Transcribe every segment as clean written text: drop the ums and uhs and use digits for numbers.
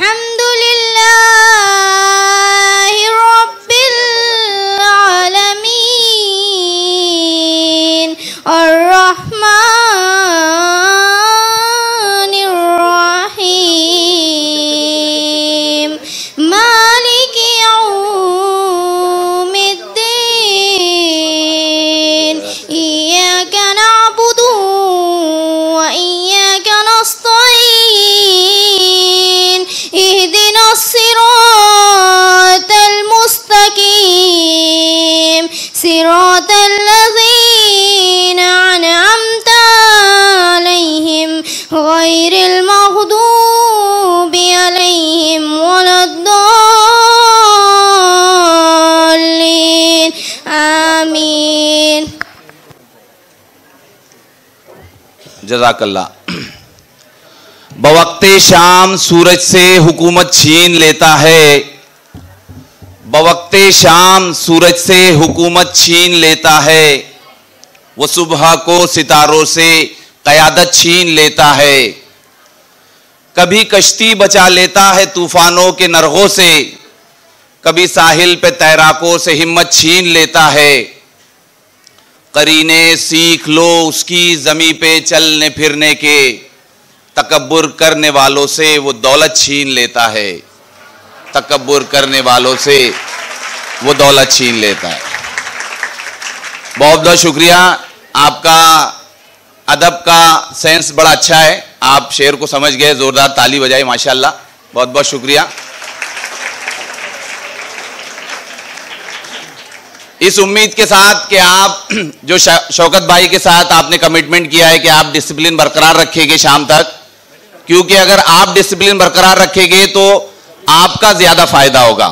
अल्हम्दुलिल्लाहि रब्बिल आलमीन अर्रहमानिर रहीम मालिकि यौमिद्दीन इय्याका नअबुदु व इय्याका नस्तईन इहदिनस सिरातल मुस्तकीम सिरातल लज़ीना अनअमता अलैहिम गैरिल मग़दूबि अलैहिम वलद्दाल्लीन आमीन। जज़ाकल्लाह। बवक्ते शाम सूरज से हुकूमत छीन लेता है, बवक्ते शाम सूरज से हुकूमत छीन लेता है, वो सुबह को सितारों से क़यादत छीन लेता है। कभी कश्ती बचा लेता है तूफानों के नरगों से, कभी साहिल पे तैराकों से हिम्मत छीन लेता है। करीने सीख लो उसकी ज़मीं पे चलने फिरने के, तकब्बुर करने वालों से वो दौलत छीन लेता है, तकब्बुर करने वालों से वो दौलत छीन लेता है। बहुत बहुत शुक्रिया, आपका अदब का सेंस बड़ा अच्छा है, आप शेर को समझ गए, जोरदार ताली बजाई माशाल्लाह, बहुत बहुत शुक्रिया। इस उम्मीद के साथ कि आप जो शौकत भाई के साथ आपने कमिटमेंट किया है कि आप डिसिप्लिन बरकरार रखेंगे शाम तक, क्योंकि अगर आप डिसिप्लिन बरकरार रखेंगे तो आपका ज्यादा फायदा होगा।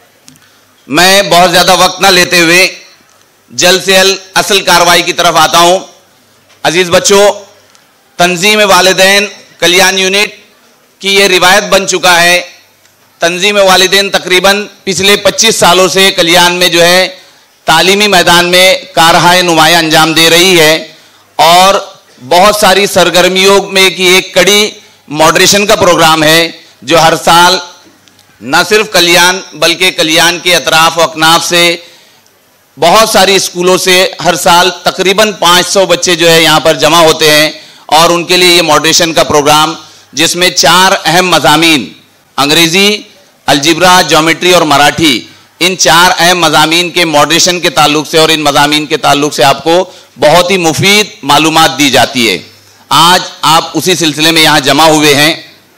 मैं बहुत ज्यादा वक्त ना लेते हुए जल्द से जल्द असल कार्रवाई की तरफ आता हूं। अजीज बच्चों, तंजीम वालिदैन कल्याण यूनिट की ये रिवायत बन चुका है। तंजीम वालिदैन तकरीबन पिछले 25 सालों से कल्याण में जो है तालीमी मैदान में कारहाय नुमाया अंजाम दे रही है और बहुत सारी सरगर्मियों में की एक कड़ी मॉडरेशन का प्रोग्राम है जो हर साल न सिर्फ कल्याण बल्कि कल्याण के अतराफ व अकनाफ से बहुत सारी स्कूलों से हर साल तकरीबन 500 बच्चे जो है यहाँ पर जमा होते हैं और उनके लिए ये मॉडरेशन का प्रोग्राम, जिसमें 4 अहम मज़ामीन अंग्रेज़ी, अलजिब्रा, ज्योमेट्री और मराठी, इन 4 अहम मज़ामीन के मॉडरेशन के ताल्लुक से और इन मज़ामीन के ताल्लुक से आपको बहुत ही मुफीद मालूमात दी जाती है। आज आप उसी सिलसिले में यहाँ जमा हुए हैं।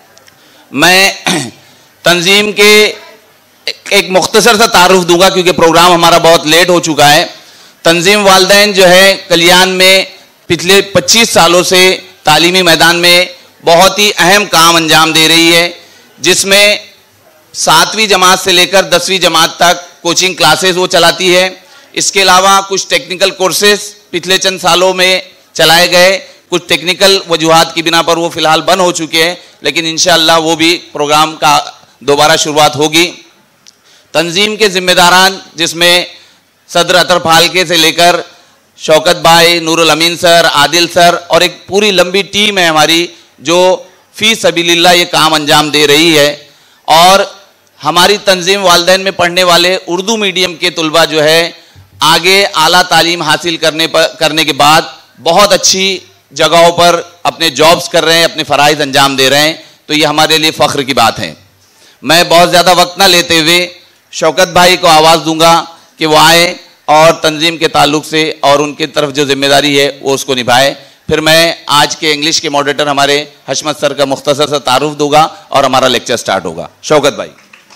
मैं तंजीम के एक मुख्तसर सा तारुफ दूंगा क्योंकि प्रोग्राम हमारा बहुत लेट हो चुका है। तंजीम वालिदैन जो है कल्याण में पिछले 25 सालों से तालीमी मैदान में बहुत ही अहम काम अंजाम दे रही है, जिसमें 7वीं जमात से लेकर 10वीं जमात तक कोचिंग क्लासेस वो चलाती है। इसके अलावा कुछ टेक्निकल कोर्सेज पिछले चंद सालों में चलाए गए, कुछ टेक्निकल वजूहात की बिना पर वो फिलहाल बंद हो चुके हैं, लेकिन इंशाअल्लाह वो भी प्रोग्राम का दोबारा शुरुआत होगी। तंजीम के जिम्मेदारान, जिसमें सदर अतर फालके से लेकर शौकत भाई, नूरुल अमीन सर, आदिल सर और एक पूरी लंबी टीम है हमारी जो फी सबीलिल्लाह ये काम अंजाम दे रही है। और हमारी तंजीम वालिदैन में पढ़ने वाले उर्दू मीडियम के तुलबा जो है आगे आला तालीम हासिल करने के बाद बहुत अच्छी जगहों पर अपने जॉब्स कर रहे हैं, अपने फ़राइज़ अंजाम दे रहे हैं, तो ये हमारे लिए फ़ख्र की बात है। मैं बहुत ज़्यादा वक्त ना लेते हुए शौकत भाई को आवाज़ दूंगा कि वो आए और तंजीम के ताल्लुक से और उनकी तरफ जो जिम्मेदारी है वो उसको निभाए। फिर मैं आज के इंग्लिश के मॉडरेटर हमारे हशमत सर का मुख्तसर सा तारुफ दूंगा और हमारा लेक्चर स्टार्ट होगा। शौकत भाई।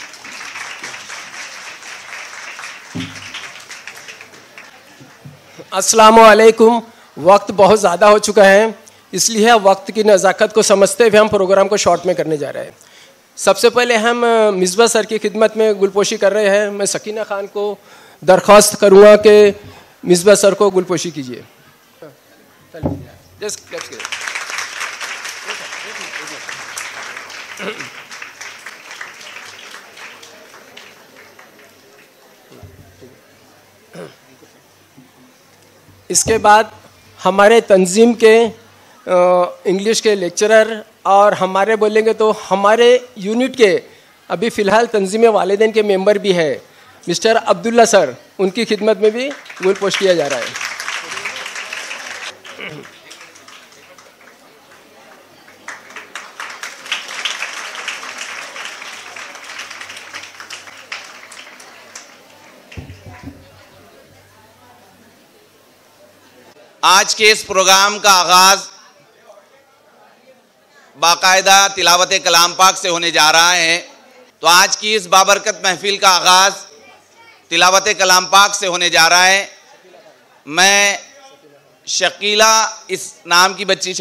अस्सलामु अलैकुम। वक्त बहुत ज़्यादा हो चुका है, इसलिए वक्त की नज़ाकत को समझते हुए हम प्रोग्राम को शॉर्ट में करने जा रहे हैं। सबसे पहले हम मिसबा सर की खिदमत में गुलपोशी कर रहे हैं। मैं सकीना खान को दरख्वास्त करूँगा कि मिसबा सर को गुलपोशी कीजिए। इसके बाद हमारे तंजीम के इंग्लिश के लेक्चरर और हमारे बोलेंगे तो हमारे यूनिट के अभी फ़िलहाल तंजीम वालिदैन के मेंबर भी है मिस्टर अब्दुल्ला सर, उनकी खिदमत में भी गोल पोस्ट किया जा रहा है। आज के इस प्रोग्राम का आगाज बाकायदा तिलावत कलाम पाक से होने जा रहा है। तो आज की इस बाबरकत महफिल का आगाज तिलावत कलाम पाक से होने जा रहा है। मैं शकीला, इस नाम की बच्ची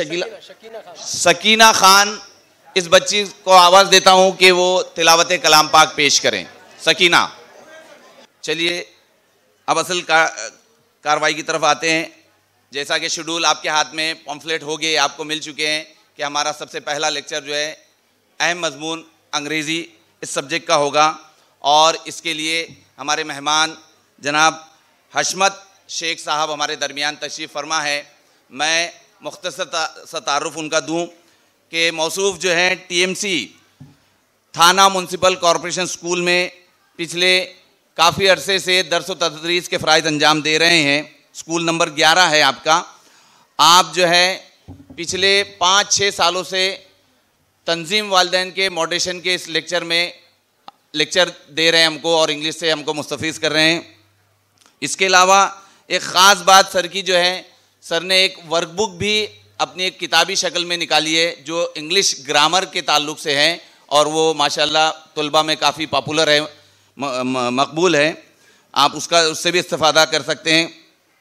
सकीना खान, इस बच्ची को आवाज़ देता हूं कि वो तिलावत कलाम पाक पेश करें। सकीना, चलिए अब असल कार्रवाई की तरफ आते हैं। जैसा कि शेड्यूल आपके हाथ में पम्फलेट हो गए, आपको मिल चुके हैं कि हमारा सबसे पहला लेक्चर जो है अहम मजमून अंग्रेज़ी इस सब्जेक्ट का होगा और इसके लिए हमारे मेहमान जनाब हशमत शेख साहब हमारे दरमियान तशरीफ़ फरमा है। मैं मुख्तसर सा तारुफ उनका दूँ कि मौसूफ़ जो हैं TMC थाना म्यूनसिपल कॉरपोरेशन स्कूल में पिछले काफ़ी अरसे से दर्स व तदरीस के फ़राइज़ अंजाम दे रहे हैं। स्कूल नंबर 11 है आपका। आप जो है पिछले 5-6 सालों से तंजीम वालिदैन के मॉडरेशन के इस लेक्चर में लेक्चर दे रहे हैं हमको और इंग्लिश से हमको मुस्तफ़ीज़ कर रहे हैं। इसके अलावा एक ख़ास बात सर की जो है, सर ने एक वर्कबुक भी अपनी एक किताबी शक्ल में निकाली है जो इंग्लिश ग्रामर के ताल्लुक़ से है और वो माशाल्लाह तलबा में काफ़ी पॉपुलर है, मकबूल है। आप उससे भी इस्तेफ़ादा कर सकते हैं।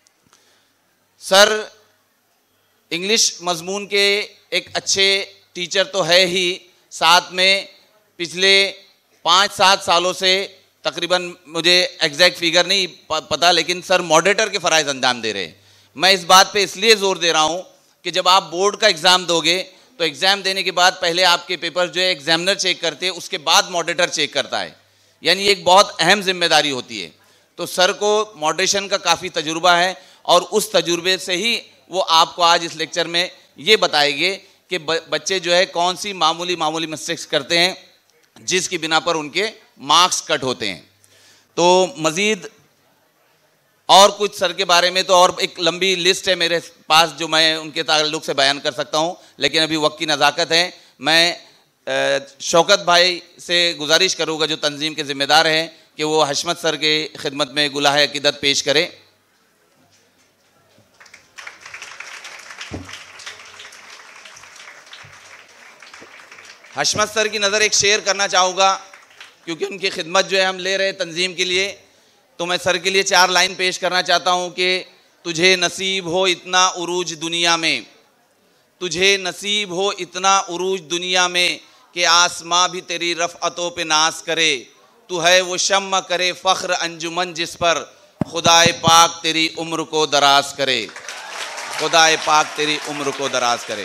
सर इंग्लिश मजमून के एक अच्छे टीचर तो है ही, साथ में पिछले 5-7 सालों से तकरीबन, मुझे एग्जैक्ट फिगर नहीं पता, लेकिन सर मॉडरेटर के फ़राइज़ अंजाम दे रहे हैं। मैं इस बात पे इसलिए ज़ोर दे रहा हूँ कि जब आप बोर्ड का एग्ज़ाम दोगे तो एग्ज़ाम देने के बाद पहले आपके पेपर जो है एग्जामिनर चेक करते हैं, उसके बाद मॉडरेटर चेक करता है, यानी एक बहुत अहम जिम्मेदारी होती है। तो सर को मॉडरेशन का काफ़ी तजुर्बा है और उस तजुर्बे से ही वो आपको आज इस लेक्चर में ये बताएंगे कि बच्चे जो है कौन सी मामूली मिस्टेक्स करते हैं जिसकी बिना पर उनके मार्क्स कट होते हैं। तो मज़ीद और कुछ सर के बारे में तो और एक लंबी लिस्ट है मेरे पास जो मैं उनके ताल्लुक़ से बयान कर सकता हूँ, लेकिन अभी वक्त की नज़ाकत है। मैं शौकत भाई से गुजारिश करूँगा जो तंजीम के ज़िम्मेदार हैं कि वो हशमत सर के खिदमत में गुलाह अक़ीदत पेश करें। हशमत सर की नज़र एक शेर करना चाहूँगा क्योंकि उनकी खिदमत जो है हम ले रहे हैं तंजीम के लिए। तो मैं सर के लिए 4 लाइन पेश करना चाहता हूँ कि तुझे नसीब हो इतना उरूज दुनिया में, तुझे नसीब हो इतना उरूज दुनिया में कि आसमां भी तेरी रफ़अतों पे नाज करे। तू है वो शम्मा करे फ़ख्र अंजुमन जिस पर खुदाए पाक तेरी उम्र को दराज करे, खुदाए पाक तेरी उम्र को दराज करे।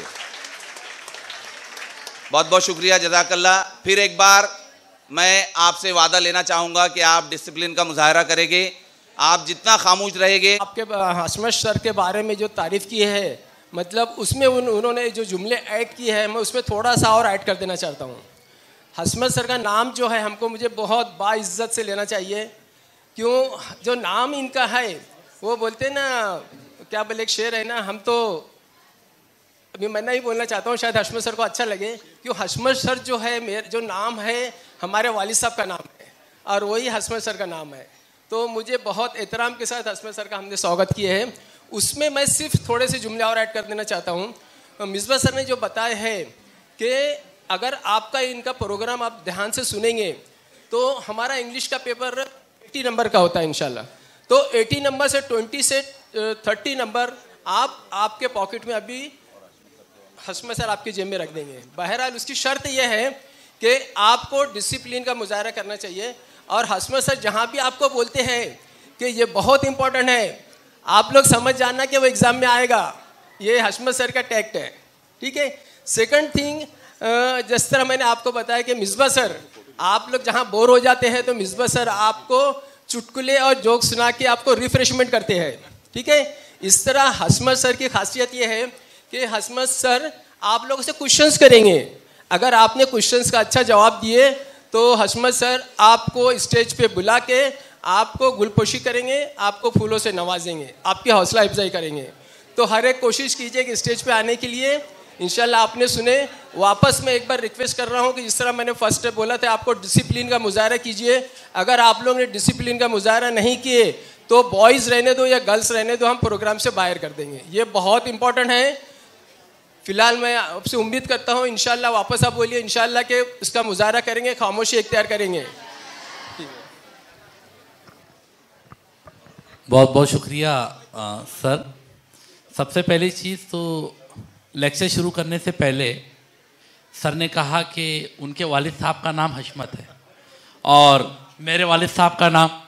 बहुत बहुत शुक्रिया, जज़ाकल्लाह। फिर एक बार मैं आपसे वादा लेना चाहूँगा कि आप डिसिप्लिन का मुजाहरा करेंगे। आप जितना खामोश रहेंगे। आपके हशमत सर के बारे में जो तारीफ़ की है, मतलब उसमें उन्होंने जो जुमले ऐड किए हैं, मैं उसमें थोड़ा सा और ऐड कर देना चाहता हूँ। हशमत सर का नाम जो है हमको मुझे बहुत बाइज़्ज़त से लेना चाहिए। क्यों? जो नाम इनका है वो बोलते ना, क्या बोले, एक शेर है ना, हम तो अभी मैं नहीं बोलना चाहता हूँ, शायद हशमत सर को अच्छा लगे। क्यों? हशमत सर जो है मेरे जो नाम है हमारे वालिद साहब का नाम है और वही हशमत सर का नाम है। तो मुझे बहुत एहतराम के साथ हशमत सर का हमने स्वागत किए है। उसमें मैं सिर्फ थोड़े से जुमले और ऐड कर देना चाहता हूँ। मिसबा सर ने जो बताया है कि अगर आपका इनका प्रोग्राम आप ध्यान से सुनेंगे तो हमारा इंग्लिश का पेपर 80 नंबर का होता है इंशाल्लाह। तो 80 नंबर से 20 से 30 नंबर आपके पॉकेट में अभी हशमत सर आपकी जेब में रख देंगे। बहरहाल उसकी शर्त यह है कि आपको डिसिप्लिन का मुजाहरा करना चाहिए। और हशमत सर जहाँ भी आपको बोलते हैं कि ये बहुत इंपॉर्टेंट है, आप लोग समझ जाना कि वो एग्ज़ाम में आएगा। ये हशमत सर का टैक्ट है, ठीक है। सेकंड थिंग, जिस तरह मैंने आपको बताया कि मिसबा सर, आप लोग जहाँ बोर हो जाते हैं तो मिसबा सर आपको चुटकुले और जोक सुना के आपको रिफ्रेशमेंट करते हैं, ठीक है। इस तरह हशमत सर की खासियत ये है कि हशमत सर आप लोगों से क्वेश्चंस करेंगे। अगर आपने क्वेश्चंस का अच्छा जवाब दिए तो हशमत सर आपको स्टेज पे बुला के आपको गुलपोशी करेंगे, आपको फूलों से नवाजेंगे, आपकी हौसला अफजाई करेंगे। तो हर एक कोशिश कीजिए कि स्टेज पे आने के लिए। इंशाल्लाह आपने सुने। वापस मैं एक बार रिक्वेस्ट कर रहा हूँ कि जिस तरह मैंने फर्स्ट बोला था, आपको डिसिप्लिन का मुजाहरा कीजिए। अगर आप लोग ने डिसिप्लिन का मुजाहरा नहीं किए तो बॉयज़ रहने दो या गर्ल्स रहने दो, हम प्रोग्राम से बाहर कर देंगे। ये बहुत इंपॉर्टेंट है। फिलहाल मैं आपसे उम्मीद करता हूँ इंशाल्लाह, वापस आप बोलिए इंशाल्लाह के इसका मुजाहरा करेंगे, खामोशी इख्तियार करेंगे। बहुत बहुत शुक्रिया सर। सबसे पहली चीज़ तो लेक्चर शुरू करने से पहले सर ने कहा कि उनके वालिद साहब का नाम हशमत है और मेरे वालिद साहब का नाम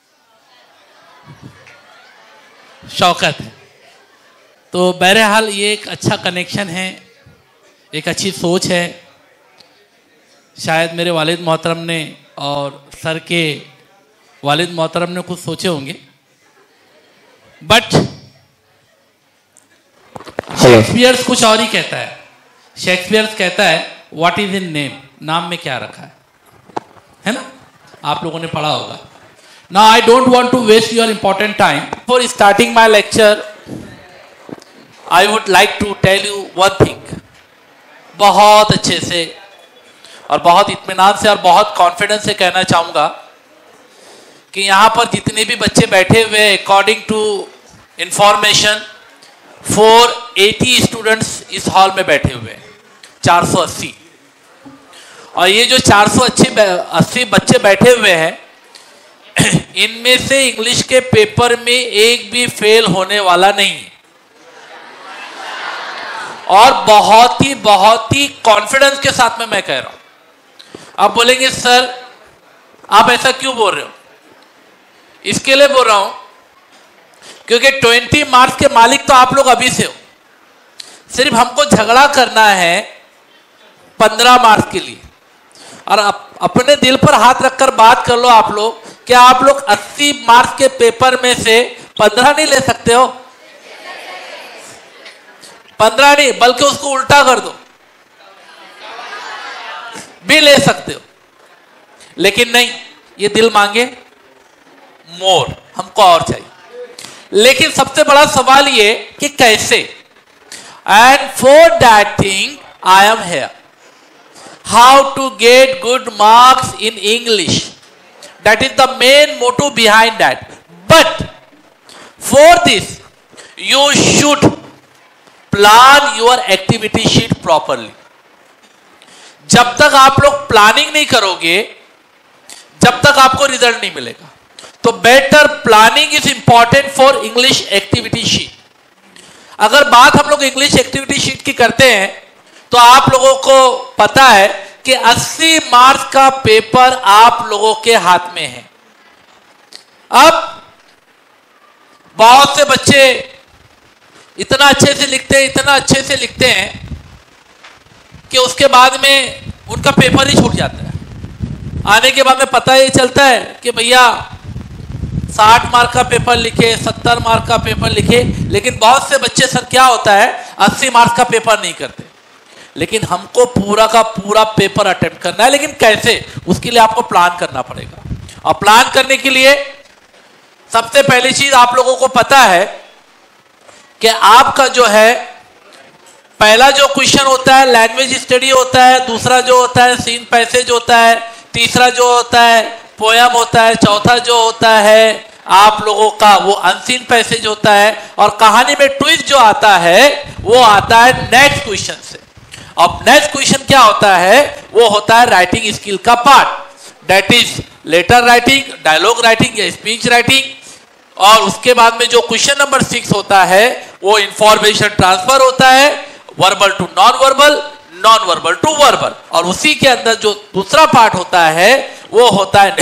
शौकत है। तो बहरहाल ये एक अच्छा कनेक्शन है, एक अच्छी सोच है। शायद मेरे वालिद मोहतरम ने और सर के वालिद मोहतरम ने कुछ सोचे होंगे, बट शेक्सपियर कुछ और ही कहता है। शेक्सपियर कहता है व्हाट इज इन नेम, नाम में क्या रखा है ना? आप लोगों ने पढ़ा होगा। Now I don't want to waste your important time. For starting my lecture I would like to tell you one thing. बहुत अच्छे से और बहुत इत्मीनान से और बहुत कॉन्फिडेंस से कहना चाहूँगा कि यहाँ पर जितने भी बच्चे बैठे हुए हैं, अकॉर्डिंग टू इंफॉर्मेशन 480 स्टूडेंट्स इस हॉल में बैठे हुए हैं, 480। और ये जो 480 बच्चे बैठे हुए हैं, इनमें से इंग्लिश के पेपर में एक भी फेल होने वाला नहीं है। और बहुत ही कॉन्फिडेंस के साथ में मैं कह रहा हूं। आप बोलेंगे सर आप ऐसा क्यों बोल रहे हो? इसके लिए बोल रहा हूं क्योंकि 20 मार्क्स के मालिक तो आप लोग अभी से हो। सिर्फ हमको झगड़ा करना है 15 मार्क्स के लिए। और अपने दिल पर हाथ रखकर बात कर लो आप लोग, क्या आप लोग 80 मार्क्स के पेपर में से 15 नहीं ले सकते हो? 15 नहीं, बल्कि उसको उल्टा कर दो, भी ले सकते हो। लेकिन नहीं, ये दिल मांगे मोर, हमको और चाहिए। लेकिन सबसे बड़ा सवाल ये कि कैसे। And for that thing I am here. How to get good marks in English, that is the main motive behind that. But for this you should plan your activity sheet properly. जब तक आप लोग planning नहीं करोगे, जब तक आपको result नहीं मिलेगा। तो better planning is important for English activity sheet. अगर बात हम लोग इंग्लिश एक्टिविटी शीट की करते हैं तो आप लोगों को पता है कि 80 मार्क्स का पेपर आप लोगों के हाथ में है। अब बहुत से बच्चे इतना अच्छे से लिखते हैं कि उसके बाद में उनका पेपर ही छूट जाता है। आने के बाद में पता ही चलता है कि भैया 60 मार्क का पेपर लिखे, 70 मार्क का पेपर लिखे। लेकिन बहुत से बच्चे सर क्या होता है 80 मार्क्स का पेपर नहीं करते। लेकिन हमको पूरा का पूरा पेपर अटेम्प्ट करना है। लेकिन कैसे? उसके लिए आपको प्लान करना पड़ेगा। और प्लान करने के लिए सबसे पहली चीज आप लोगों को पता है कि आपका जो है पहला जो क्वेश्चन होता है लैंग्वेज स्टडी होता है, दूसरा जो होता है सीन पैसेज होता है, तीसरा जो होता है पोयम होता है, चौथा जो होता है आप लोगों का वो अनसीन पैसेज होता है। और कहानी में ट्विस्ट जो आता है वो आता है नेक्स्ट क्वेश्चन से। अब नेक्स्ट क्वेश्चन क्या होता है? वो होता है राइटिंग स्किल का part, that is letter writing, dialogue writing या स्पीच राइटिंग। और उसके बाद में जो क्वेश्चन नंबर 6 होता है वो इंफॉर्मेशन ट्रांसफर होता है, verbal to non verbal, non verbal to verbal. और उसी के अंदर जो दूसरा पार्ट होता है वो होता है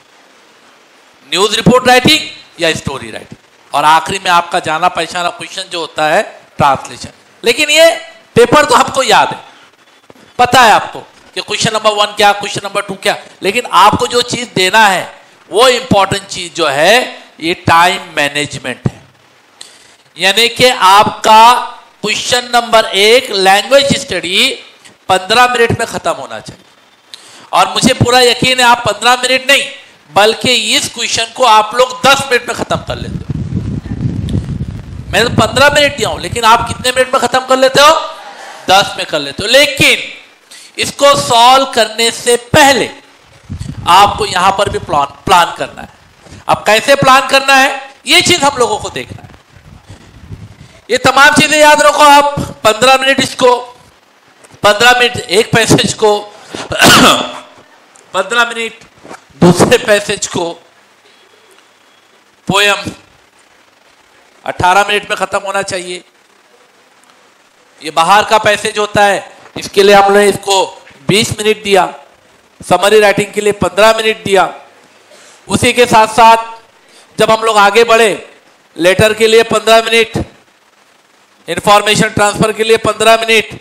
न्यूज रिपोर्ट राइटिंग या स्टोरी राइटिंग। और आखिरी में आपका जाना पहचाना क्वेश्चन जो होता है ट्रांसलेशन। लेकिन ये पेपर तो आपको याद है, पता है आपको कि क्वेश्चन नंबर 1 क्या, क्वेश्चन नंबर 2 क्या। लेकिन आपको जो चीज देना है वो इंपॉर्टेंट चीज जो है ये टाइम मैनेजमेंट है। यानी कि आपका question number 1 language study 15 minute में खत्म होना चाहिए। और मुझे पूरा यकीन है आप 15 मिनट नहीं बल्कि इस क्वेश्चन को आप लोग 10 मिनट में खत्म कर लेते हो। मैंने तो 15 मिनट दिया हूं, लेकिन आप कितने मिनट में खत्म कर लेते हो? 10 में कर लेते हो। लेकिन इसको सॉल्व करने से पहले आपको यहां पर भी प्लान करना है। अब कैसे प्लान करना है ये चीज हम लोगों को देखना है। ये तमाम चीजें याद रखो आप। 15 मिनट इसको, 15 मिनट एक पैसेज को, 15 मिनट दूसरे पैसेज को। पोयम 18 मिनट में खत्म होना चाहिए। ये बाहर का पैसेज होता है, इसके लिए हमने इसको 20 मिनट दिया। समरी राइटिंग के लिए 15 मिनट दिया। उसी के साथ साथ जब हम लोग आगे बढ़े, लेटर के लिए 15 मिनट, इंफॉर्मेशन ट्रांसफर के लिए 15 मिनट,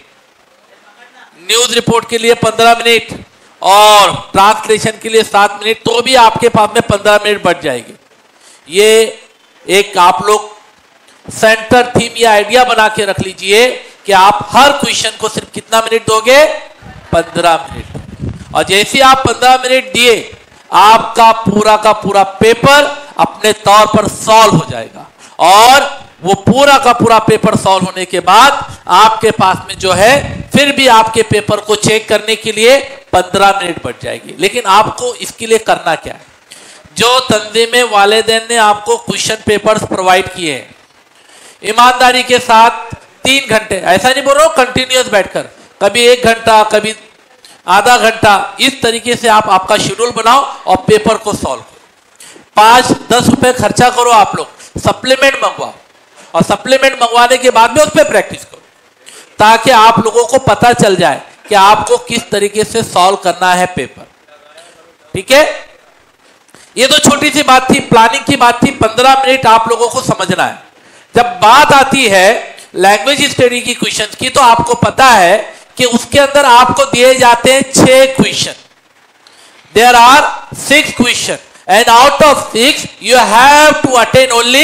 न्यूज रिपोर्ट के लिए 15 मिनट और ट्रांसलेशन के लिए 7 मिनट, तो भी आपके पास में 15 मिनट बच जाएगी। ये एक आप लोग सेंटर थीम या आइडिया बना के रख लीजिए कि आप हर क्वेश्चन को सिर्फ कितना मिनट दोगे? 15 मिनट। और जैसे आप 15 मिनट दिए, आपका पूरा का पूरा पेपर अपने तौर पर सॉल्व हो जाएगा। और वो पूरा का पूरा पेपर सॉल्व होने के बाद आपके पास में जो है फिर भी आपके पेपर को चेक करने के लिए 15 मिनट बच जाएगी। लेकिन आपको इसके लिए करना क्या है? जो तंजीम वालिदैन ने आपको क्वेश्चन पेपर्स प्रोवाइड किए हैं, ईमानदारी के साथ 3 घंटे, ऐसा नहीं बोल रहा हूं कंटिन्यूअस बैठकर, कभी 1 घंटा, कभी आधा घंटा, इस तरीके से आप आपका शेड्यूल बनाओ और पेपर को सॉल्व करो। 5-10 रुपए खर्चा करो, आप लोग सप्लीमेंट मंगवाओ और सप्लीमेंट मंगवाने के बाद में उस पर प्रैक्टिस करो, ताकि आप लोगों को पता चल जाए कि आपको किस तरीके से सॉल्व करना है पेपर। ठीक है, ये तो छोटी सी बात थी, प्लानिंग की बात थी। 15 मिनट आप लोगों को समझना है। जब बात आती है लैंग्वेज स्टडी की क्वेश्चंस की, तो आपको पता है कि उसके अंदर आपको दिए जाते हैं 6 question. There are 6 question and out of 6 you have to attend only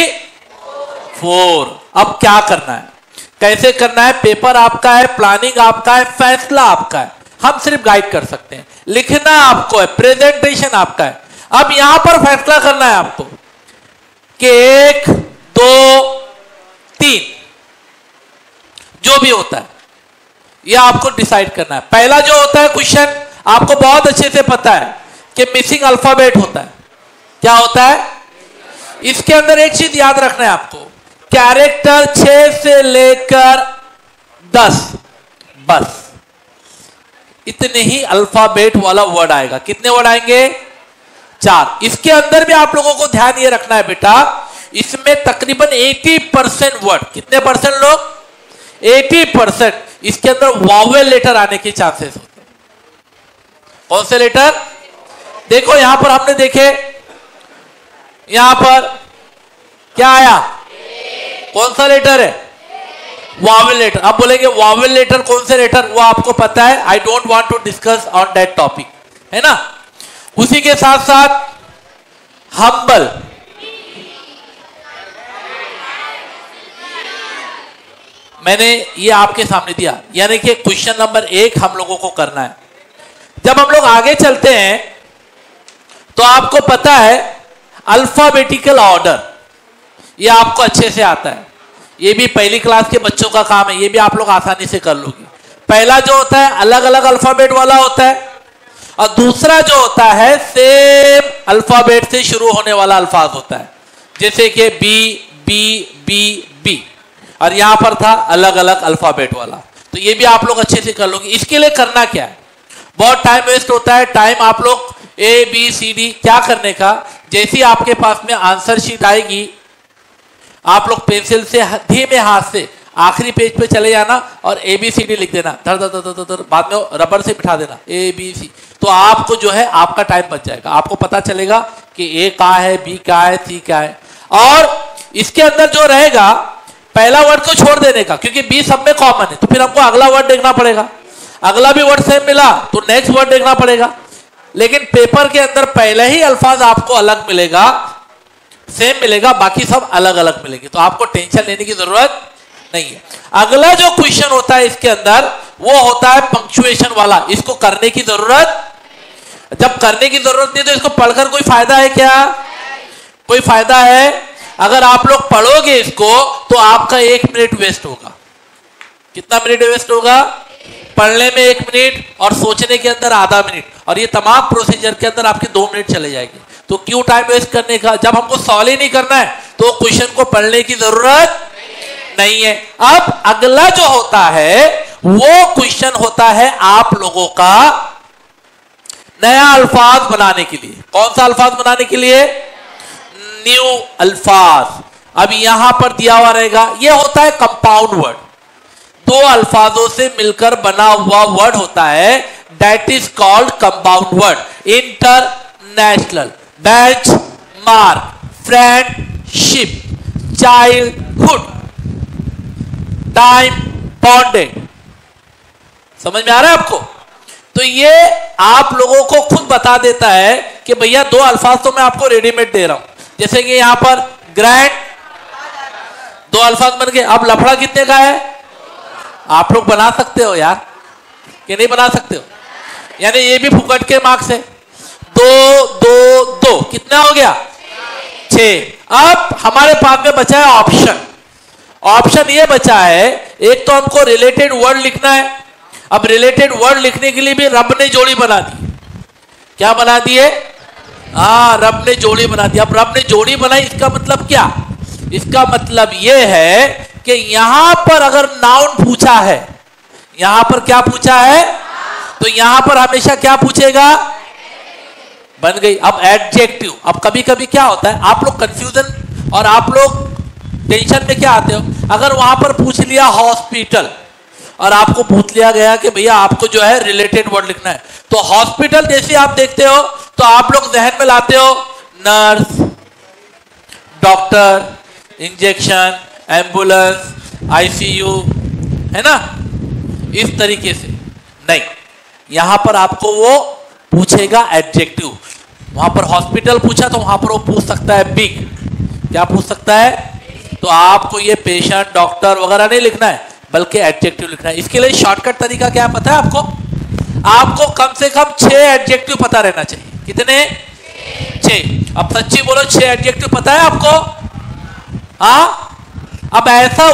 4। अब क्या करना है, कैसे करना है? पेपर आपका है, प्लानिंग आपका है, फैसला आपका है, हम सिर्फ गाइड कर सकते हैं। लिखना आपको है, प्रेजेंटेशन आपका है। अब यहां पर फैसला करना है आपको कि 1, 2, 3 जो भी होता है यह आपको डिसाइड करना है। पहला जो होता है क्वेश्चन, आपको बहुत अच्छे से पता है कि मिसिंग अल्फाबेट होता है। क्या होता है? इसके अंदर एक चीज याद रखना है आपको, कैरेक्टर 6 से लेकर 10, बस इतने ही अल्फाबेट वाला वर्ड आएगा। कितने वर्ड आएंगे? 4। इसके अंदर भी आप लोगों को ध्यान ये रखना है बेटा, इसमें तकरीबन 80% वर्ड, कितने परसेंट लोग? 80% इसके अंदर वावेल लेटर आने के चांसेस होते हैं। कौन से लेटर? देखो यहां पर हमने देखे, यहां पर क्या आया? कौन सा लेटर है? Vowel letter. अब बोलेंगे वावेल लेटर कौन से लेटर? वो आपको पता है, I don't want to discuss on that topic, है ना। उसी के साथ साथ हम्बल, मैंने ये आपके सामने दिया, यानी कि क्वेश्चन नंबर 1 हम लोगों को करना है। जब हम लोग आगे चलते हैं तो आपको पता है अल्फाबेटिकल ऑर्डर, ये आपको अच्छे से आता है। ये भी पहली क्लास के बच्चों का काम है, ये भी आप लोग आसानी से कर लोगे। पहला जो होता है अलग अलग अल्फाबेट वाला होता है, और दूसरा जो होता है सेम अल्फाबेट से शुरू होने वाला अल्फाज होता है, जैसे कि बी, बी, बी, बी, और यहां पर था अलग अलग अल्फाबेट वाला। तो ये भी आप लोग अच्छे से कर लोगे। इसके लिए करना क्या है? बहुत टाइम वेस्ट होता है। टाइम आप लोग ABCD क्या करने का, जैसी आपके पास में आंसर शीट आएगी, आप लोग पेंसिल से धीमे हाथ से आखिरी पेज पे चले जाना और ABCD लिख देना, धर धर धर धर, बाद में रबर से बिठा देना ABC। तो आपको जो है आपका टाइम बच जाएगा। आपको पता चलेगा कि A क्या है, B क्या है, C क्या है। और इसके अंदर जो रहेगा पहला वर्ड को छोड़ देने का, क्योंकि B सब में कॉमन है, तो फिर हमको अगला वर्ड देखना पड़ेगा। अगला भी वर्ड सेम मिला तो नेक्स्ट वर्ड देखना पड़ेगा। लेकिन पेपर के अंदर पहले ही अल्फाज आपको अलग मिलेगा, सेम मिलेगा, बाकी सब अलग अलग मिलेंगे। तो आपको टेंशन लेने की जरूरत नहीं है। अगला जो क्वेश्चन होता है इसके अंदर वो होता है पंक्चुएशन वाला। इसको करने की जरूरत, जब करने की जरूरत नहीं तो इसको पढ़कर कोई फायदा है क्या? कोई फायदा है? अगर आप लोग पढ़ोगे इसको तो आपका 1 मिनट वेस्ट होगा। कितना मिनट वेस्ट होगा? पढ़ने में 1 मिनट और सोचने के अंदर आधा मिनट, और ये तमाम प्रोसीजर के अंदर आपके 2 मिनट चले जाएंगे। तो क्यों टाइम वेस्ट करने का? जब हमको सॉल्व ही नहीं करना है तो क्वेश्चन को पढ़ने की जरूरत नहीं है। अब अगला जो होता है वो क्वेश्चन होता है आप लोगों का नया अल्फाज बनाने के लिए। कौन सा अल्फाज बनाने के लिए? न्यू अल्फाज। अब यहां पर दिया हुआ रहेगा, यह होता है कंपाउंड वर्ड। 2 अल्फाजों से मिलकर बना हुआ वर्ड होता है, that is called compound word. International, bench mark, friendship, childhood, time bonded. समझ में आ रहा है आपको? तो ये आप लोगों को खुद बता देता है कि भैया 2 अल्फाज तो मैं आपको रेडीमेड दे रहा हूं। जैसे कि यहां पर ग्रैंड, 2 अल्फाज बन गए। अब लफड़ा कितने का है? आप लोग बना सकते हो यार, कि नहीं बना सकते हो? यानी ये भी फुकट के मार्क्स है। 2 2 2 कितना हो गया? 6। अब हमारे पास में बचा है ऑप्शन। ऑप्शन ये बचा है, एक तो हमको रिलेटेड वर्ड लिखना है। अब रिलेटेड वर्ड लिखने के लिए भी रब ने जोड़ी बना दी। क्या बना दी है? हाँ, रब ने जोड़ी बना दी। अब रब ने जोड़ी बनाई, इसका मतलब क्या? इसका मतलब यह है कि यहां पर अगर नाउन पूछा है, यहां पर क्या पूछा है, तो यहां पर हमेशा क्या पूछेगा? बन गई। अब एडजेक्टिव। अब कभी कभी क्या होता है, आप लोग कंफ्यूजन और आप लोग टेंशन में क्या आते हो, अगर वहां पर पूछ लिया हॉस्पिटल और आपको पूछ लिया गया कि भैया आपको जो है रिलेटेड वर्ड लिखना है, तो हॉस्पिटल जैसे आप देखते हो तो आप लोग जहन में लाते हो nurse, doctor, injection, ambulance, ICU, है ना, इस तरीके से। नहीं, यहां पर आपको वो पूछेगा एडजेक्टिव। वहां पर हॉस्पिटल पूछा तो वहां पर वो पूछ सकता है बिग। क्या पूछ सकता है? तो आपको ये पेशेंट, डॉक्टर वगैरह नहीं लिखना है, बल्कि एडजेक्टिव लिखना है। इसके लिए शॉर्टकट तरीका क्या पता है आपको? आपको कम से कम 6 एडजेक्टिव पता रहना चाहिए। कितने? 6। अब सच्ची बोलो, 6 एडजेक्टिव पता है आपको? हाँ। अब ऐसा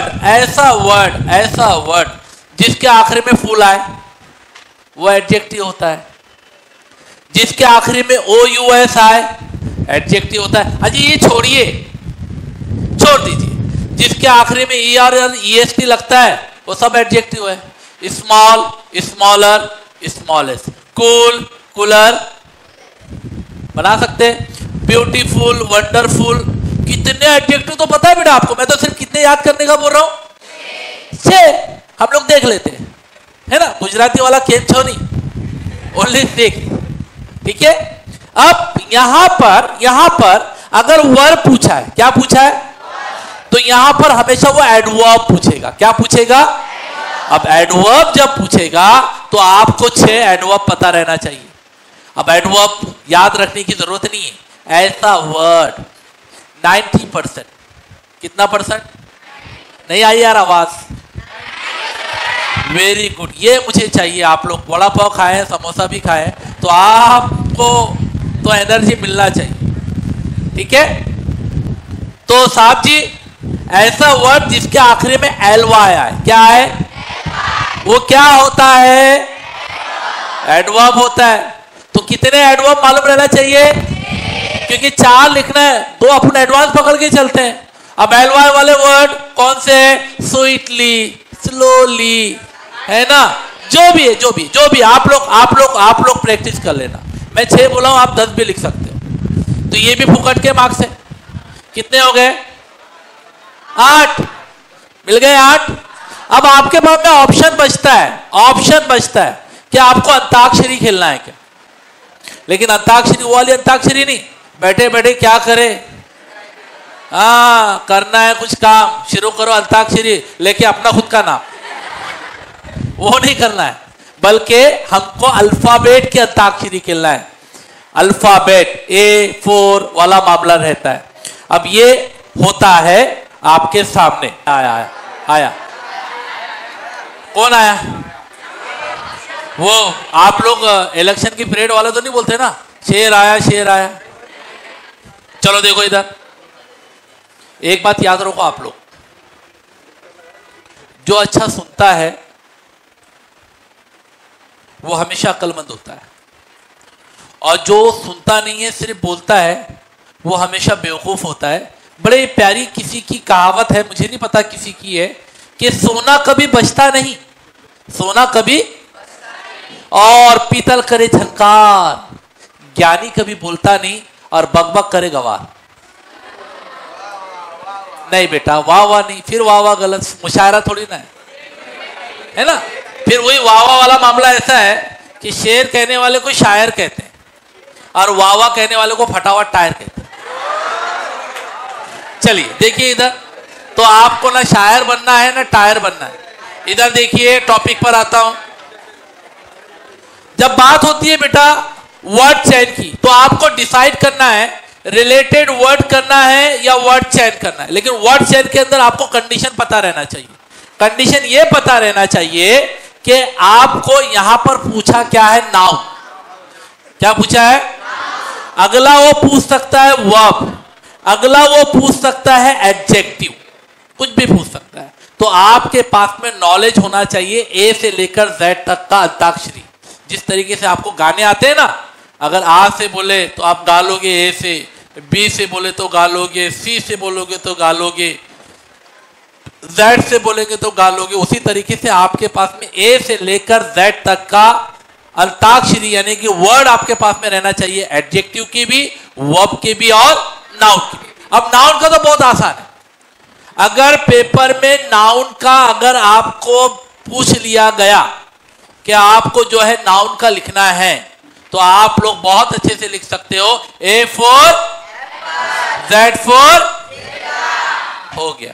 वर्ड जिसके आखिरी में फुल आए वो एडजेक्टिव होता है। जिसके आखिरी में OUS आए एडजेक्टिव होता है। अजी ये छोड़िए, छोड़ दीजिए। जिसके आखिरी में ER और EST लगता है वो सब एडजेक्टिव है। Small, smaller, smallest, cool, cooler बना सकते हैं। ब्यूटीफुल, वंडरफुल, कितने एडजेक्टिव तो पता है बेटा आपको। मैं तो सिर्फ कितने याद करने का बोल रहा हूं, 6 हम लोग देख लेते हैं, है ना। गुजराती वाला केम छो नहीं, ओनली 6। ठीक है। अब यहां पर अगर वर्ब पूछा है, क्या पूछा है, तो यहां पर हमेशा वो एडवर्ब पूछेगा। क्या पूछेगा? अब एडवर्ब जब पूछेगा तो आपको 6 एडवर्ब पता रहना चाहिए। अब एडवर्ब याद रखने की जरूरत नहीं है। ऐसा वर्ड 90%, कितना परसेंट? नहीं आई यार आवाज? Very good. ये मुझे चाहिए। आप लोग वड़ा पाव खाए, समोसा भी खाए, तो आपको तो एनर्जी मिलना चाहिए। ठीक है। तो साहब जी, ऐसा वर्ड जिसके आखिरी में LY आए, क्या है वो? क्या होता है? एडवर्ब होता है। तो कितने एडवर्ब मालूम रहना चाहिए? क्योंकि 4 लिखना है, 2 अपन एडवांस पकड़ के चलते हैं। अब LY वाले वर्ड कौन से है? स्वीटली, स्लोली, है ना। जो भी आप लोग प्रैक्टिस कर लेना। मैं 6 बोला हूं, आप 10 भी लिख सकते हो। तो ये भी फुकट के मार्क्स है। कितने हो गए? 8 मिल गए। 8। अब आपके पास में ऑप्शन बचता है कि आपको अंताक्षरी खेलना है क्या। लेकिन अंताक्षरी वो वाली अंताक्षरी नहीं, बैठे बैठे क्या करे, हाँ करना है कुछ काम, शुरू करो अंताक्षरी लेके अपना खुद का नाम, वो नहीं करना है। बल्कि हमको अल्फाबेट की अंताक्षरी खेलना है। अल्फाबेट A4 वाला मामला रहता है। अब ये होता है आपके सामने आया है। आया? कौन आया? वो आप लोग इलेक्शन की परेड वाले तो नहीं बोलते ना, शेर आया शेर आया। चलो देखो इधर, एक बात याद रखो आप लोग, जो अच्छा सुनता है वो हमेशा अक्लमंद होता है, और जो सुनता नहीं है सिर्फ बोलता है वो हमेशा बेवकूफ होता है। बड़े प्यारी किसी की कहावत है, मुझे नहीं पता किसी की है, कि सोना कभी बचता नहीं, सोना कभी, और पीतल करे झनकार, ज्ञानी कभी बोलता नहीं और बकबक करे गवार। नहीं बेटा, वाह वाह नहीं, फिर वाह वाह गलत, मुशायरा थोड़ी ना है ना। फिर वही वाह वाह वाला मामला ऐसा है कि शेर कहने वाले को शायर कहते हैं और वाह वाह कहने वाले को फटा हुआ टायर कहते हैं। चलिए देखिए इधर, तो आपको ना शायर बनना है ना टायर बनना है। इधर देखिए, टॉपिक पर आता हूं। जब बात होती है बेटा वर्ड चेन की, तो आपको डिसाइड करना है रिलेटेड वर्ड करना है या वर्ड चेन करना है। लेकिन वर्ड चेन के अंदर आपको कंडीशन पता रहना चाहिए। कंडीशन ये पता रहना चाहिए कि आपको यहां पर पूछा क्या है, नाउन। क्या पूछा है? अगला वो पूछ सकता है वर्ब, अगला वो पूछ सकता है एडजेक्टिव, कुछ भी पूछ सकता है। तो आपके पास में नॉलेज होना चाहिए ए से लेकर जेड तक का अंताक्षरी। जिस तरीके से आपको गाने आते हैं ना, अगर आ से बोले तो आप गा लोगे ए से, बी से बोले तो गा लोगे, सी से बोलोगे तो गा लोगे, जेड से बोलेंगे तो गा लोगे। उसी तरीके से आपके पास में ए से लेकर जेड तक का अंताक्षरी यानी कि वर्ड आपके पास में रहना चाहिए, एडजेक्टिव की भी, वर्ब के भी और नाउन की भी। अब नाउन का तो बहुत आसान है। अगर पेपर में नाउन का अगर आपको पूछ लिया गया कि आपको जो है नाउन का लिखना है, तो आप लोग बहुत अच्छे से लिख सकते हो ए फॉर जेड फॉर, हो गया,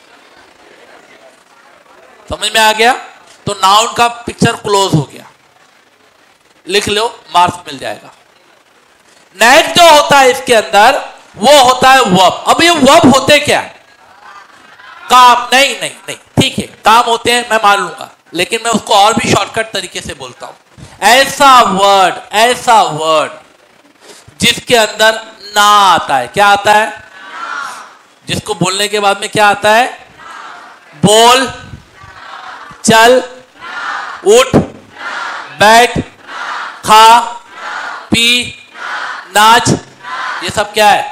समझ में आ गया। तो नाउन का पिक्चर क्लोज हो गया, लिख लो, मार्क्स मिल जाएगा। नेक्स्ट जो होता है इसके अंदर वो होता है वर्ब। अब ये वर्ब होते क्या है? काम नहीं नहीं नहीं, ठीक है काम होते हैं, मैं मान लूंगा, लेकिन मैं उसको और भी शॉर्टकट तरीके से बोलता हूं। ऐसा वर्ड जिसके अंदर ना आता है। क्या आता है? जिसको बोलने के बाद में क्या आता है? बोल, चल, उठ, बैठ, खा, पी, नाच, ये सब क्या है?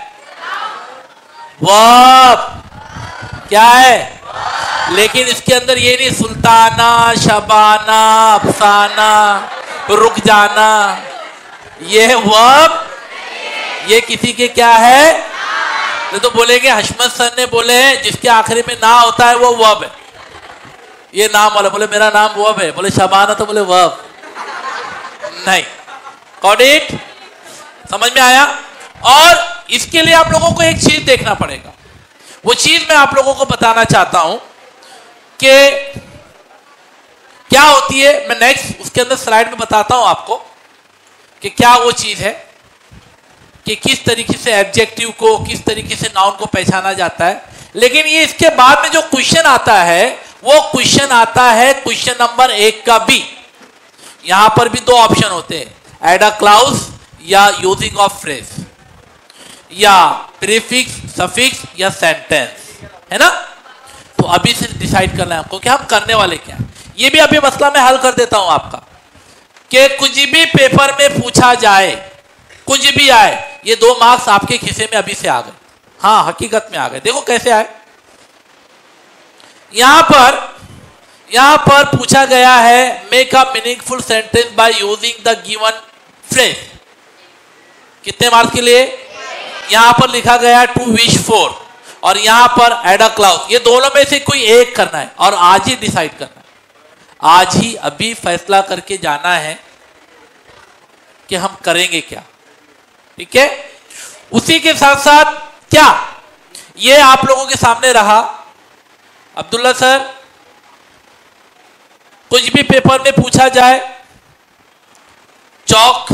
वर्ब। क्या है? लेकिन इसके अंदर ये नहीं सुल्ताना, शबाना, अफसाना, रुक जाना, ये वर्ब, ये किसी के क्या है? तो बोलेंगे हशमत सर ने बोले हैं जिसके आखिरी में ना होता है वो वर्ब है। ये नाम वाला बोले मेरा नाम वर्ब है, बोले शबाना तो बोले वर्ब नहीं। Got it? समझ में आया? और इसके लिए आप लोगों को एक चीज देखना पड़ेगा। वो चीज मैं आप लोगों को बताना चाहता हूं कि क्या होती है। मैं नेक्स्ट उसके अंदर स्लाइड में बताता हूं आपको कि क्या वो चीज है, कि किस तरीके से एडजेक्टिव को, किस तरीके से नाउन को पहचाना जाता है। लेकिन ये इसके बाद में जो क्वेश्चन आता है वो क्वेश्चन आता है क्वेश्चन नंबर 1 का बी। यहां पर भी दो ऑप्शन होते हैं, एड अ क्लाउज या यूजिंग ऑफ फ्रेज, या प्रीफिक्स, सफिक्स या सेंटेंस, है ना। तो अभी से डिसाइड करना है आपको कि हम करने वाले क्या है। ये भी अभी मसला मैं हल कर देता हूं आपका, कि कुछ भी पेपर में पूछा जाए, कुछ भी आए, ये 2 मार्क्स आपके खिसे में अभी से आ गए। हाँ, हकीकत में आ गए। देखो कैसे आए। यहां पर पूछा गया है make a meaningful sentence by using the given phrase. कितने मार्क्स के लिए? यहां पर लिखा गया टू विश फॉर, और यहां पर एड अ क्लाउज। ये दोनों में से कोई एक करना है और आज ही डिसाइड करना है। आज ही अभी फैसला करके जाना है कि हम करेंगे क्या। ठीक है? उसी के साथ साथ क्या ये आप लोगों के सामने रहा, अब्दुल्ला सर, कुछ भी पेपर में पूछा जाए, चौक,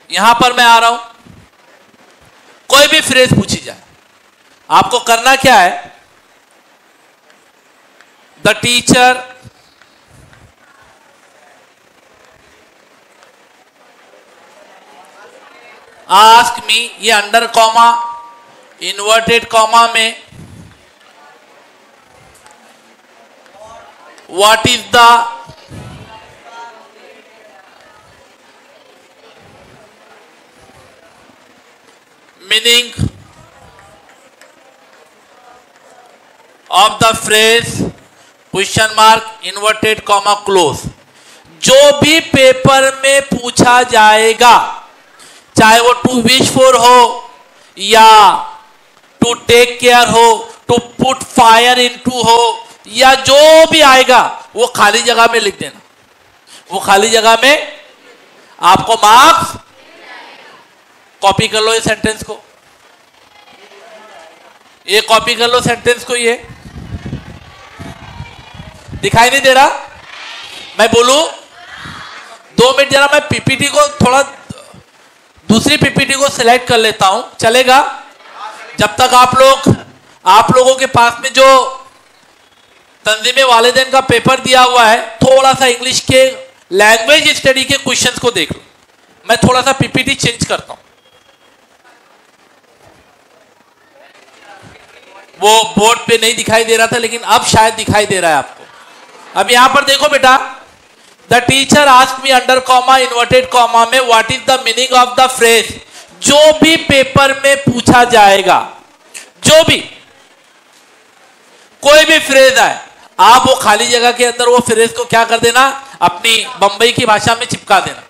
यहां पर मैं आ रहा हूं, कोई भी फ्रेज पूछी जाए, आपको करना क्या है, द टीचर आस्क मी, ये अंडर कॉमा इन्वर्टेड कॉमा में what is the meaning of the phrase question mark inverted comma close. जो भी पेपर में पूछा जाएगा, चाहे वो टू विश फॉर हो या टू टेक केयर हो, टू पुट फायर इनटू हो, या जो भी आएगा वो खाली जगह में लिख देना। वो खाली जगह में आपको मार्क्स, कॉपी कर लो ये सेंटेंस को, ये कॉपी कर लो सेंटेंस को। ये दिखाई नहीं दे रहा, मैं बोलूं 2 मिनट जरा, मैं पीपीटी को थोड़ा दूसरी पीपीटी को सिलेक्ट कर लेता हूं, चलेगा? जब तक आप लोगों के पास में जो तंजीम वालिदैन का पेपर दिया हुआ है, थोड़ा सा इंग्लिश के लैंग्वेज स्टडी के क्वेश्चंस को देख लो। मैं थोड़ा सा पीपीटी चेंज करता हूं, वो बोर्ड पे नहीं दिखाई दे रहा था लेकिन अब शायद दिखाई दे रहा है आपको। अब यहां पर देखो बेटा, the teacher ask me under comma inverted comma में what is the meaning of the phrase. जो भी पेपर में पूछा जाएगा, जो भी कोई भी फ्रेज आए, आप वो खाली जगह के अंदर वो फ्रेज को क्या कर देना, अपनी बंबई की भाषा में चिपका देना।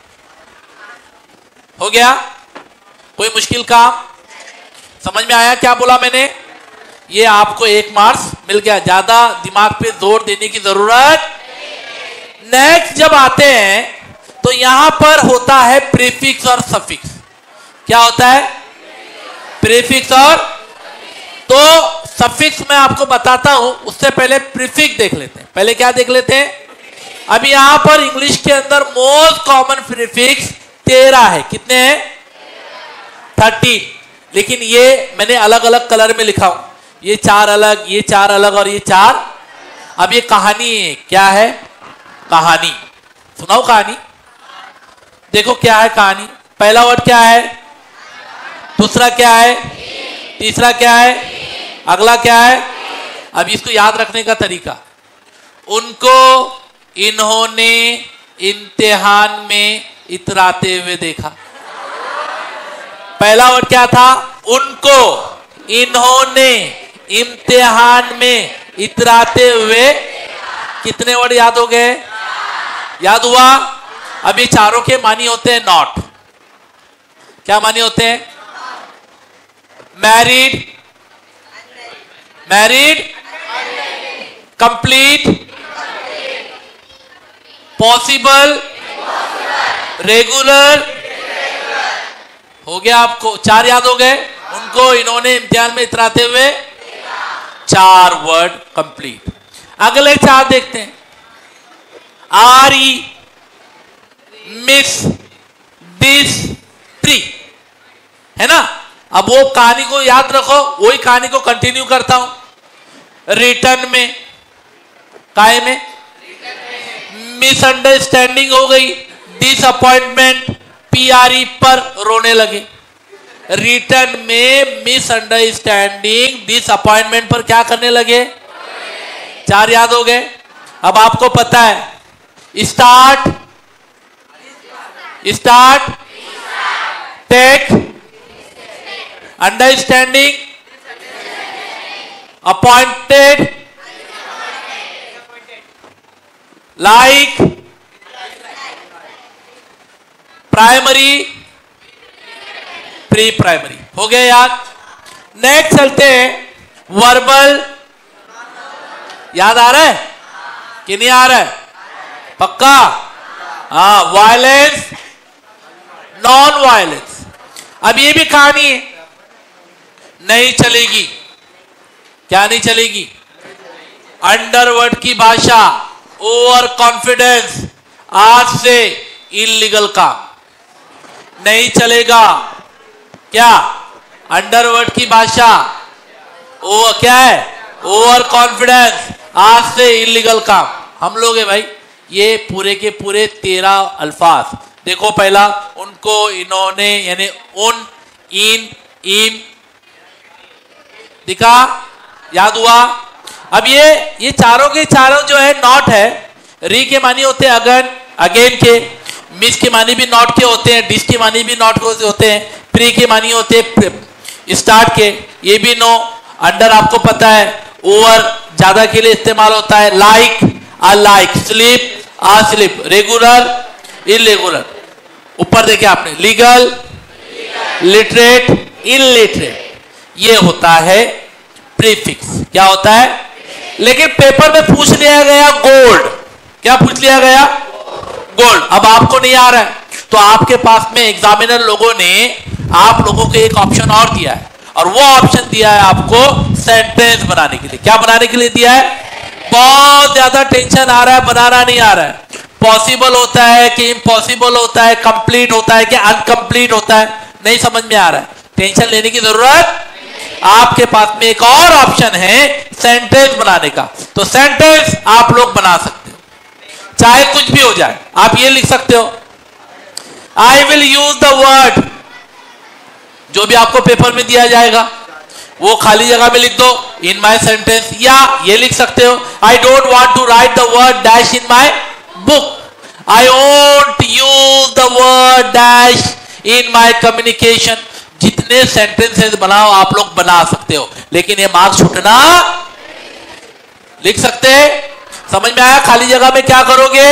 हो गया? कोई मुश्किल काम? समझ में आया क्या बोला मैंने? ये आपको 1 मार्क्स मिल गया, ज्यादा दिमाग पे जोर देने की जरूरत। नेक्स्ट जब आते हैं तो यहां पर होता है प्रीफिक्स और सफिक्स। क्या होता है? प्रीफिक्स और, तो सफिक्स मैं आपको बताता हूं, उससे पहले प्रीफिक्स देख लेते हैं। पहले क्या देख लेते हैं? अब यहां पर इंग्लिश के अंदर मोस्ट कॉमन प्रीफिक्स 13 है। कितने हैं? 13। लेकिन ये मैंने अलग अलग कलर में लिखा हूं, ये 4 अलग, ये 4 अलग और ये 4। अब ये कहानी है। क्या है? कहानी। सुनाओ कहानी। देखो क्या है कहानी। पहला वर्ड क्या है, दूसरा क्या है, तीसरा क्या है, अगला क्या है। अब इसको याद रखने का तरीका, उनको इन्होंने इम्तिहान में इतराते हुए देखा। पहला वर्ड क्या था? उनको इन्होंने इम्तिहान में इतराते हुए। कितने वर्ड याद हो गए? याद हुआ? अब ये चारों के मानी होते हैं नॉट। क्या मानी होते हैं? Married, married, complete, possible, regular. हो गया आपको? 4 याद हो गए। उनको इन्होंने इम्तिहान में इतराते हुए, 4 वर्ड कंप्लीट। अगले 4 देखते हैं। आरी, मिस, दिस, 3 है ना। अब वो कहानी को याद रखो, वही कहानी को कंटिन्यू करता हूं। रिटर्न में, काय में, मिसअंडरस्टैंडिंग हो गई, डिसअपॉइंटमेंट, पीआरई पर रोने लगे। रिटर्न में मिसअंडरस्टैंडिंग, डिसअपॉइंटमेंट पर क्या करने लगे? 4 याद हो गए। अब आपको पता है start, start, take, understanding, appointed, like, primary, pre primary. हो गया याद? नेक्स्ट चलते हैं। वर्बल, याद आ रहा है कि नहीं आ रहा है? पक्का? हाँ। Violence, non violence. अब ये भी कहानी है, नहीं चलेगी। क्या नहीं चलेगी? अंडरवर्ड की भाषा, ओवर कॉन्फिडेंस, आज से इलीगल काम। नहीं चलेगा। क्या अंडरवर्ल्ड की भाषा, वो क्या है, ओवर कॉन्फिडेंस, आज से इलीगल काम हम लोग है भाई। ये पूरे के पूरे 13 अल्फाज देखो। पहला उनको, इन्होंने, यानी उन, इन दिखा, याद हुआ। अब ये चारों के चारों जो है नॉट है। री के मानी होते हैं अगन, अगेन के। मिस के मानी भी नॉट के होते हैं, डिस के मानी भी नॉट के होते हैं, प्री के मानी होते हैं स्टार्ट के। ये भी नो। अंडर आपको पता है, ओवर ज्यादा के लिए इस्तेमाल होता है। Like, alike, slip, asleep, regular, irregular. ऊपर देखे आपने, लीगल, लिटरेट, इलिटरेट। ये होता है प्रीफिक्स। क्या होता है? लेकिन पेपर में पूछ लिया गया गोल्ड। क्या पूछ लिया गया? गोल्ड। अब आपको नहीं आ रहा है तो आपके पास में एग्जामिनर लोगों ने आप लोगों को एक ऑप्शन और दिया है, और वो ऑप्शन दिया है आपको सेंटेंस बनाने के लिए। क्या बनाने के लिए दिया है? बहुत ज्यादा टेंशन आ रहा है, बनाना नहीं आ रहा है। पॉसिबल होता है कि इम्पॉसिबल होता है, कंप्लीट होता है कि अनकंप्लीट होता है, नहीं समझ में आ रहा है। टेंशन लेने की जरूरत। आपके पास में एक और ऑप्शन है सेंटेंस बनाने का, तो सेंटेंस आप लोग बना सकते हो, चाहे कुछ भी हो जाए। आप ये लिख सकते हो, I will use the word, जो भी आपको पेपर में दिया जाएगा वो खाली जगह में लिख दो, इन माई सेंटेंस। या ये लिख सकते हो, I don't want to write the word dash in my book, I won't use the word dash in my communication. जितने सेंटेंसेस बनाओ आप लोग बना सकते हो, लेकिन ये मार्क्स छूटना लिख सकते। समझ में आया? खाली जगह में क्या करोगे?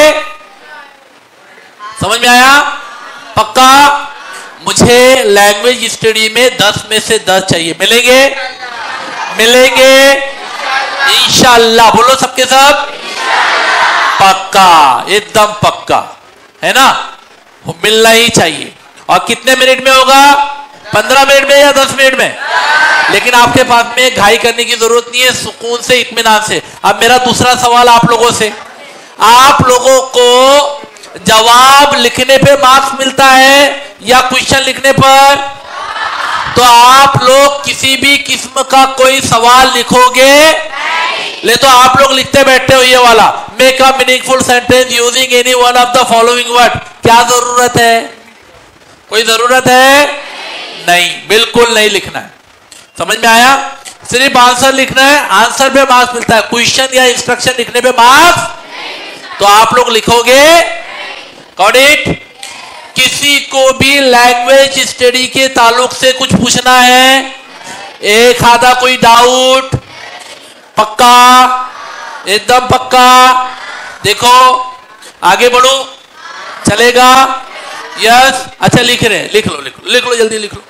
समझ में आया? पक्का? मुझे लैंग्वेज स्टडी में 10 में से 10 चाहिए। मिलेंगे? मिलेंगे इंशाल्लाह। बोलो सबके सब पक्का, एकदम पक्का, है ना? मिलना ही चाहिए। और कितने मिनट में होगा? 15 मिनट में या 10 मिनट में? लेकिन आपके पास में घाई करने की जरूरत नहीं है, सुकून से, इत्मीनान से। अब मेरा दूसरा सवाल आप लोगों से, आप लोगों को जवाब लिखने पे मार्क्स मिलता है या क्वेश्चन लिखने पर? तो आप लोग किसी भी किस्म का कोई सवाल लिखोगे ले तो आप लोग लिखते बैठते हो ये वाला, make a meaningful sentence using any one of the following word. क्या जरूरत है? कोई जरूरत है? नहीं, बिल्कुल नहीं लिखना है। समझ में आया? सिर्फ आंसर लिखना है, आंसर पे मार्क्स मिलता है। क्वेश्चन या इंस्ट्रक्शन लिखने पे मार्क्स तो आप लोग लिखोगे। Got it? किसी को भी लैंग्वेज स्टडी के ताल्लुक से कुछ पूछना है, एक आधा कोई डाउट? पक्का? एकदम पक्का? देखो आगे बढ़ो, चलेगा? यस। अच्छा लिख रहे हैं, लिख लो लिख लो लिख लो, जल्दी लिख लो।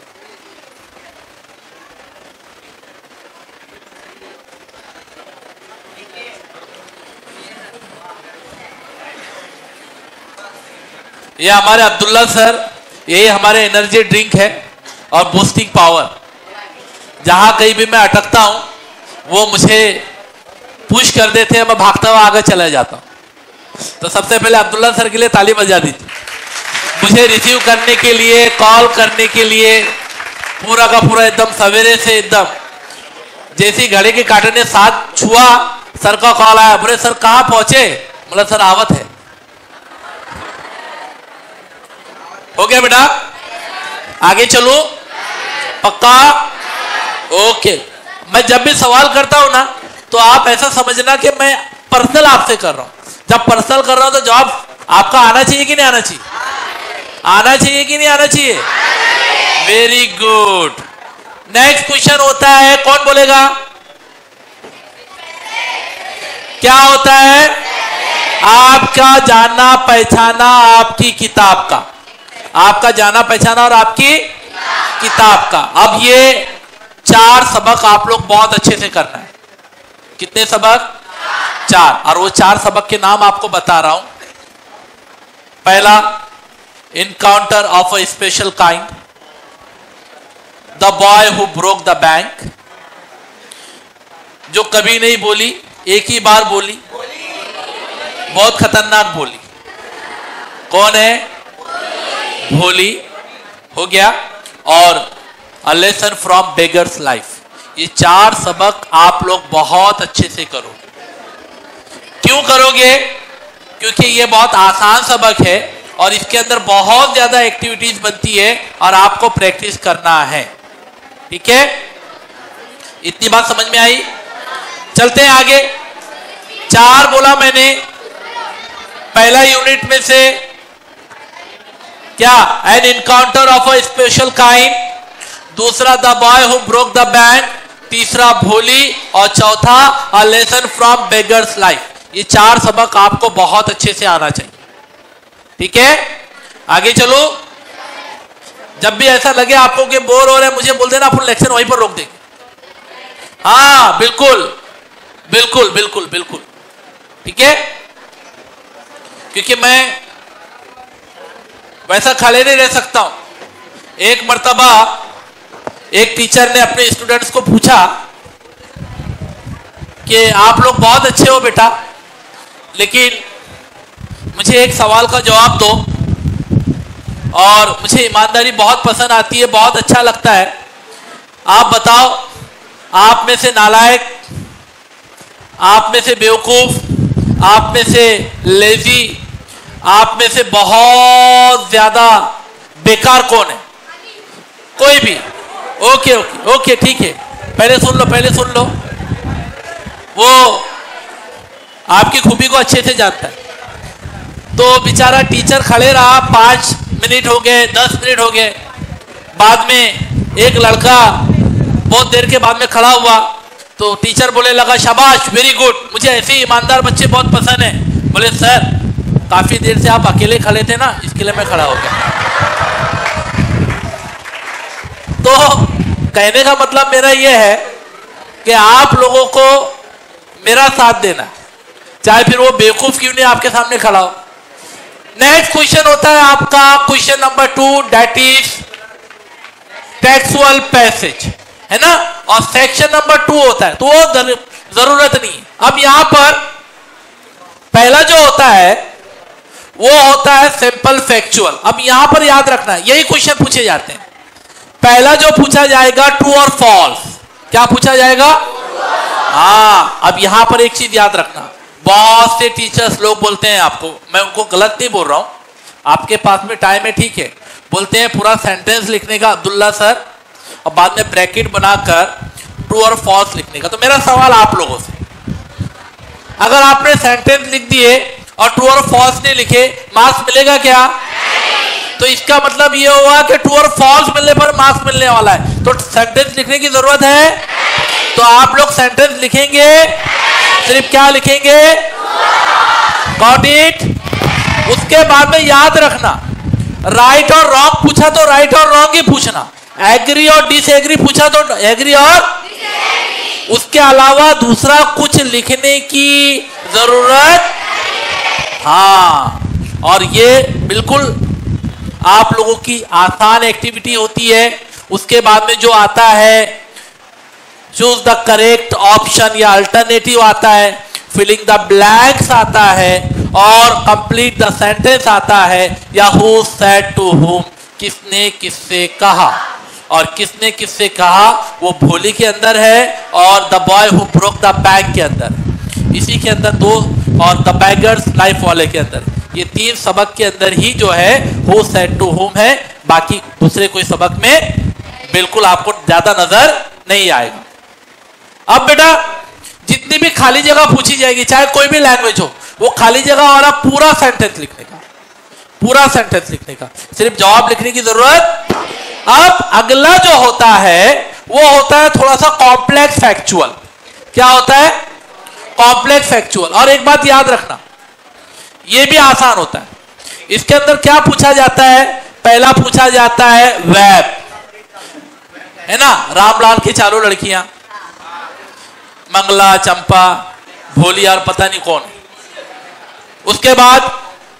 ये हमारे अब्दुल्ला सर, ये हमारे एनर्जी ड्रिंक है और बूस्टिंग पावर। जहां कहीं भी मैं अटकता हूं वो मुझे पुश कर देते हैं, मैं भागता हुआ आगे चला जाता हूं। तो सबसे पहले अब्दुल्ला सर के लिए ताली बजा दीजिए। मुझे रिसीव करने के लिए, कॉल करने के लिए पूरा का पूरा एकदम सवेरे से, एकदम जैसी घड़ी के कांटे ने साथ छुआ, सर का कॉल आया, बोले सर कहाँ पहुंचे? बोला सर आवत है। हो गया बेटा? आगे चलो? पक्का? ओके। मैं जब भी सवाल करता हूं ना तो आप ऐसा समझना कि मैं पर्सनल आपसे कर रहा हूं। जब पर्सनल कर रहा हूं तो जवाब आपका आना चाहिए कि नहीं आना चाहिए? आना चाहिए कि नहीं आना चाहिए? Very good. नेक्स्ट क्वेश्चन होता है, कौन बोलेगा? क्या होता है? आपका जाना पहचाना आपकी किताब का, आपका जाना पहचाना और आपकी किताब का। अब ये 4 सबक आप लोग बहुत अच्छे से करना है। कितने सबक? 4। और वो 4 सबक के नाम आपको बता रहा हूं। पहला, encounter of a special kind, the boy who broke the bank, जो कभी नहीं बोली, एक ही बार बोली, बहुत खतरनाक बोली। कौन है? भोली। हो गया, और a lesson from beggars life. ये 4 सबक आप लोग बहुत अच्छे से करो। क्यों करोगे? क्योंकि ये बहुत आसान सबक है और इसके अंदर बहुत ज्यादा एक्टिविटीज बनती है और आपको प्रैक्टिस करना है। ठीक है, इतनी बात समझ में आई? चलते हैं आगे। 4 बोला मैंने। पहला यूनिट में से क्या? An encounter of a special kind. दूसरा the boy who broke the bank. तीसरा भोली, और चौथा a lesson from beggars life. ये 4 सबक आपको बहुत अच्छे से आना चाहिए। ठीक है, आगे चलो। जब भी ऐसा लगे आपको कि बोर हो रहे हैं, मुझे बोल देना, अपन लेक्चर वहीं पर रोक देंगे। हाँ बिल्कुल बिल्कुल बिल्कुल बिल्कुल, ठीक है। क्योंकि मैं वैसा खड़े नहीं रह सकता हूं। एक मर्तबा एक टीचर ने अपने स्टूडेंट्स को पूछा कि आप लोग बहुत अच्छे हो बेटा, लेकिन मुझे एक सवाल का जवाब दो, और मुझे ईमानदारी बहुत पसंद आती है, बहुत अच्छा लगता है। आप बताओ, आप में से नालायक, आप में से बेवकूफ, आप में से लेजी, आप में से बहुत ज्यादा बेकार कौन है? कोई भी? ओके ओके ओके, ठीक है। पहले सुन लो, पहले सुन लो। वो आपकी खूबी को अच्छे से जानता है। तो बेचारा टीचर खड़े रहा, 5 मिनट हो गए, 10 मिनट हो गए। बाद में एक लड़का बहुत देर के बाद में खड़ा हुआ, तो टीचर बोले लगा, शाबाश, वेरी गुड, मुझे ऐसे ईमानदार बच्चे बहुत पसंद है। बोले सर, काफी देर से आप अकेले खड़े थे ना, इसके लिए मैं खड़ा हो गया। तो कहने का मतलब मेरा यह है कि आप लोगों को मेरा साथ देना, चाहे फिर वो बेवकूफ क्यों नहीं आपके सामने खड़ा हो। नेक्स्ट क्वेश्चन होता है आपका question number 2, that is textual passage, है ना। और सेक्शन नंबर 2 होता है, तो वो जरूरत नहीं है। अब यहां पर पहला जो होता है वो होता है सिंपल फैक्चुअल। अब यहां पर याद रखना है, यही क्वेश्चन पूछे जाते हैं। पहला जो पूछा जाएगा ट्रू और फॉल्स। क्या पूछा जाएगा? हाँ, अब यहां पर एक चीज याद रखना, बहुत से टीचर्स लोग बोलते हैं आपको, मैं उनको गलत नहीं बोल रहा हूं, आपके पास में टाइम है, ठीक है, बोलते हैं पूरा सेंटेंस लिखने का अब्दुल्ला सर, और बाद में ब्रैकेट बनाकर ट्रू और फॉल्स लिखने का। तो मेरा सवाल आप लोगों से, अगर आपने सेंटेंस लिख दिए और ट्रू और फॉल्स नहीं लिखे, मार्क्स मिलेगा क्या? तो इसका मतलब ये हुआ कि ट्रू और फॉल्स मिलने पर मार्क्स मिलने वाला है। तो सेंटेंस लिखने की जरूरत है, तो आप लोग सेंटेंस लिखेंगे, सिर्फ क्या लिखेंगे? Got it. उसके बाद में याद रखना, राइट और रॉन्ग पूछा तो राइट और रॉन्ग ही पूछना, एग्री और डिसएग्री पूछा तो एग्री और डिसएग्री। उसके अलावा दूसरा कुछ लिखने की जरूरत, हाँ। और ये बिल्कुल आप लोगों की आसान एक्टिविटी होती है। उसके बाद में जो आता है, चूज द करेक्ट ऑप्शन या अल्टरनेटिव आता है, फिलिंग द ब्लैंक्स आता है, और कंप्लीट द सेंटेंस आता है, या हु सेड टू हुम, किसने किससे कहा। और किसने किससे कहा वो भोली के अंदर है, और the boy who broke the bank के अंदर, इसी के अंदर 2, और द बेगर्स लाइफ वाले के अंदर। ये 3 सबक के अंदर ही जो है हु सेड टू हुम है, बाकी दूसरे कोई सबक में बिल्कुल आपको ज्यादा नजर नहीं आएगा। अब बेटा जितनी भी खाली जगह पूछी जाएगी, चाहे कोई भी लैंग्वेज हो, वो खाली जगह वाला पूरा सेंटेंस लिखने का, पूरा सेंटेंस लिखने का, सिर्फ जवाब लिखने की जरूरत। अब अगला जो होता है वो होता है थोड़ा सा कॉम्प्लेक्स फैक्चुअल। क्या होता है? Complex factual. और एक बात याद रखना, ये भी आसान होता है। इसके अंदर क्या पूछा जाता है? पहला पूछा जाता है वेब, है ना, रामलाल की चारों लड़कियां, मंगला, चंपा, भोली और पता नहीं कौन। उसके बाद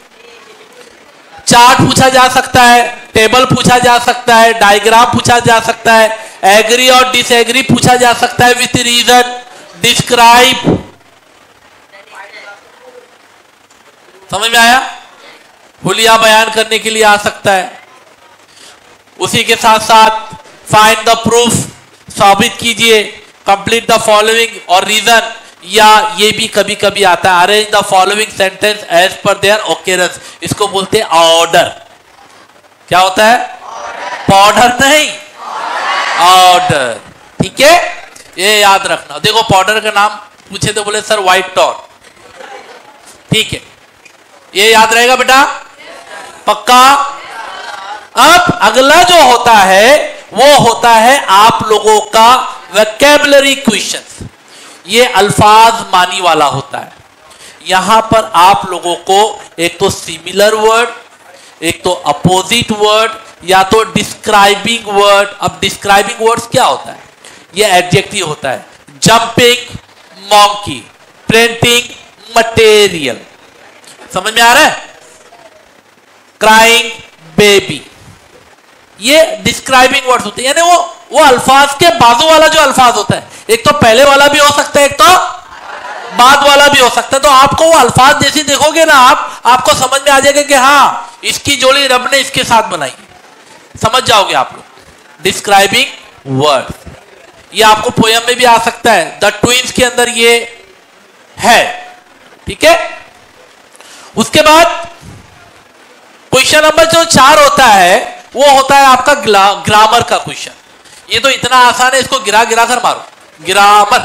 चार्ट पूछा जा सकता है, टेबल पूछा जा सकता है, डायग्राम पूछा जा सकता है, एग्री और डिसएग्री पूछा जा सकता है, विथ रीजन, डिस्क्राइब। समझ में आया? हुलिया बयान करने के लिए आ सकता है। उसी के साथ साथ फाइंड द प्रूफ, साबित कीजिए, कंप्लीट द फॉलोइंग और रीजन, या ये भी कभी कभी आता है arrange the following sentence as per their occurrence, इसको बोलते हैं ऑर्डर। क्या होता है? पाउडर नहीं, ऑर्डर। ठीक है, ये याद रखना। देखो पाउडर का नाम पूछे तो बोले सर व्हाइट टॉन, ठीक है, ये याद रहेगा बेटा, पक्का। अब अगला जो होता है वो होता है आप लोगों का वोकैबुलरी क्वेश्चन। ये अल्फाज मानी वाला होता है। यहां पर आप लोगों को एक तो सिमिलर वर्ड, एक तो अपोजिट वर्ड, या तो डिस्क्राइबिंग वर्ड। अब डिस्क्राइबिंग वर्ड्स क्या होता है? ये एडजेक्टिव होता है। जंपिंग मॉन्की, प्रिंटिंग मटेरियल, समझ में आ रहा है? क्राइंग बेबी, ये डिस्क्राइबिंग वर्ड्स होते हैं। यानी वो अल्फाज के बाजू वाला जो अल्फाज होता है, एक तो पहले वाला भी हो सकता है, एक तो बाद वाला भी हो सकता है। तो आपको वो अल्फाज जैसे देखोगे ना, आपको समझ में आ जाएगा कि हाँ इसकी जोड़ी रब ने इसके साथ बनाई, समझ जाओगे आप लोग। डिस्क्राइबिंग वर्ड, ये आपको पोयम में भी आ सकता है, द ट्विंस के अंदर ये है, ठीक है। उसके बाद क्वेश्चन नंबर जो 4 होता है वो होता है आपका ग्रामर का क्वेश्चन। ये तो इतना आसान है, इसको गिरा गिरा कर मारो। ग्रामर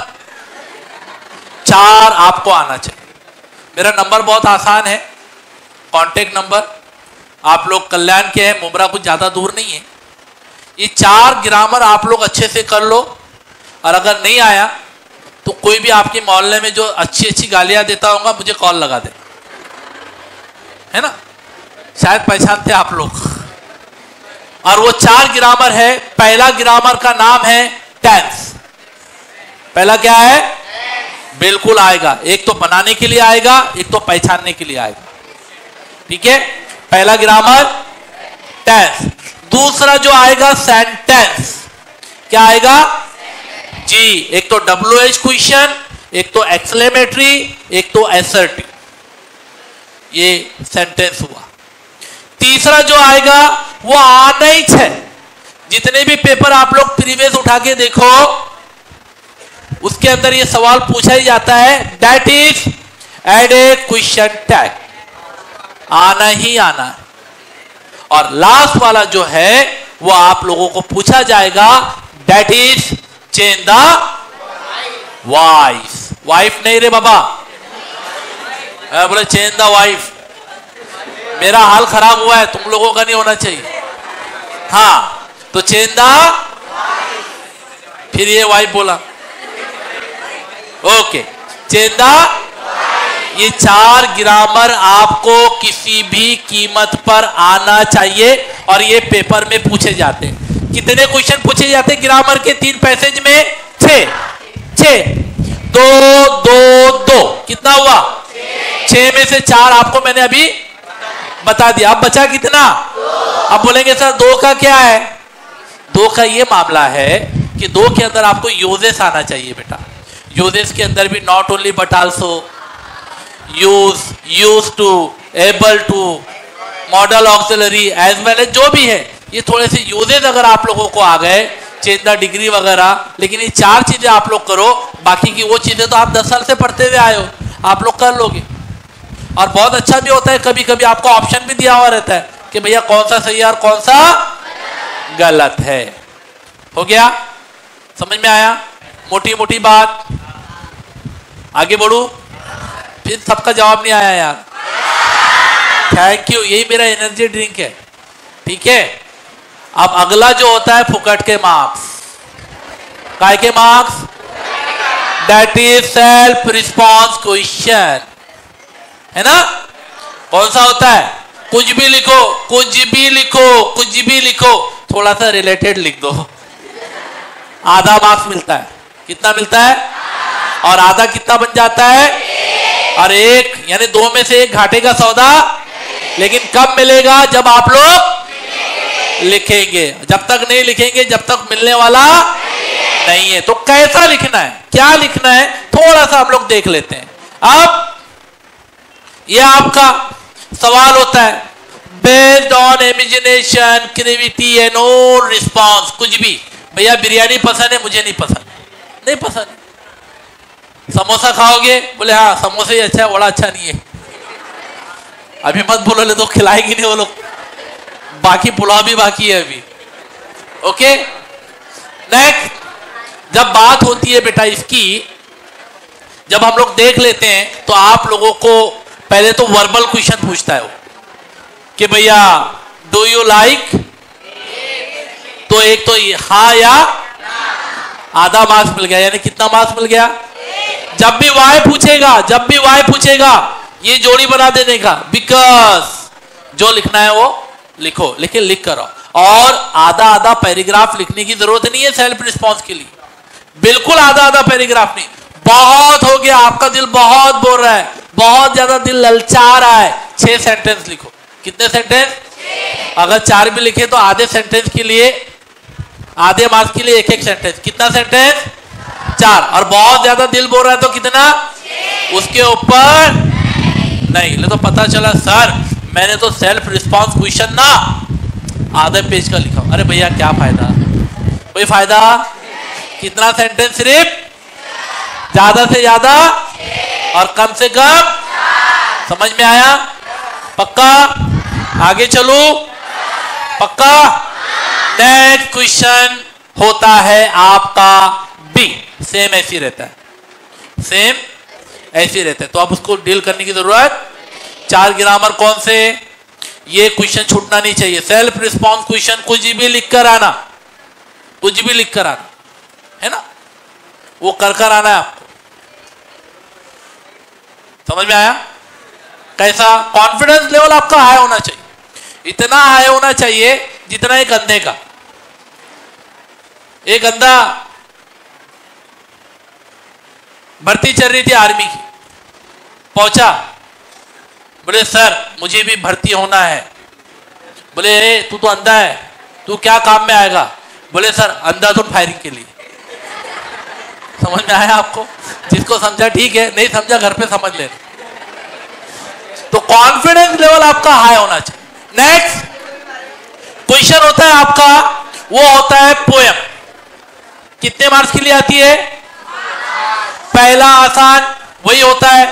4 आपको आना चाहिए। मेरा नंबर बहुत आसान है, कांटेक्ट नंबर, आप लोग कल्याण के हैं, मुमरा कुछ ज्यादा दूर नहीं है। ये 4 ग्रामर आप लोग अच्छे से कर लो, और अगर नहीं आया तो कोई भी आपके मोहल्ले में जो अच्छी अच्छी गालियां देता होगा मुझे कॉल लगा दे, है ना, शायद पहचानते आप लोग। और वो 4 ग्रामर है। पहला ग्रामर का नाम है टेंस। पहला क्या है? बिल्कुल आएगा, एक तो बनाने के लिए आएगा, एक तो पहचानने के लिए आएगा, ठीक है। पहला ग्रामर टेंस। दूसरा जो आएगा सेंटेंस, क्या आएगा जी? एक तो WH क्वेश्चन, एक तो एक्सक्लेमेटरी, एक तो असर्टिव, ये सेंटेंस हुआ। तीसरा जो आएगा वो आना ही है। जितने भी पेपर आप लोग प्रीवियस उठा के देखो, उसके अंदर ये सवाल पूछा ही जाता है, that is add a question tag, आना ही आना है। और लास्ट वाला जो है वो आप लोगों को पूछा जाएगा, that is change the wife. Wife नहीं रे बाबा, बोले चेंज द वाइफ। मेरा हाल खराब हुआ है, तुम लोगों का नहीं होना चाहिए। हाँ, तो चेंज द, फिर ये वाइफ बोला, ओके, चेंज द। ये 4 ग्रामर आपको किसी भी कीमत पर आना चाहिए, और ये पेपर में पूछे जाते हैं। कितने क्वेश्चन पूछे जाते हैं ग्रामर के 3 पैसेज में? 6। 2 2 2, कितना हुआ? 6 में से 4 आपको मैंने अभी बता दिया। अब बचा कितना? अब बोलेंगे सर 2 का क्या है? 2 का ये मामला है कि 2 के अंदर आपको यूजेस आना चाहिए बेटा। यूजेस के अंदर भी not only but also, use, use to, able to, modal auxiliary, as well as, जो भी है, ये थोड़े से यूजेस अगर आप लोगों को आ गए, चेंज द डिग्री वगैरह, लेकिन ये 4 चीजें आप लोग करो, बाकी की वो चीजें तो आप 10 साल से पढ़ते हुए आए हो, आप लोग कर लोगे। और बहुत अच्छा भी होता है, कभी कभी आपको ऑप्शन भी दिया हुआ रहता है कि भैया कौन सा सही है और कौन सा गलत है। हो गया? समझ में आया? मोटी मोटी बात। आगे बढ़ू? फिर सबका जवाब नहीं आया यार। थैंक यू, यही मेरा एनर्जी ड्रिंक है, ठीक है। अब अगला जो होता है फुकट के मार्क्स। काय के marks? That is self response question, है ना। कौन सा होता है? कुछ भी लिखो, कुछ भी लिखो, कुछ भी लिखो, थोड़ा सा रिलेटेड लिख दो, आधा मार्क्स मिलता है। कितना मिलता है? और आधा कितना बन जाता है? और 1 यानी 2 में से 1 घाटे का सौदा। लेकिन कब मिलेगा? जब आप लोग लिखेंगे। जब तक नहीं लिखेंगे, जब तक मिलने वाला नहीं है। तो कैसा लिखना है, क्या लिखना है, थोड़ा सा हम लोग देख लेते हैं। अब यह आपका सवाल होता है, based on imagination, creativity and own response. कुछ भी, भैया बिरयानी पसंद है, मुझे नहीं पसंद, नहीं पसंद। समोसा खाओगे, बोले हाँ समोसा ही अच्छा है, वड़ा अच्छा नहीं है। अभी मत बोलो, ले तो खिलाएंगे नहीं वो लोग, बाकी पुलाव भी बाकी है अभी। ओके, नेक्स्ट, जब बात होती है बेटा इसकी, जब हम लोग देख लेते हैं तो आप लोगों को पहले तो वर्बल क्वेश्चन पूछता है वो कि भैया डू यू लाइक, तो एक तो हाँ या आधा मार्क्स मिल गया, यानी कितना मार्क्स मिल गया। जब भी वाई पूछेगा, जब भी वाई पूछेगा ये जोड़ी बना देने का, बिकॉज जो लिखना है वो लिखो, लेकिन लिख करो। और आधा आधा पैराग्राफ लिखने की जरूरत नहीं है सेल्फ रिस्पॉन्स के लिए, बिल्कुल आधा आधा पैराग्राफ नहीं। बहुत हो गया, आपका दिल बहुत बोल रहा है, बहुत ज्यादा दिल ललचा रहा है, 6 सेंटेंस लिखो। कितने सेंटेंस? अगर 4 भी लिखे तो आधे सेंटेंस के लिए, आधे मार्क्स के लिए 1-1 सेंटेंस। कितना सेंटेंस? 4। और बहुत ज्यादा दिल बोल रहा है तो कितना? उसके ऊपर नहीं। ले तो पता चला सर मैंने तो सेल्फ रिस्पॉन्स क्वेश्चन ना आधे पेज का लिखा। अरे भैया क्या फायदा, कोई फायदा? कितना सेंटेंस? सिर्फ ज्यादा से ज्यादा और कम से कम। समझ में आया? पक्का? आगे चलू? पक्का? नेक्स्ट क्वेश्चन होता है आपका बी। सेम ऐसी रहता है, सेम ऐसी रहता है, तो आप उसको डील करने की जरूरत। 4 ग्रामर कौन से? ये क्वेश्चन छूटना नहीं चाहिए। सेल्फ रिस्पॉन्स क्वेश्चन कुछ भी लिख कर आना, कुछ भी लिख कर आना है ना, वो कर आना है आपको। समझ में आया? कैसा? कॉन्फिडेंस लेवल आपका हाई होना चाहिए, इतना हाई होना चाहिए जितना एक अंधे का। एक अंधा भर्ती चल रही थी आर्मी की, पहुंचा, बोले सर मुझे भी भर्ती होना है। बोले तू तो अंधा है, तू क्या काम में आएगा? बोले सर अंधाधुन फायरिंग के लिए। समझ में आया आपको? जिसको समझा ठीक है, नहीं समझा घर पे समझ लेना। तो कॉन्फिडेंस लेवल आपका हाई होना चाहिए। नेक्स्ट क्वेश्चन होता है आपका, वो होता है पोएम। कितने मार्क्स के लिए आती है? पहला आसान वही होता है,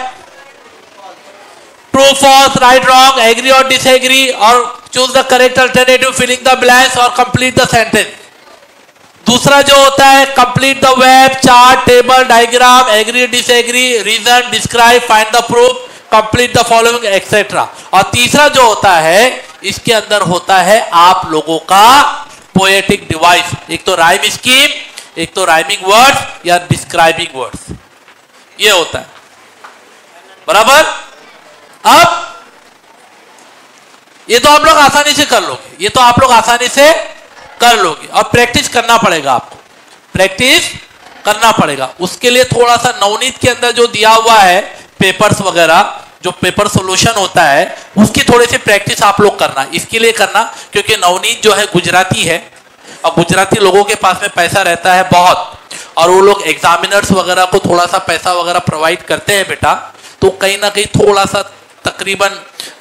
true false, right wrong, agree और डिसएग्री, और choose the correct alternative, filling the blanks और कंप्लीट द सेंटेंस। दूसरा जो होता है complete the web, chart, table, diagram, agree, disagree, reason, describe, find the proof, complete the following etcetera. और तीसरा जो होता है इसके अंदर होता है आप लोगों का पोएटिक डिवाइस। एक तो राइम स्कीम, एक तो राइमिंग वर्ड्स या डिस्क्राइबिंग वर्ड्स, ये होता है। बराबर? अब ये तो आप लोग आसानी से कर लोगे, ये तो आप लोग आसानी से कर लोगे, और प्रैक्टिस करना पड़ेगा आपको, प्रैक्टिस करना पड़ेगा। उसके लिए थोड़ा सा नवनीत के अंदर जो दिया हुआ है पेपर्स वगैरह, जो पेपर सॉल्यूशन होता है, उसकी थोड़ी सी प्रैक्टिस आप लोग करना। इसके लिए करना क्योंकि नवनीत जो है गुजराती है, और गुजराती लोगों के पास में पैसा रहता है बहुत, और वो लोग एग्जामिनर्स वगैरह को थोड़ा सा पैसा वगैरह प्रोवाइड करते हैं बेटा, तो कहीं ना कहीं थोड़ा सा तकरीबन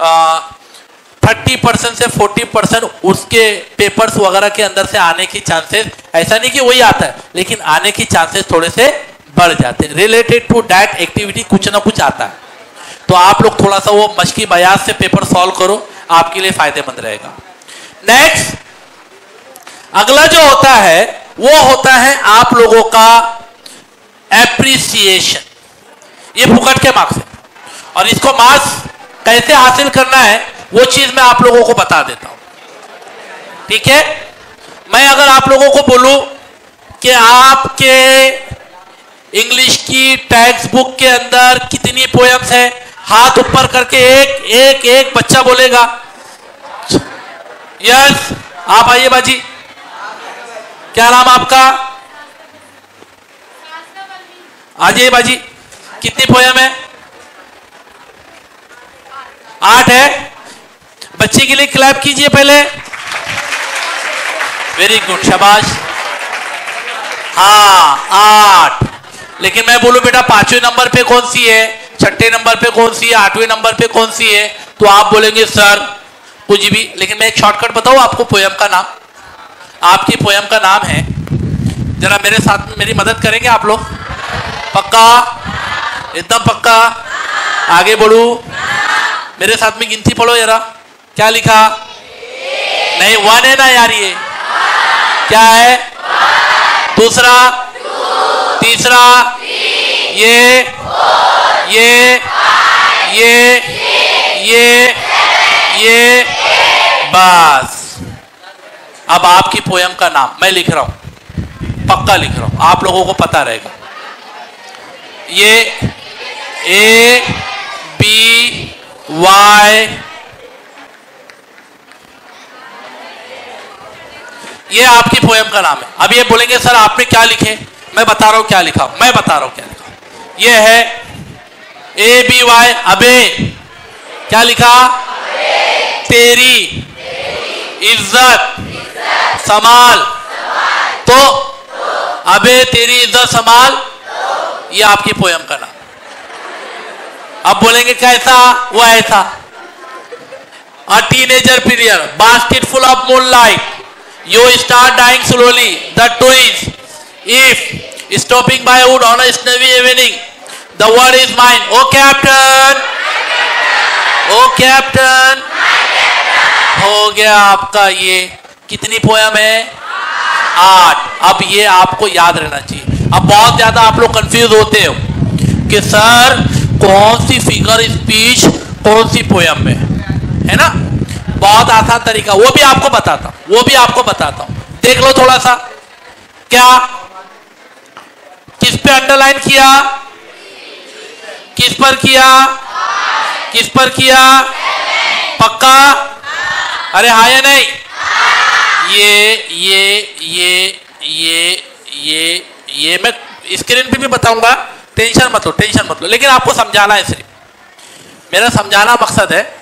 30% से 40% उसके पेपर्स वगैरह के अंदर से आने की चांसेस, ऐसा नहीं कि वही आता है, लेकिन आने की चांसेस थोड़े से बढ़ जाते हैं। रिलेटेड टू दैट एक्टिविटी कुछ ना कुछ आता है, तो आप लोग थोड़ा सा वो मशकी बयास से पेपर सॉल्व करो, आपके लिए फायदेमंद रहेगा। नेक्स्ट अगला जो होता है वो होता है आप लोगों का एप्रिसिएशन। ये फुकट के मार्क्स है, और इसको मार्क्स कैसे हासिल करना है वो चीज मैं आप लोगों को बता देता हूं। ठीक है? मैं अगर आप लोगों को बोलूं कि आपके इंग्लिश की टेक्स्ट बुक के अंदर कितनी पोएम्स है, हाथ ऊपर करके एक एक एक बच्चा बोलेगा। यस, आप आइए बाजी, क्या नाम आपका? आ जाइए बाजी, कितनी पोएम है? 8 है। बच्चे के लिए क्लैप कीजिए पहले। वेरी गुड, शाबाश। हाँ 8, लेकिन मैं बोलूं बेटा 5वें नंबर पे कौन सी है, 6ठे नंबर पे कौन सी है, 8वें नंबर पे कौन सी है, तो आप बोलेंगे सर कुछ भी, लेकिन मैं एक शॉर्टकट बताऊं आपको पोयम का नाम। आपकी पोयम का नाम है, जरा मेरे साथ में मेरी मदद करेंगे आप लोग? पक्का? एकदम पक्का? आगे बढ़ू? मेरे साथ में गिनती पढ़ो जरा। क्या लिखा? नहीं, 1 है ना यार, ये क्या है? दूसरा, तीसरा, ये बस। अब आपकी पोयम का नाम मैं लिख रहा हूं, पक्का लिख रहा हूं, आप लोगों को पता रहेगा। ये ABY, ये आपकी पोयम का नाम है। अब ये बोलेंगे सर आपने क्या लिखे? मैं बता रहा हूं क्या लिखा, मैं बता रहा हूं क्या लिखा। ये है ABY, अबे क्या लिखा? तेरी इज्जत संभाल तो, अबे तेरी इज्जत संभाल, ये आपकी पोयम का नाम। अब बोलेंगे कैसा? वो ऐसा। A teenager period, basket full of moonlight, you start dying slowly. The twins, if stopping by wood on a snowy evening, the word is mine. Oh captain, oh captain. हो गया आपका ये। कितनी पोयम है? 8। अब ये आपको याद रहना चाहिए। अब बहुत ज्यादा आप लोग कंफ्यूज होते हो कि सर कौन सी फिगर स्पीच कौन सी पोयम में है ना। बहुत आसान तरीका, वो भी आपको बताता हूं, देख लो थोड़ा सा। क्या किस पे अंडरलाइन किया? किस पर किया? किस पर किया? पक्का? अरे हाँ या नहीं? ये मैं स्क्रीन पे भी बताऊंगा, टेंशन मत लो, लेकिन आपको समझाना है सिर्फ। मेरा समझाना मकसद है।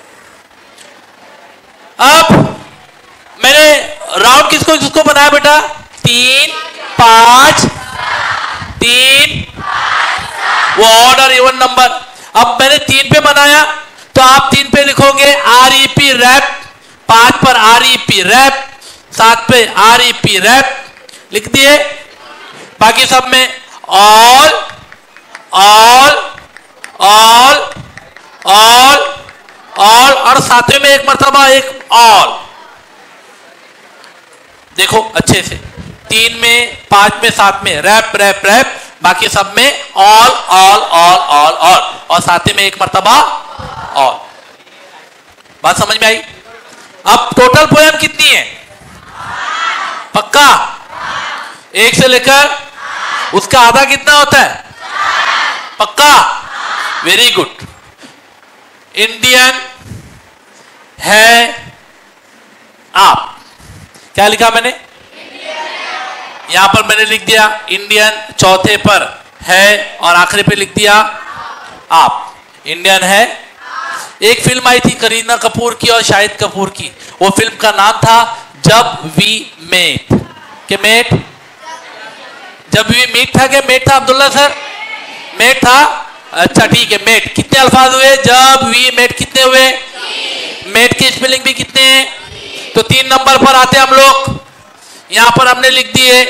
अब मैंने राउंड किसको बनाया बेटा? 3, 5, 3, वो ऑर्डर इवन नंबर। अब मैंने 3 पे बनाया तो आप 3 पे लिखोगे REP रैप, 5 पर REP रैप, 7 पे REP रैप लिख दिए। बाकी सब में ऑल और सातवें में एक मर्तबा एक ऑल। देखो अच्छे से, 3 में, 5 में, 7 में रैप रैप रैप, बाकी सब में ऑल और सातवें में एक मर्तबा ऑल। बात समझ में आई? अब टोटल पोयम कितनी है? पक्का? 1 से लेकर उसका आधा कितना होता है? पक्का? Very good. इंडियन है आप। क्या लिखा मैंने? यहां पर मैंने लिख दिया इंडियन, चौथे पर है और आखिरी पे लिख दिया आप। इंडियन है। एक फिल्म आई थी करीना कपूर की और शाहिद कपूर की, वो फिल्म का नाम था जब वी मेट। के मेट? जब वी मीट था क्या मेट था अब्दुल्ला सर? मेट था। अच्छा ठीक है, मेट। कितने अल्फाज हुए? जब वी मेट कितने हुए? मेट की स्पेलिंग भी कितने हैं? तो 3 नंबर पर आते हम लोग। यहां पर हमने लिख दिए,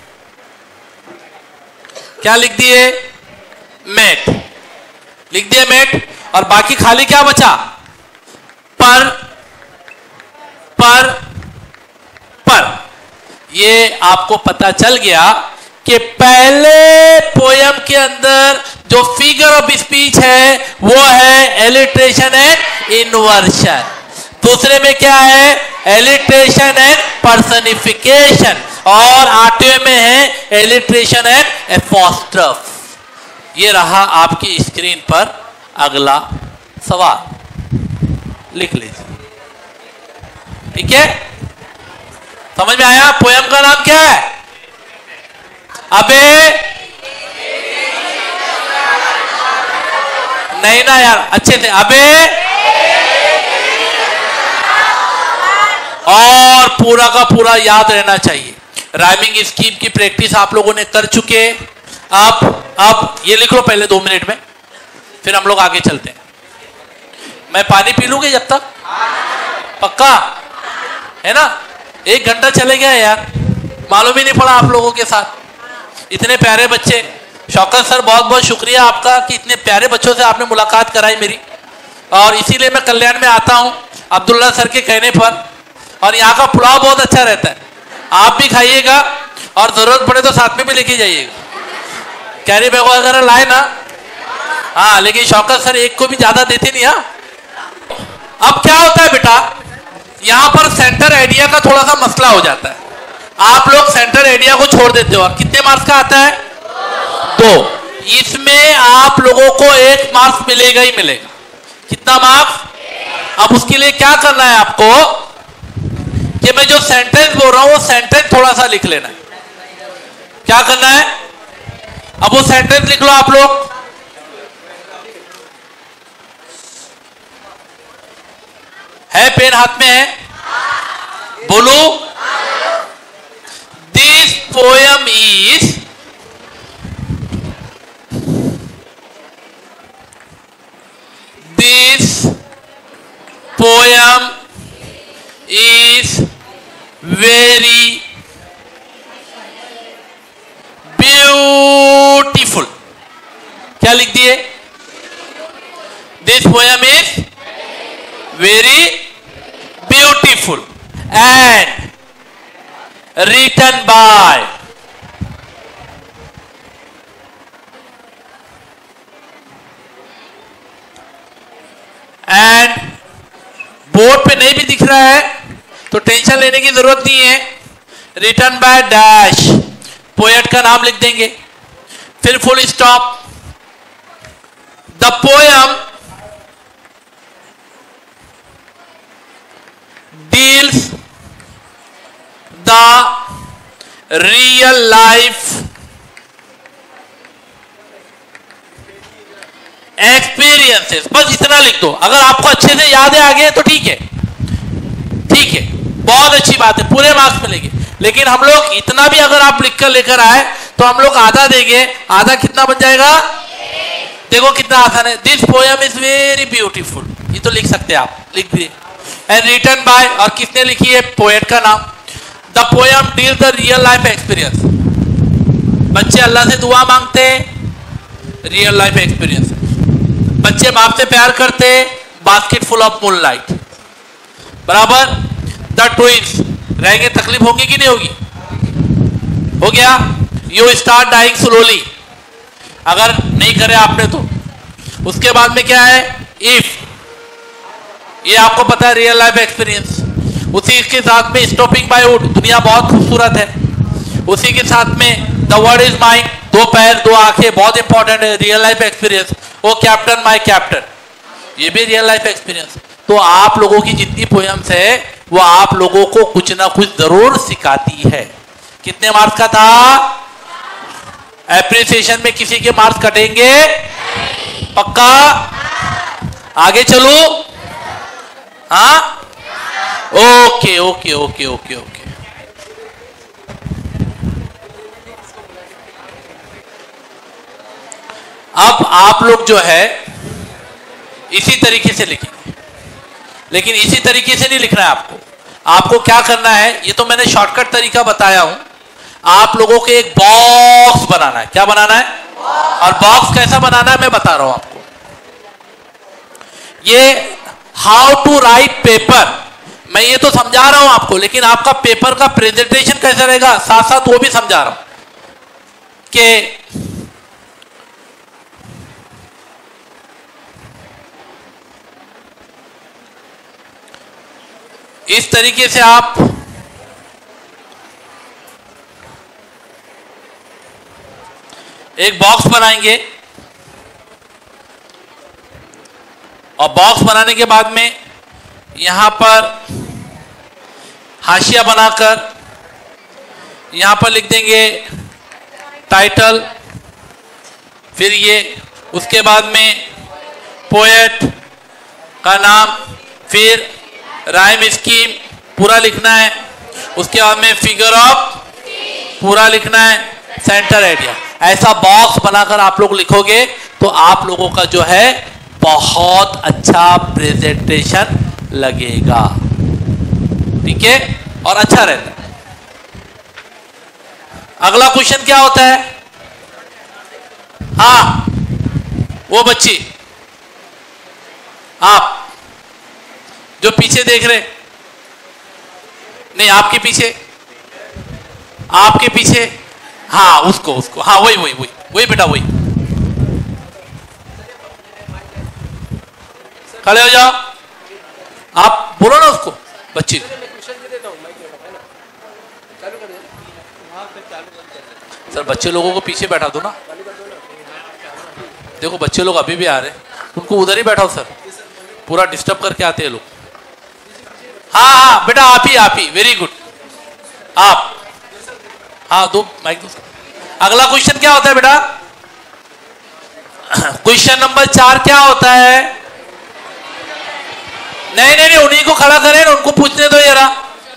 क्या लिख दिए? मेट लिख दिए, मेट। और बाकी खाली क्या बचा? पर। ये आपको पता चल गया कि पहले पोयम के अंदर जो फिगर ऑफ स्पीच है वो है एलिट्रेशन एंड इन्वर्शन। दूसरे में क्या है? Alliteration and personification. और 8वें में है एलिट्रेशन एंड एपोस्ट्रोफ। ये रहा आपकी स्क्रीन पर अगला सवाल, लिख लीजिए। ठीक है, समझ में आया? पोयम का नाम क्या है? अबे नहीं ना यार, अच्छे से। अबे और पूरा का पूरा याद रहना चाहिए। राइमिंग स्कीम की प्रैक्टिस आप लोगों ने कर चुके। अब ये लिख लो पहले 2 मिनट में, फिर हम लोग आगे चलते हैं। मैं पानी पी लूंगी जब तक? पक्का है ना? 1 घंटा चले गया यार, मालूम ही नहीं पड़ा आप लोगों के साथ। इतने प्यारे बच्चे, शौकत सर बहुत बहुत शुक्रिया आपका कि इतने प्यारे बच्चों से आपने मुलाकात कराई मेरी, और इसीलिए मैं कल्याण में आता हूँ अब्दुल्ला सर के कहने पर। और यहाँ का पुलाव बहुत अच्छा रहता है, आप भी खाइएगा और जरूरत पड़े तो साथ में भी लेके जाइएगा। कैरी बैग वगैरह लाए ना? हाँ, लेकिन शौकत सर एक को भी ज्यादा देते नहीं। हाँ, अब क्या होता है बेटा, यहाँ पर सेंटर आइडिया का थोड़ा सा मसला हो जाता है। आप लोग सेंटर आइडिया को छोड़ देते हो। कितने मार्क्स का आता है? 2। इसमें आप लोगों को 1 मार्क्स मिलेगा ही मिलेगा। कितना मार्क्स? अब उसके लिए क्या करना है आपको कि मैं जो सेंटेंस बोल रहा हूं वो सेंटेंस थोड़ा सा लिख लेना है। क्या करना है? अब वो सेंटेंस लिख लो आप लोग। है पेन हाथ में है? बोलो। This poem is very beautiful। क्या लिख दिए? This poem is very beautiful and written by and board पे नहीं भी दिख रहा है तो टेंशन लेने की जरूरत नहीं है। रिटन बाय डैश, पोएट का नाम लिख देंगे, फिर full stop. The poem deals the real life experiences. बस इतना लिख दो। अगर आपको अच्छे से याद है आगे तो ठीक है, ठीक है, बहुत अच्छी बात है, पूरे मार्क्स मिलेंगे। लेकिन हम लोग इतना भी अगर आप लिख कर लेकर आए तो हम लोग आधा देंगे। आधा कितना बन जाएगा? देखो कितना आसान है। This poem is very beautiful, ये तो लिख सकते हैं आप, लिख दिए। एंड रिटन बाय, और किसने लिखी है? पोएट का नाम। The poem deals the real life experience. बच्चे अल्लाह से दुआ मांगते, रियल लाइफ एक्सपीरियंस। बच्चे बाप से प्यार करते, बास्केट फुल ऑफ मूनलाइट। बराबर। द ट्विंस, रहेंगे, तकलीफ होगी कि नहीं होगी? हो गया। यू स्टार्ट डाइंग स्लोली, अगर नहीं करे आपने तो। उसके बाद में क्या है? इफ, ये आपको पता है रियल लाइफ एक्सपीरियंस। उसी के साथ में स्टॉपिंग बाय वुड, दुनिया बहुत खूबसूरत है। उसी के साथ में द वर्ल्ड इज माइन, 2 पैर 2 आंखें, बहुत इंपॉर्टेंट है, real life experience. O captain my captain, ये भी रियल लाइफ एक्सपीरियंस। तो आप लोगों की जितनी पोएम्स है वो आप लोगों को कुछ ना कुछ जरूर सिखाती है। कितने मार्क्स का था? एप्रिसिएशन में किसी के मार्क्स कटेंगे? पक्का? आगे चलो। हाँ, okay okay okay okay okay. अब आप लोग जो है इसी तरीके से लिखेंगे, लेकिन इसी तरीके से नहीं लिखना है आपको। आपको क्या करना है, ये तो मैंने शॉर्टकट तरीका बताया हूं। आप लोगों को एक बॉक्स बनाना है। क्या बनाना है? और बॉक्स कैसा बनाना है मैं बता रहा हूं आपको। ये हाउ टू राइट पेपर, मैं ये तो समझा रहा हूं आपको, लेकिन आपका पेपर का प्रेजेंटेशन कैसा रहेगा साथ साथ वो भी समझा रहा हूं। कि इस तरीके से आप एक बॉक्स बनाएंगे, और बॉक्स बनाने के बाद में यहां पर हाशिया बनाकर यहां पर लिख देंगे टाइटल, फिर ये उसके बाद में पोएट का नाम, फिर राइम स्कीम पूरा लिखना है, उसके बाद में फिगर ऑफ पूरा लिखना है, सेंटर आइडिया। ऐसा बॉक्स बनाकर आप लोग लिखोगे तो आप लोगों का जो है बहुत अच्छा प्रेजेंटेशन लगेगा। ठीक है, और अच्छा रहता है। अगला क्वेश्चन क्या होता है? हाँ, वो बच्ची, आप जो पीछे देख रहे, नहीं आपके पीछे, आपके पीछे, हाँ उसको, हाँ वही बेटा, वही खड़े हो जाओ, आप बोलो ना उसको, बच्ची को। सर बच्चे लोगों को पीछे बैठा दो ना, देखो बच्चे लोग अभी भी आ रहे हैं, उनको उधर ही बैठाओ सर, पूरा डिस्टर्ब करके आते हैं लोग। हाँ बेटा, आप ही वेरी गुड, आप, हाँ दो माइक दो। अगला क्वेश्चन क्या होता है बेटा? क्वेश्चन नंबर 4 क्या होता है? नहीं, उन्हीं को खड़ा करें, उनको पूछने दो जरा।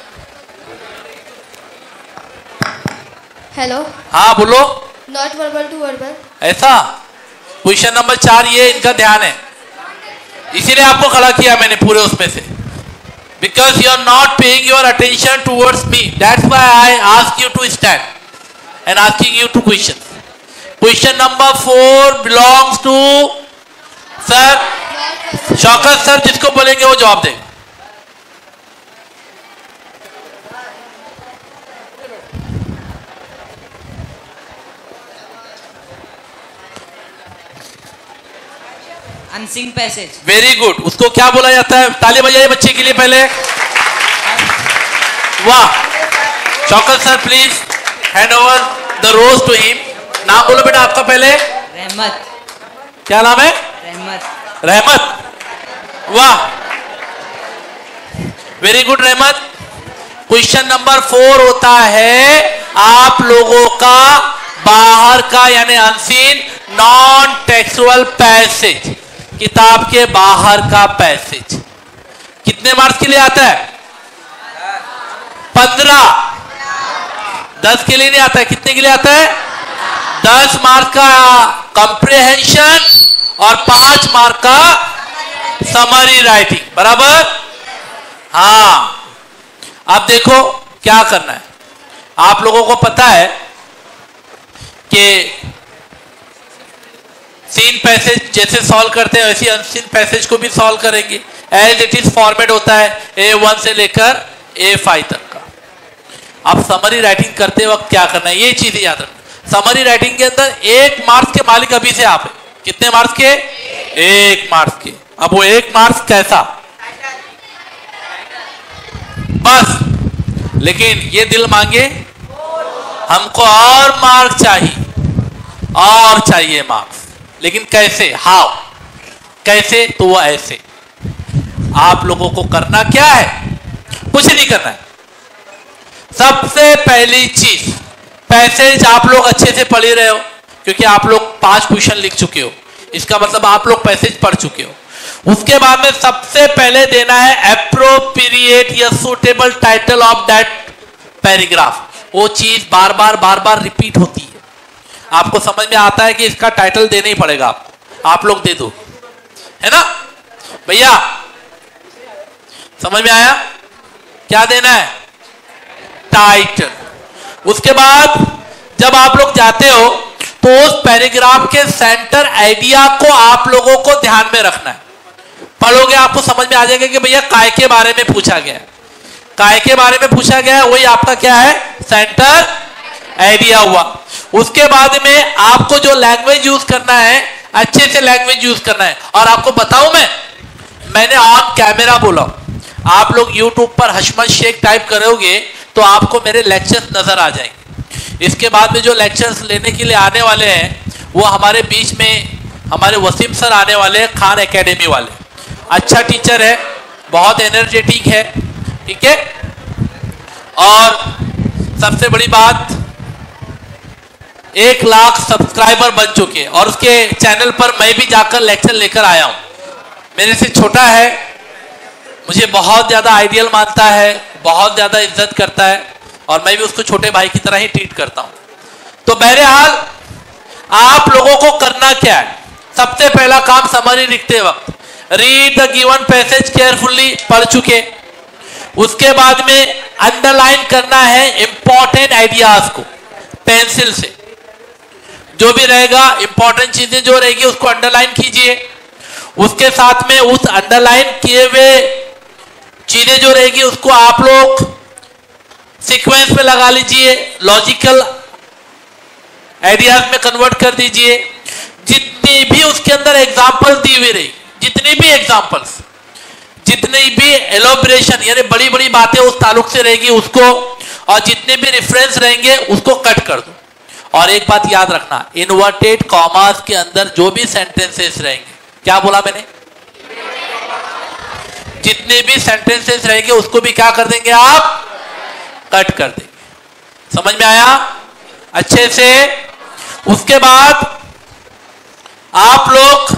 हेलो, हाँ बोलो। नॉट वर्बल टू वर्बल, ऐसा क्वेश्चन नंबर 4 ये इनका ध्यान है, इसीलिए आपको खड़ा किया मैंने पूरे उसमें से, because you are not paying your attention towards me, that's why I ask you to stand and asking you to question. Question number 4 belongs to sir Shaukat sir, जिसको बोलेंगे वो जवाब देगा। Unseen passage. वेरी गुड, उसको क्या बोला जाता है? ताली बजाइए बच्चे के लिए पहले। वाह, Shaukat sir please hand over the rose to him. नाम बोलो बेटा आपका पहले। रहमत। क्या नाम है? रहमत। रहमत, वाह very good Rahmat. Question number 4 होता है आप लोगों का बाहर का यानी अनसीन नॉन टेक्सुअल पैसेज, किताब के बाहर का पैसेज। कितने मार्क्स के लिए आता है? 15। 10 के लिए नहीं आता है। कितने के लिए आता है? 10 मार्क का कंप्रिहेंशन और 5 मार्क का समरी राइटिंग, बराबर? हाँ, अब देखो क्या करना है। आप लोगों को पता है कि सीन पैसेज जैसे सॉल्व करते हैं वैसे अनसीन पैसेज को भी सॉल्व करेंगे। एज इट इज फॉर्मेट होता है A1 से लेकर A5 तक का। अब समरी राइटिंग करते वक्त क्या करना है, ये चीजें याद रखना। समरी राइटिंग के अंदर 1 मार्क्स के मालिक अभी से आप है। कितने मार्क्स के? 1 मार्क्स के। अब वो 1 मार्क्स कैसा? बस, लेकिन ये दिल मांगे हमको और मार्क चाहिए, और चाहिए मार्क्स, लेकिन कैसे? हाउ, कैसे? तो वो ऐसे। आप लोगों को करना क्या है? कुछ नहीं करना है। सबसे पहली चीज, पैसेज आप लोग अच्छे से पढ़ ही रहे हो, क्योंकि आप लोग 5 क्वेश्चन लिख चुके हो, इसका मतलब आप लोग पैसेज पढ़ चुके हो। उसके बाद में सबसे पहले देना है एप्रोप्रिएट या suitable title of that paragraph. वो चीज बार बार रिपीट होती है, आपको समझ में आता है कि इसका टाइटल देना ही पड़ेगा आपको, आप लोग दे दो, है ना भैया? समझ में आया? क्या देना है? टाइटल। उसके बाद जब आप लोग जाते हो तो उस पैराग्राफ के सेंटर आइडिया को आप लोगों को ध्यान में रखना है। पढ़ोगे आपको समझ में आ जाएगा कि भैया काय के बारे में पूछा गया है, काय के बारे में पूछा गया है, वही आपका क्या है? सेंटर आइडिया हुआ। उसके बाद में आपको जो लैंग्वेज यूज करना है, अच्छे से लैंग्वेज यूज करना है। और आपको बताऊं मैंने ऑन कैमरा बोला, आप लोग यूट्यूब पर हशमत शेख टाइप करोगे तो आपको मेरे लेक्चर्स नजर आ जाएंगे। इसके बाद में जो लेक्चर्स लेने के लिए आने वाले हैं वो हमारे बीच में हमारे वसीम सर आने वाले हैं, खान एकेडमी वाले। अच्छा टीचर है, बहुत एनर्जेटिक है, ठीक है। और सबसे बड़ी बात, 1 लाख सब्सक्राइबर बन चुके हैं और उसके चैनल पर मैं भी जाकर लेक्चर लेकर आया हूं। मेरे से छोटा है, मुझे बहुत ज्यादा आइडियल मानता है, बहुत ज्यादा इज्जत करता है और मैं भी उसको छोटे भाई की तरह ही ट्रीट करता हूं। तो बहरहाल आप लोगों को करना क्या है? सबसे पहला काम समरी लिखते वक्त read the given passage carefully, पढ़ चुके। उसके बाद में अंडरलाइन करना है इंपॉर्टेंट आइडियाज को पेंसिल से। जो भी रहेगा इंपॉर्टेंट चीजें जो रहेगी उसको अंडरलाइन कीजिए। उसके साथ में उस अंडरलाइन किए हुए चीजें जो रहेगी उसको आप लोग सीक्वेंस में लगा लीजिए, लॉजिकल आइडियाज में कन्वर्ट कर दीजिए। जितनी भी उसके अंदर एग्जांपल दी हुई रही, जितनी भी एग्जांपल्स, जितनी भी एलोब्रेशन यानी बड़ी बड़ी बातें उस ताल्लुक से रहेगी उसको, और जितने भी रेफरेंस रहेंगे उसको कट कर दो। और एक बात याद रखना, इन्वर्टेड कॉमास के अंदर जो भी सेंटेंसेस रहेंगे, क्या बोला मैंने, जितने भी सेंटेंसेस रहेंगे उसको भी क्या कर देंगे आप, कट कर देंगे। समझ में आया अच्छे से? उसके बाद आप लोग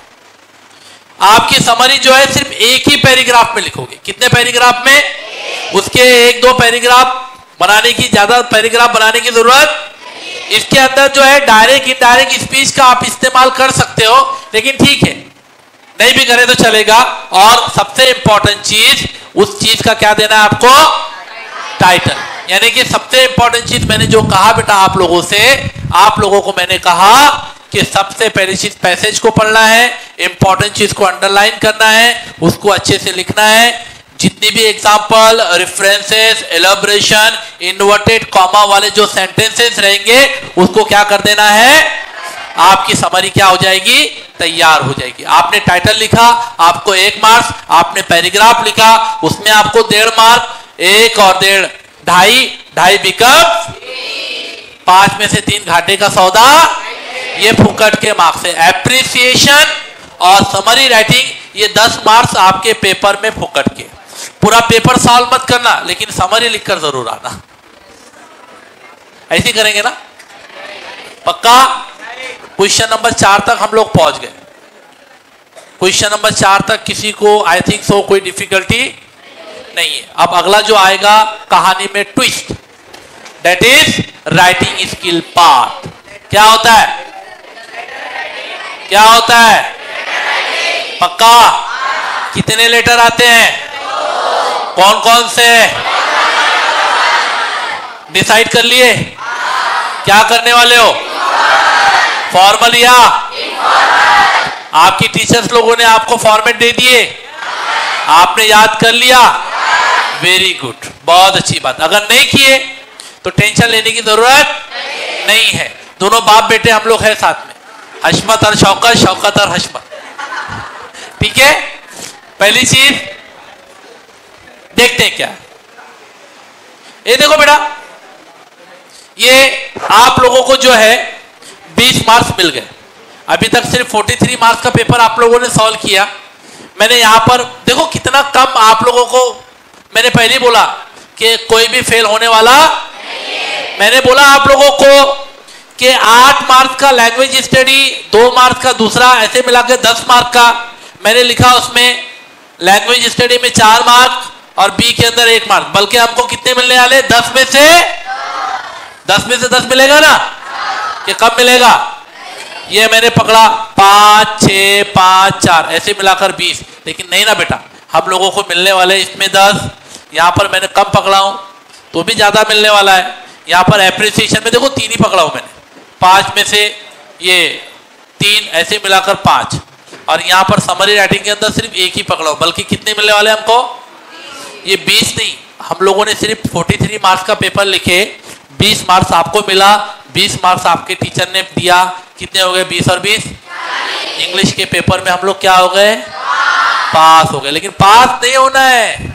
आपकी समरी जो है सिर्फ एक ही पैराग्राफ में लिखोगे। कितने पैराग्राफ में? उसके एक दो पैराग्राफ बनाने की, ज्यादा पैराग्राफ बनाने की जरूरत। इसके अंदर जो है डायरेक्ट इनडायरेक्ट स्पीच का आप इस्तेमाल कर सकते हो, लेकिन ठीक है नहीं भी करे तो चलेगा। और सबसे इंपॉर्टेंट चीज, उस चीज का क्या देना है आपको, टाइटल। यानी कि सबसे इंपॉर्टेंट चीज मैंने जो कहा बेटा आप लोगों से, आप लोगों को मैंने कहा कि सबसे पहली चीज पैसेज को पढ़ना है, इंपॉर्टेंट चीज को अंडरलाइन करना है, उसको अच्छे से लिखना है। जितनी भी example, references, elaboration, inverted comma वाले जो सेंटेंसेस रहेंगे उसको क्या कर देना है, आपकी समरी क्या हो जाएगी, तैयार हो जाएगी। आपने टाइटल लिखा, आपको 1 मार्क्स, आपने पैराग्राफ लिखा, उसमें आपको 1.5 मार्क, 1 और 1.5, 2.5 बिकम 5 में से 3 घाटे का सौदा, ये फुकट के मार्क्स है। एप्रिसिएशन और समरी राइटिंग ये 10 मार्क्स आपके पेपर में फुकट के। पूरा पेपर सॉल्व मत करना, लेकिन समरी लिखकर जरूर आना। ऐसे करेंगे ना, पक्का? क्वेश्चन नंबर 4 तक हम लोग पहुंच गए। क्वेश्चन नंबर 4 तक किसी को आई थिंक सो कोई डिफिकल्टी नहीं है। अब अगला जो आएगा कहानी में twist, that is writing skill part. क्या होता है, क्या होता है, पक्का? कितने लेटर आते हैं, कौन कौन से, डिसाइड कर लिए? क्या करने वाले हो, फॉर्मल या आपकी टीचर्स लोगों ने आपको फॉर्मेट दे दिए, आपने याद कर लिया? वेरी गुड, बहुत अच्छी बात। अगर नहीं किए तो टेंशन लेने की जरूरत नहीं है। दोनों बाप बेटे हम लोग हैं साथ में, हशमत और शौकत, शौकत और हशमत, ठीक है? पहली चीज देखते हैं क्या, ये देखो बेटा, ये आप लोगों को जो है 20 मार्क्स मिल गए। अभी तक सिर्फ 43 मार्क्स का पेपर आप लोगों ने सॉल्व किया। मैंने यहां पर देखो कितना कम आप लोगों को, मैंने पहले ही बोला कि कोई भी फेल होने वाला नहीं। मैंने बोला आप लोगों को कि 8 मार्क्स का लैंग्वेज स्टडी, 2 मार्क्स का दूसरा, ऐसे मिलाकर 10 मार्क्स का। मैंने लिखा उसमें लैंग्वेज स्टडी में 4 मार्क्स और बी के अंदर 1 मार्क, बल्कि हमको कितने मिलने वाले, 10 में से 10 मिलेगा ना, कि कम मिलेगा? ये मैंने पकड़ा 5, 6, 5, 4, ऐसे मिलाकर 20। लेकिन नहीं ना बेटा, हम लोगों को मिलने वाले इसमें 10, यहाँ पर मैंने कम पकड़ा हूं तो भी ज्यादा मिलने वाला है। यहाँ पर एप्रिसिएशन में देखो 3 ही पकड़ा हूं मैंने, 5 में से ये 3, ऐसे मिलाकर 5। और यहाँ पर समरी राइटिंग के अंदर सिर्फ 1 ही पकड़ा हूं, बल्कि कितने मिलने वाले हमको, ये 20 नहीं, हम लोगों ने सिर्फ 43 मार्क्स का पेपर लिखे, 20 मार्क्स आपको मिला, 20 मार्क्स आपके टीचर ने दिया। कितने हो गए, 20 और 20? इंग्लिश के पेपर में हम लोग क्या हो गए, पास हो गए। लेकिन पास नहीं होना है,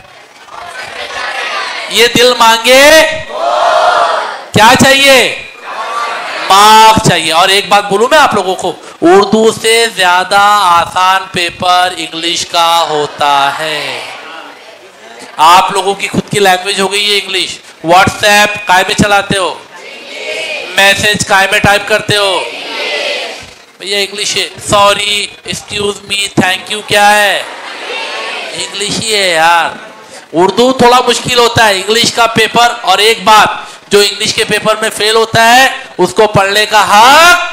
ये दिल मांगे क्या चाहिए, मार्क्स चाहिए। और एक बात बोलूं मैं आप लोगों को, उर्दू से ज्यादा आसान पेपर इंग्लिश का होता है। आप लोगों की खुद की लैंग्वेज हो गई है इंग्लिश। व्हाट्सएप काय में चलाते हो, मैसेज काय में टाइप करते हो, भैया इंग्लिश है। Sorry, excuse me, thank you क्या है, इंग्लिश ही है यार। उर्दू थोड़ा मुश्किल होता है, इंग्लिश का पेपर। और एक बात, जो इंग्लिश के पेपर में फेल होता है उसको पढ़ने का हक,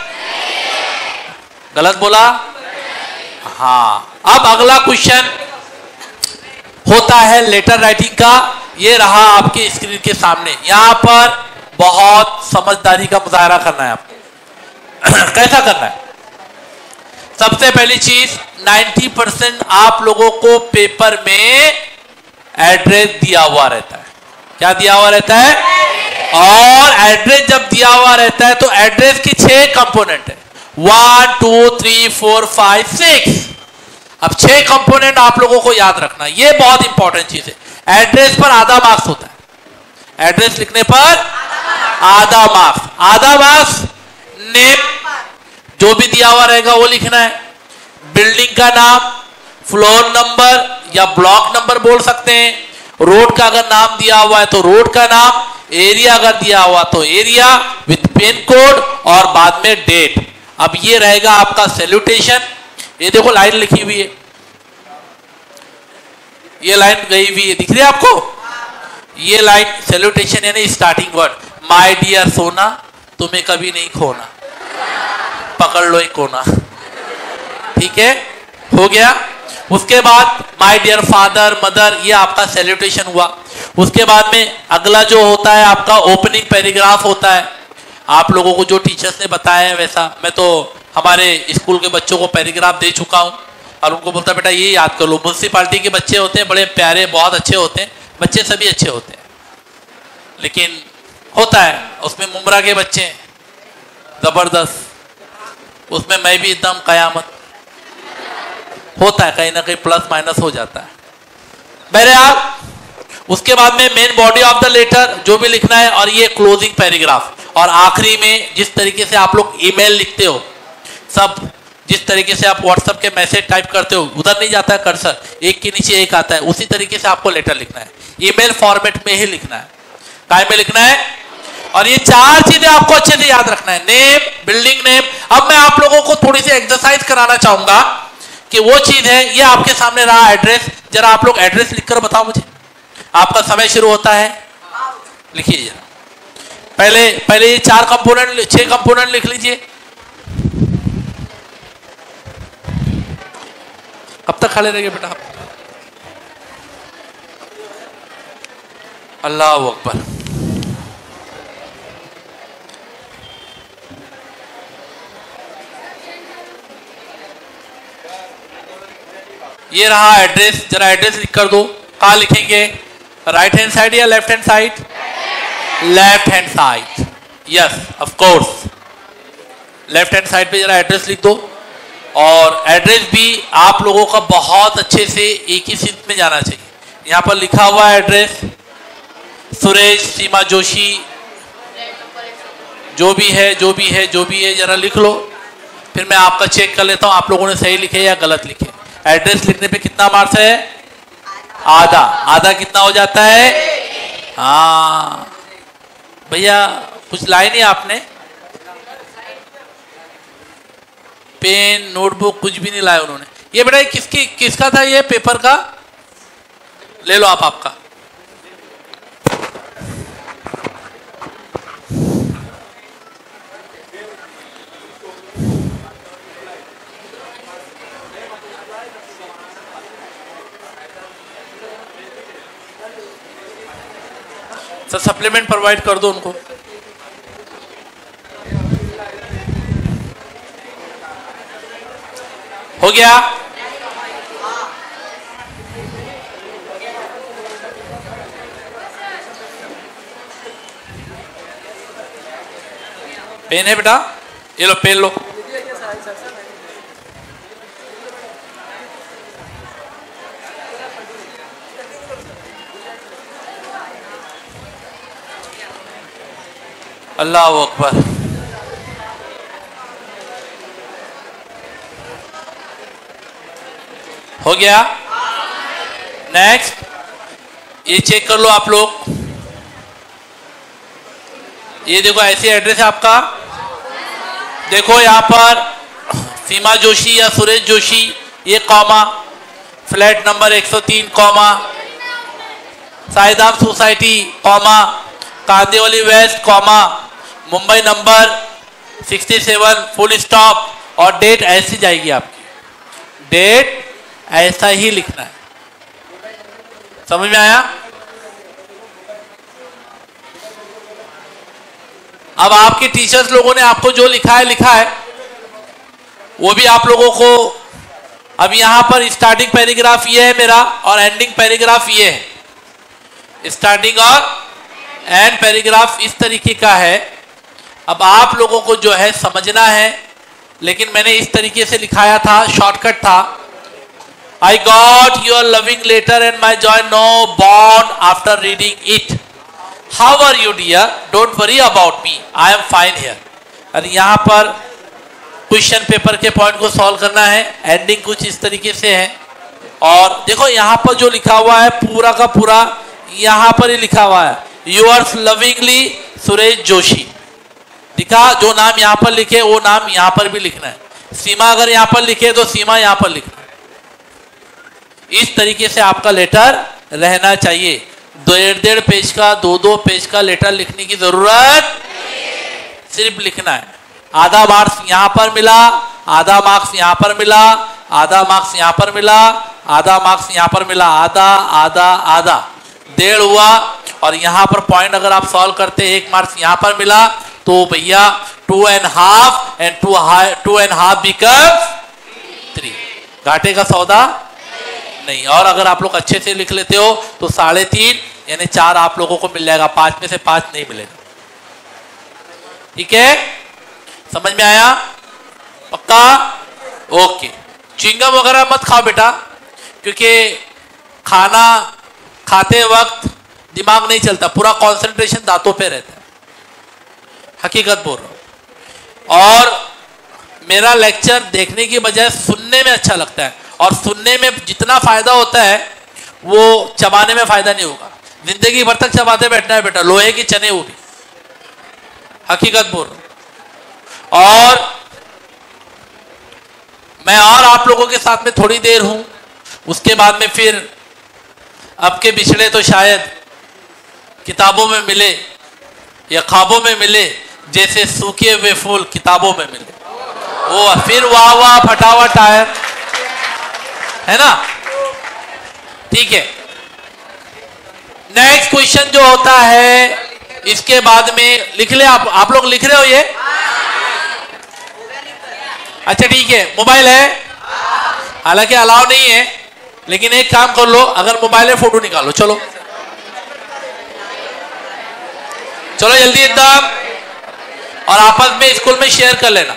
गलत बोला? हाँ। अब अगला क्वेश्चन, होता है लेटर राइटिंग का। ये रहा आपके स्क्रीन के सामने। यहां पर बहुत समझदारी का मुजाहरा करना है आपको। कैसा करना है? सबसे पहली चीज, 90% आप लोगों को पेपर में एड्रेस दिया हुआ रहता है। क्या दिया हुआ रहता है? और एड्रेस जब दिया हुआ रहता है तो एड्रेस की 6 कंपोनेंट है, 1 2 3 4 5 6। अब 6 कंपोनेंट आप लोगों को याद रखना, ये बहुत इंपॉर्टेंट चीज है। एड्रेस पर आधा मार्क्स होता है, एड्रेस लिखने पर आधा मार्क्स। आधा मार्क्स नेम जो भी दिया हुआ रहेगा वो लिखना है, बिल्डिंग का नाम, फ्लोर नंबर या ब्लॉक नंबर बोल सकते हैं, रोड का अगर नाम दिया हुआ है तो रोड का नाम, एरिया अगर दिया हुआ तो एरिया विथ पिन कोड और बाद में डेट। अब ये रहेगा आपका सैल्यूटेशन। ये देखो लाइन लिखी हुई है, ये लाइन गई हुई है, दिख रही है आपको? ये लाइन सैल्यूटेशन यानी starting word, my dear Sona तुम्हें कभी नहीं खोना, पकड़ लो एक कोना। ठीक है, हो गया। उसके बाद माय डियर फादर मदर, ये आपका सैल्यूटेशन हुआ। उसके बाद में अगला जो होता है आपका ओपनिंग पैराग्राफ होता है। आप लोगों को जो टीचर्स ने बताया है वैसा, मैं तो हमारे स्कूल के बच्चों को पैराग्राफ दे चुका हूं और उनको बोलता बेटा ये याद कर लो। म्यूनसिपालिटी के बच्चे होते हैं बड़े प्यारे, बहुत अच्छे होते हैं, बच्चे सभी अच्छे होते हैं, लेकिन होता है उसमें मुमरा के बच्चे जबरदस्त, उसमें मैं भी एकदम कयामत। होता है, कहीं ना कहीं प्लस माइनस हो जाता है। बहरहाल उसके बाद में main body of the letter जो भी लिखना है, और ये क्लोजिंग पैराग्राफ। और आखिरी में जिस तरीके से आप लोग ईमेल लिखते हो, सब जिस तरीके से आप व्हाट्सएप के मैसेज टाइप करते हो, उधर नहीं जाता है कर्सर, एक के नीचे एक आता है, उसी तरीके से आपको लेटर लिखना है। ईमेल फॉर्मेट में ही लिखना है, काय में लिखना है। और ये 4 चीजें आपको अच्छे से याद रखना है, नेम, बिल्डिंग नेम। अब मैं आप लोगों को थोड़ी सी एक्सरसाइज कराना चाहूंगा कि वो चीज है, ये आपके सामने रहा एड्रेस। जरा आप लोग एड्रेस लिखकर बताओ मुझे। आपका समय शुरू होता है, लिखिए जरा। पहले ये 4 कंपोनेंट 6 कंपोनेंट लिख लीजिए। कब तक खड़े रहेंगे बेटा? अल्लाह अकबर। ये रहा एड्रेस, जरा एड्रेस लिख कर दो। कहाँ लिखेंगे? राइट हैंड साइड या left hand side? Left hand side, yes of course. Left hand side पे जरा एड्रेस लिख दो। और एड्रेस भी आप लोगों का बहुत अच्छे से एक ही सिंक में जाना चाहिए। यहाँ पर लिखा हुआ है एड्रेस सुरेश सीमा जोशी, जो भी है जरा लिख लो। फिर मैं आपका चेक कर लेता हूँ आप लोगों ने सही लिखे या गलत लिखे। एड्रेस लिखने पे कितना मार्क्स है? आधा। आधा कितना हो जाता है? हाँ भैया कुछ लाए नहीं आपने? पेन नोटबुक कुछ भी नहीं लाए उन्होंने। ये बेटा किसका था ये पेपर का? ले लो आप आपका। सर सप्लीमेंट प्रोवाइड कर दो उनको। हो गया? पेन है बेटा? ये लो पेन लो। अल्लाह अकबर। हो गया? नेक्स्ट ये चेक कर लो आप लोग। ये देखो ऐसे एड्रेस है आपका। देखो यहाँ पर सीमा जोशी या सुरेश जोशी, ये comma, flat number 103 comma, Saidham society comma, Kandivali west comma, Mumbai number 67 full stop. और डेट ऐसी जाएगी आपकी, डेट ऐसा ही लिखना है। समझ में आया? अब आपके टीचर्स लोगों ने आपको जो लिखा है वो भी आप लोगों को, अब यहां पर स्टार्टिंग पैराग्राफ ये है मेरा और एंडिंग पैराग्राफ ये है। स्टार्टिंग और एंड पैराग्राफ इस तरीके का है। अब आप लोगों को जो है समझना है, लेकिन मैंने इस तरीके से लिखाया था, शॉर्टकट था। I got your loving letter and my joy no bound after reading it. How are you dear? Don't worry about me. I am fine here. और यहाँ पर क्वेश्चन पेपर के पॉइंट को सॉल्व करना है। एंडिंग कुछ इस तरीके से है। और देखो यहाँ पर जो लिखा हुआ है पूरा का पूरा यहाँ पर ही लिखा हुआ है, Yours lovingly सुरेश जोशी। दिखा, जो नाम यहाँ पर लिखे वो नाम यहाँ पर भी लिखना है। सीमा अगर यहाँ पर लिखे तो सीमा यहाँ पर लिखना है। इस तरीके से आपका लेटर रहना चाहिए। 1.5 पेज का 2 पेज का लेटर लिखने की जरूरत, सिर्फ लिखना है। आधा मार्क्स यहाँ पर मिला, आधा मार्क्स यहाँ पर मिला, आधा मार्क्स यहाँ पर मिला, आधा मार्क्स यहाँ पर मिला, आधा आधा आधा 1.5 हुआ। और यहाँ पर पॉइंट अगर आप सॉल्व करते 1 मार्क्स यहाँ पर मिला तो भैया 2.5 एंड 2.5 becomes 3। घाटे का सौदा नहीं। और अगर आप लोग अच्छे से लिख लेते हो तो 3.5 यानी 4 आप लोगों को मिल जाएगा, 5 में से 5 नहीं मिलेगा। ठीक है, समझ में आया? पक्का? ओके। चिंगम वगैरह मत खाओ बेटा, क्योंकि खाना खाते वक्त दिमाग नहीं चलता, पूरा कंसंट्रेशन दांतों पे रहता है। हकीकत बोल रहा हूं। और मेरा लेक्चर देखने की बजाय सुनने में अच्छा लगता है, और सुनने में जितना फायदा होता है वो चबाने में फायदा नहीं होगा। जिंदगी भर तक चबाते बैठना है बेटा, लोहे की चने वो भी। हकीकत बोल रहा हूं। और मैं और आप लोगों के साथ में थोड़ी देर हूं, उसके बाद में फिर अब के बिछड़े तो शायद किताबों में मिले या ख्वाबों में मिले, जैसे सूखे हुए फूल किताबों में मिले। वो फिर वाह वाह फटा हुआ टायर, है ना? ठीक है। नेक्स्ट क्वेश्चन जो होता है इसके बाद में लिख ले। आप लोग लिख रहे हो ये? अच्छा ठीक है। मोबाइल है? हालांकि अलाउ नहीं है, लेकिन एक काम कर लो, अगर मोबाइल है फोटो निकालो। चलो चलो जल्दी एकदम, और आपस में स्कूल में शेयर कर लेना।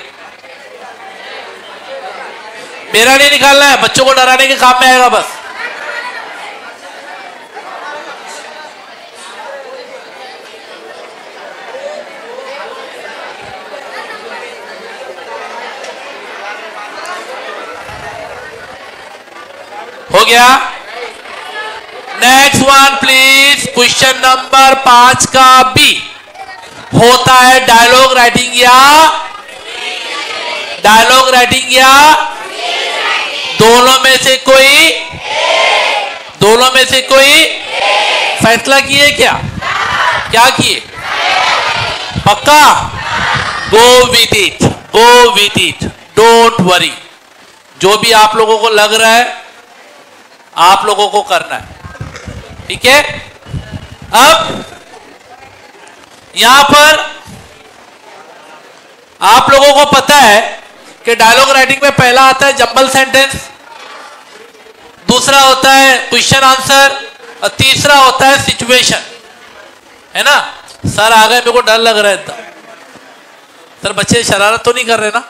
मेरा नहीं निकालना है, बच्चों को डराने के काम में आएगा बस। हो गया? Next one please. Question number 5 का बी होता है डायलॉग राइटिंग या दोनों में से कोई? दोनों में से कोई? फैसला किए क्या किए? पक्का? Go with it, don't worry. जो भी आप लोगों को लग रहा है आप लोगों को करना है। ठीक है? अब यहां पर आप लोगों को पता है कि डायलॉग राइटिंग में पहला आता है जंबल सेंटेंस, दूसरा होता है क्वेश्चन आंसर, और तीसरा होता है सिचुएशन। है ना? सर आ गए, मेरे को डर लग रहा है। सर बच्चे शरारत तो नहीं कर रहे ना?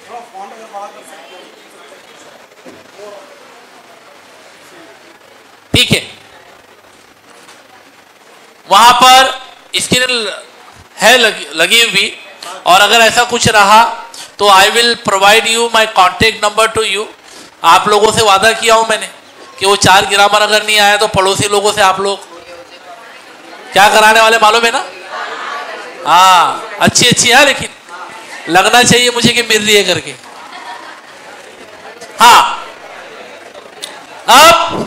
ठीक है। वहां पर स्क्रीन है लगी हुई, और अगर ऐसा कुछ रहा तो I will provide you my contact number to you. आप लोगों से वादा किया हूं मैंने कि वो 4 ग्रामर अगर नहीं आया तो पड़ोसी लोगों से आप लोग क्या कराने वाले मालूम है ना? हाँ, अच्छी है, लेकिन लगना चाहिए मुझे कि मिल रही है करके। हाँ, अब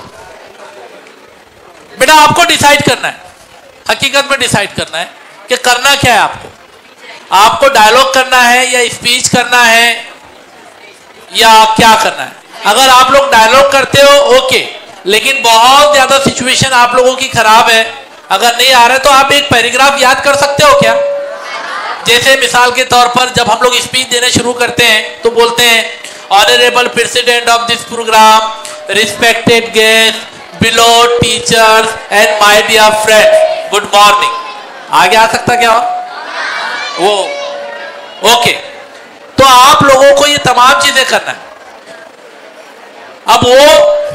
बेटा आपको डिसाइड करना है, हकीकत में डिसाइड करना है कि करना क्या है। आपको डायलॉग करना है या स्पीच करना है या क्या करना है। अगर आप लोग डायलॉग करते हो ओके, लेकिन बहुत ज्यादा सिचुएशन आप लोगों की खराब है, अगर नहीं आ रहा है तो आप एक पैराग्राफ याद कर सकते हो क्या? जैसे मिसाल के तौर पर जब हम लोग स्पीच देने शुरू करते हैं तो बोलते हैं honourable president of this programme, respected guest, below teachers and my dear friend, good morning. आगे आ सकता क्या वो? ओके, तो आप लोगों को ये तमाम चीजें करना है। अब वो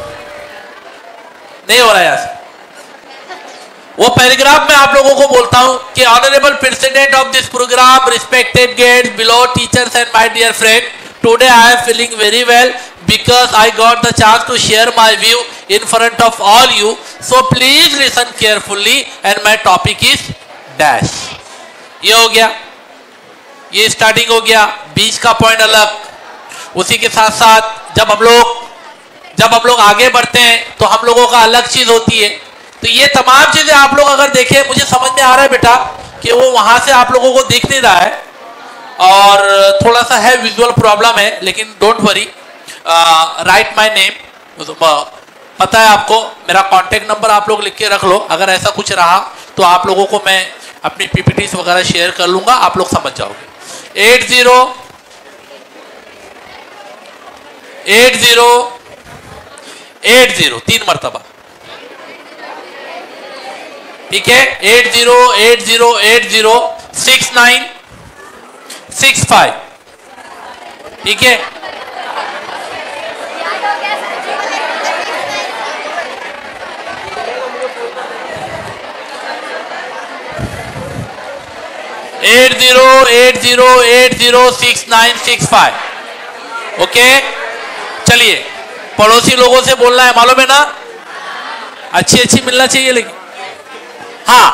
नहीं हो रहा है यहां से, वो पैराग्राफ में आप लोगों को बोलता हूं कि honourable president of this programme, respected guest, below teachers and my dear friend, today I am feeling very well because I got the chance to share my view in front of all you, so please listen carefully and my topic is dash। ये हो गया, ये starting हो गया, बीच का point अलग। उसी के साथ साथ जब हम लोग आगे बढ़ते हैं तो हम लोगों का अलग चीज होती है। तो ये तमाम चीजें आप लोग अगर देखें, मुझे समझ में आ रहा है बेटा कि वो वहां से आप लोगों को दिख नहीं रहा है और थोड़ा सा है विजुअल प्रॉब्लम है, लेकिन don't worry, write my name, पता है आपको, मेरा कॉन्टेक्ट नंबर आप लोग लिख के रख लो। अगर ऐसा कुछ रहा तो आप लोगों को मैं अपनी पीपीटीज वगैरह शेयर कर लूंगा, आप लोग समझ जाओगे। 80 3 मरतबा, ठीक है? 80 ठीक है? 80 ओके। चलिए, पड़ोसी लोगों से बोलना है, मालूम है ना? अच्छी मिलना चाहिए, लेकिन हाँ।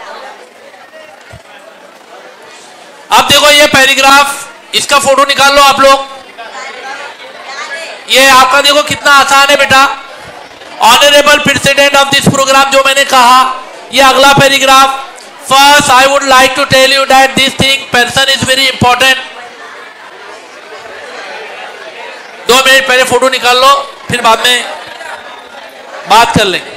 अब देखो ये पैराग्राफ, इसका फोटो निकाल लो आप लोग। ये आपका देखो कितना आसान है बेटा। Honourable president of this programme जो मैंने कहा, ये अगला paragraph. First, I would like to tell you that this thing person is very important। 2 minute पहले फोटो निकाल लो, फिर बाद में बात कर लेंगे।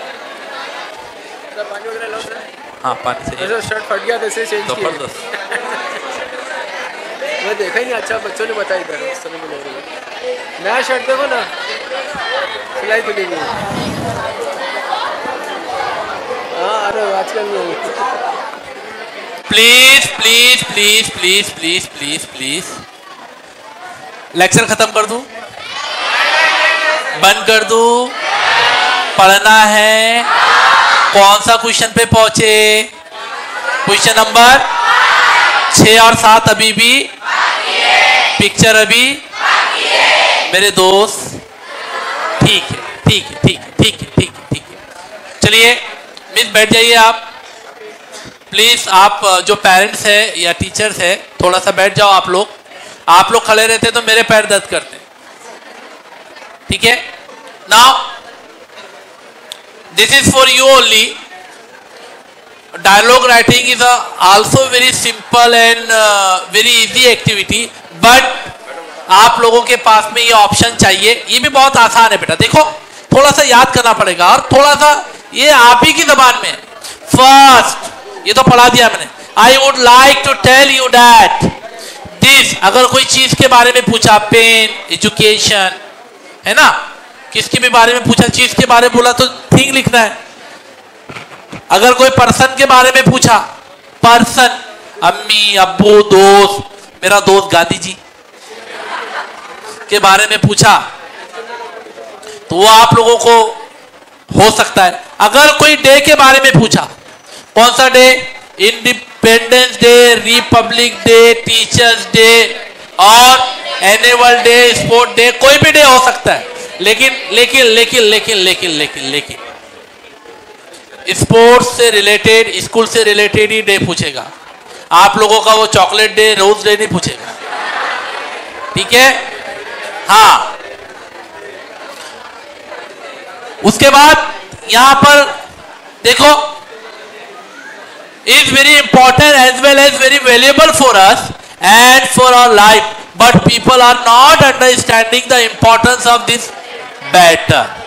हाँ, पानी चाहिए। शर्ट फट गया, वैसे चेंज किया। जबरदस्त। मैं देखा ही नहीं, अच्छा बच्चों ने बताया इधर नया शर्ट देखो ना, सिलाई खुली नहीं। हाँ, अरे आजकल प्लीज लेक्चर खत्म कर दूं, बंद कर दूं? पढ़ना है। कौन सा क्वेश्चन पे पहुंचे? क्वेश्चन नंबर 6 और 7 अभी भी पिक्चर अभी मेरे दोस्त, ठीक है। चलिए मिस, बैठ जाइए आप प्लीज। आप जो पेरेंट्स है या टीचर्स है, थोड़ा सा बैठ जाओ आप लोग। आप लोग खड़े रहते तो मेरे पैर दर्द करते, ठीक है? Now this is for you only. Dialogue writing is also very simple and very easy activity, but आप लोगों के पास में ये ऑप्शन चाहिए। ये भी बहुत आसान है बेटा, देखो थोड़ा सा याद करना पड़ेगा और थोड़ा सा ये आप ही की जबान में। फर्स्ट, ये तो पढ़ा दिया मैंने। I would like to tell you that this, अगर कोई चीज के बारे में पूछा, पेन, एजुकेशन, है ना, किसके भी बारे में पूछा, चीज के बारे में बोला तो थिंग लिखना है। अगर कोई पर्सन के बारे में पूछा, पर्सन, अम्मी, अब्बू, दोस्त, मेरा दोस्त गांधी जी के बारे में पूछा तो वो आप लोगों को हो सकता है। अगर कोई डे के बारे में पूछा, कौन सा day? Independence day, republic day, teachers day और एनुअल डे, स्पोर्ट डे, कोई भी डे हो सकता है। लेकिन स्पोर्ट्स से रिलेटेड, स्कूल से रिलेटेड ही डे पूछेगा। आप लोगों का वो चॉकलेट डे, रोज डे नहीं पूछेगा, ठीक है? हाँ, उसके बाद यहां पर देखो, is very important as well as very valuable for us and for our life, but people are not understanding the importance of this better।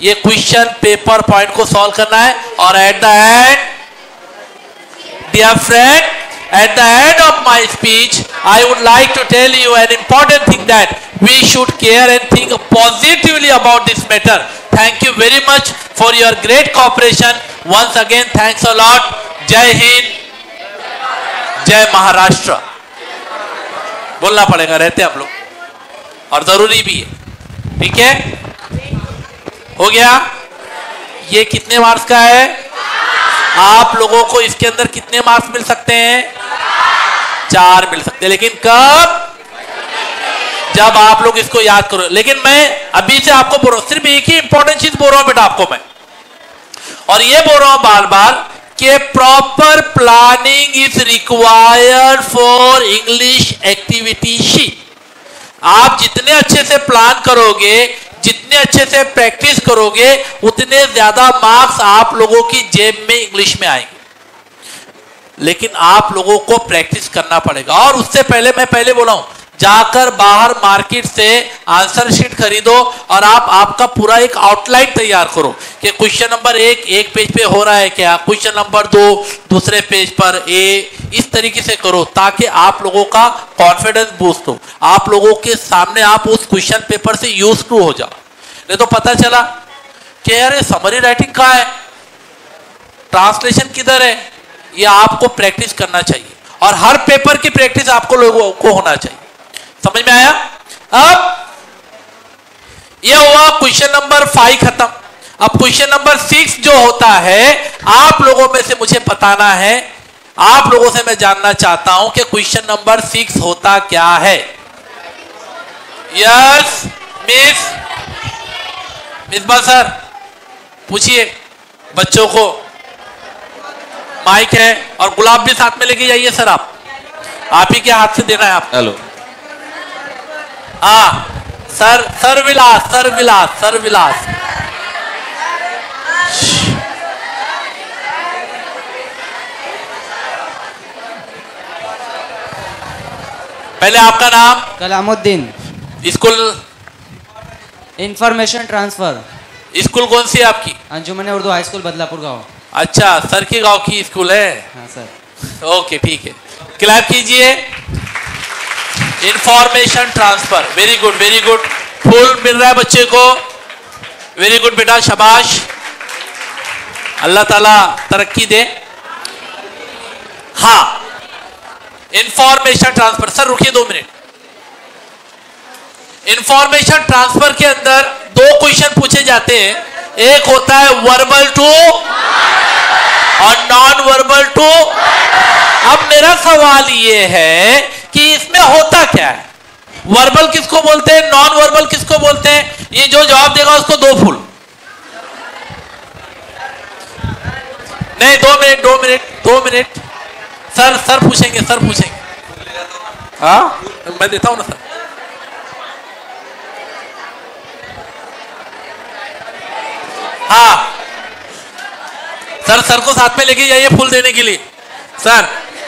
ये क्वेश्चन पेपर पॉइंट को सॉल्व करना है। और at the end dear friend, at the end of my speech I would like to tell you an important thing, that we should care and think positively about this matter. Thank you very much for your great cooperation. Once again thanks a lot. जय हिंद, जय महाराष्ट्र बोलना पड़ेगा, रहते हम लोग और जरूरी भी है। ठीक है, हो गया। ये कितने मार्क्स का है? आप लोगों को इसके अंदर कितने मार्क्स मिल सकते हैं? 4 मिल सकते हैं। लेकिन कब? जब आप लोग इसको याद करो। लेकिन मैं अभी से आपको बोल रहा हूं, सिर्फ एक ही इंपॉर्टेंट चीज बोल रहा हूं बेटा आपको मैं, और ये बोल रहा हूं बार बार कि proper planning is required for English activity sheet. आप जितने अच्छे से प्लान करोगे, जितने अच्छे से प्रैक्टिस करोगे, उतने ज्यादा मार्क्स आप लोगों की जेब में इंग्लिश में आएंगे। लेकिन आप लोगों को प्रैक्टिस करना पड़ेगा। और उससे पहले मैं पहले बोला हूं, जाकर बाहर मार्केट से आंसर शीट खरीदो और आप आपका पूरा एक आउटलाइन तैयार करो कि क्वेश्चन नंबर 1 एक पेज पे हो रहा है क्या, क्वेश्चन नंबर 2 दूसरे पेज पर, इस तरीके से करो ताकि आप लोगों का कॉन्फिडेंस बूस्ट हो, आप लोगों के सामने आप उस क्वेश्चन पेपर से यूज टू हो जाओ। नहीं तो पता चला कि यार समरी राइटिंग कहाँ है, ट्रांसलेशन किधर है। ये आपको प्रैक्टिस करना चाहिए और हर पेपर की प्रैक्टिस आपको लोगों को होना चाहिए। समझ में आया? अब ये हुआ क्वेश्चन नंबर 5 खत्म। अब क्वेश्चन नंबर 6 जो होता है, आप लोगों में से मुझे बताना है, आप लोगों से मैं जानना चाहता हूं कि क्वेश्चन नंबर 6 होता क्या है। यस मिसबा सर पूछिए, बच्चों को माइक है और गुलाब भी साथ में लेके जाइए सर। आप ही के हाथ से देना है आप। हेलो, हाँ सर विलास। पहले आपका नाम? Kalamuddin. School? Information transfer. School कौन सी है आपकी? अंजुमन उर्दू हाई स्कूल बदलापुर गांव। अच्छा, सर के गांव की स्कूल है? हाँ सर। ओके ठीक है, क्लैप कीजिए। Information transfer, very good very good. Full मिल रहा है बच्चे को, वेरी गुड बेटा, शाबाश, अल्लाह ताला तरक्की दे। हाँ, इंफॉर्मेशन ट्रांसफर। सर रुकिए 2 मिनट। इंफॉर्मेशन ट्रांसफर के अंदर 2 क्वेश्चन पूछे जाते हैं, एक होता है वर्बल टू और नॉन वर्बल टू। अब मेरा सवाल ये है कि इसमें होता क्या है, वर्बल किसको बोलते हैं, नॉन वर्बल किसको बोलते हैं? ये जो जवाब देगा उसको 2 फूल। नहीं 2 मिनट। सर पूछेंगे। हाँ मैं देता हूं ना सर। हाँ सर को साथ में लेके जाइए फूल देने के लिए सर।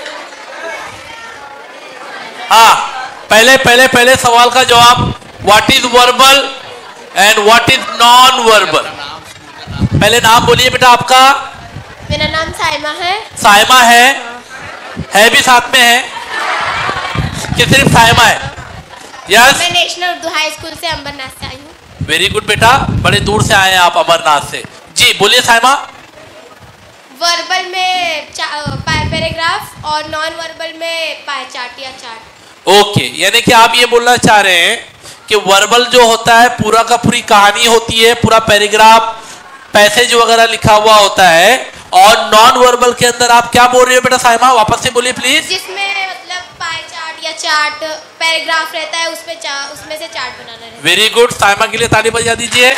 हाँ पहले सवाल का जवाब, what is verbal and what is non verbal. पहले नाम बोलिए बेटा आपका। मेरा नाम साइमा है भी साथ में है कि सिर्फ साइमा है? यस। मैं नेशनल उर्दू हाई स्कूल से अमरनाथ से आई हूँ। वेरी गुड बेटा, बड़े दूर से आए हैं आप अमरनाथ से। जी बोलिए साइमा। वर्बल में पैराग्राफ और नॉन वर्बल में पाई चार्ट या चार्ट। ओके, यानी कि आप ये बोलना चाह रहे हैं कि वर्बल जो होता है पूरा का पूरी कहानी होती है, पूरा पैराग्राफ पैसेज वगैरह लिखा हुआ होता है, और नॉन वर्बल के अंदर आप क्या बोल रहे हो बेटा साइमा, वापस से बोलिए प्लीज। जिसमें मतलब पाई चार्ट या चार्ट पैराग्राफ रहता है, उसमें से चार्ट बनाना रहता है। वेरी गुड, साइमा के लिए ताली बजा दीजिए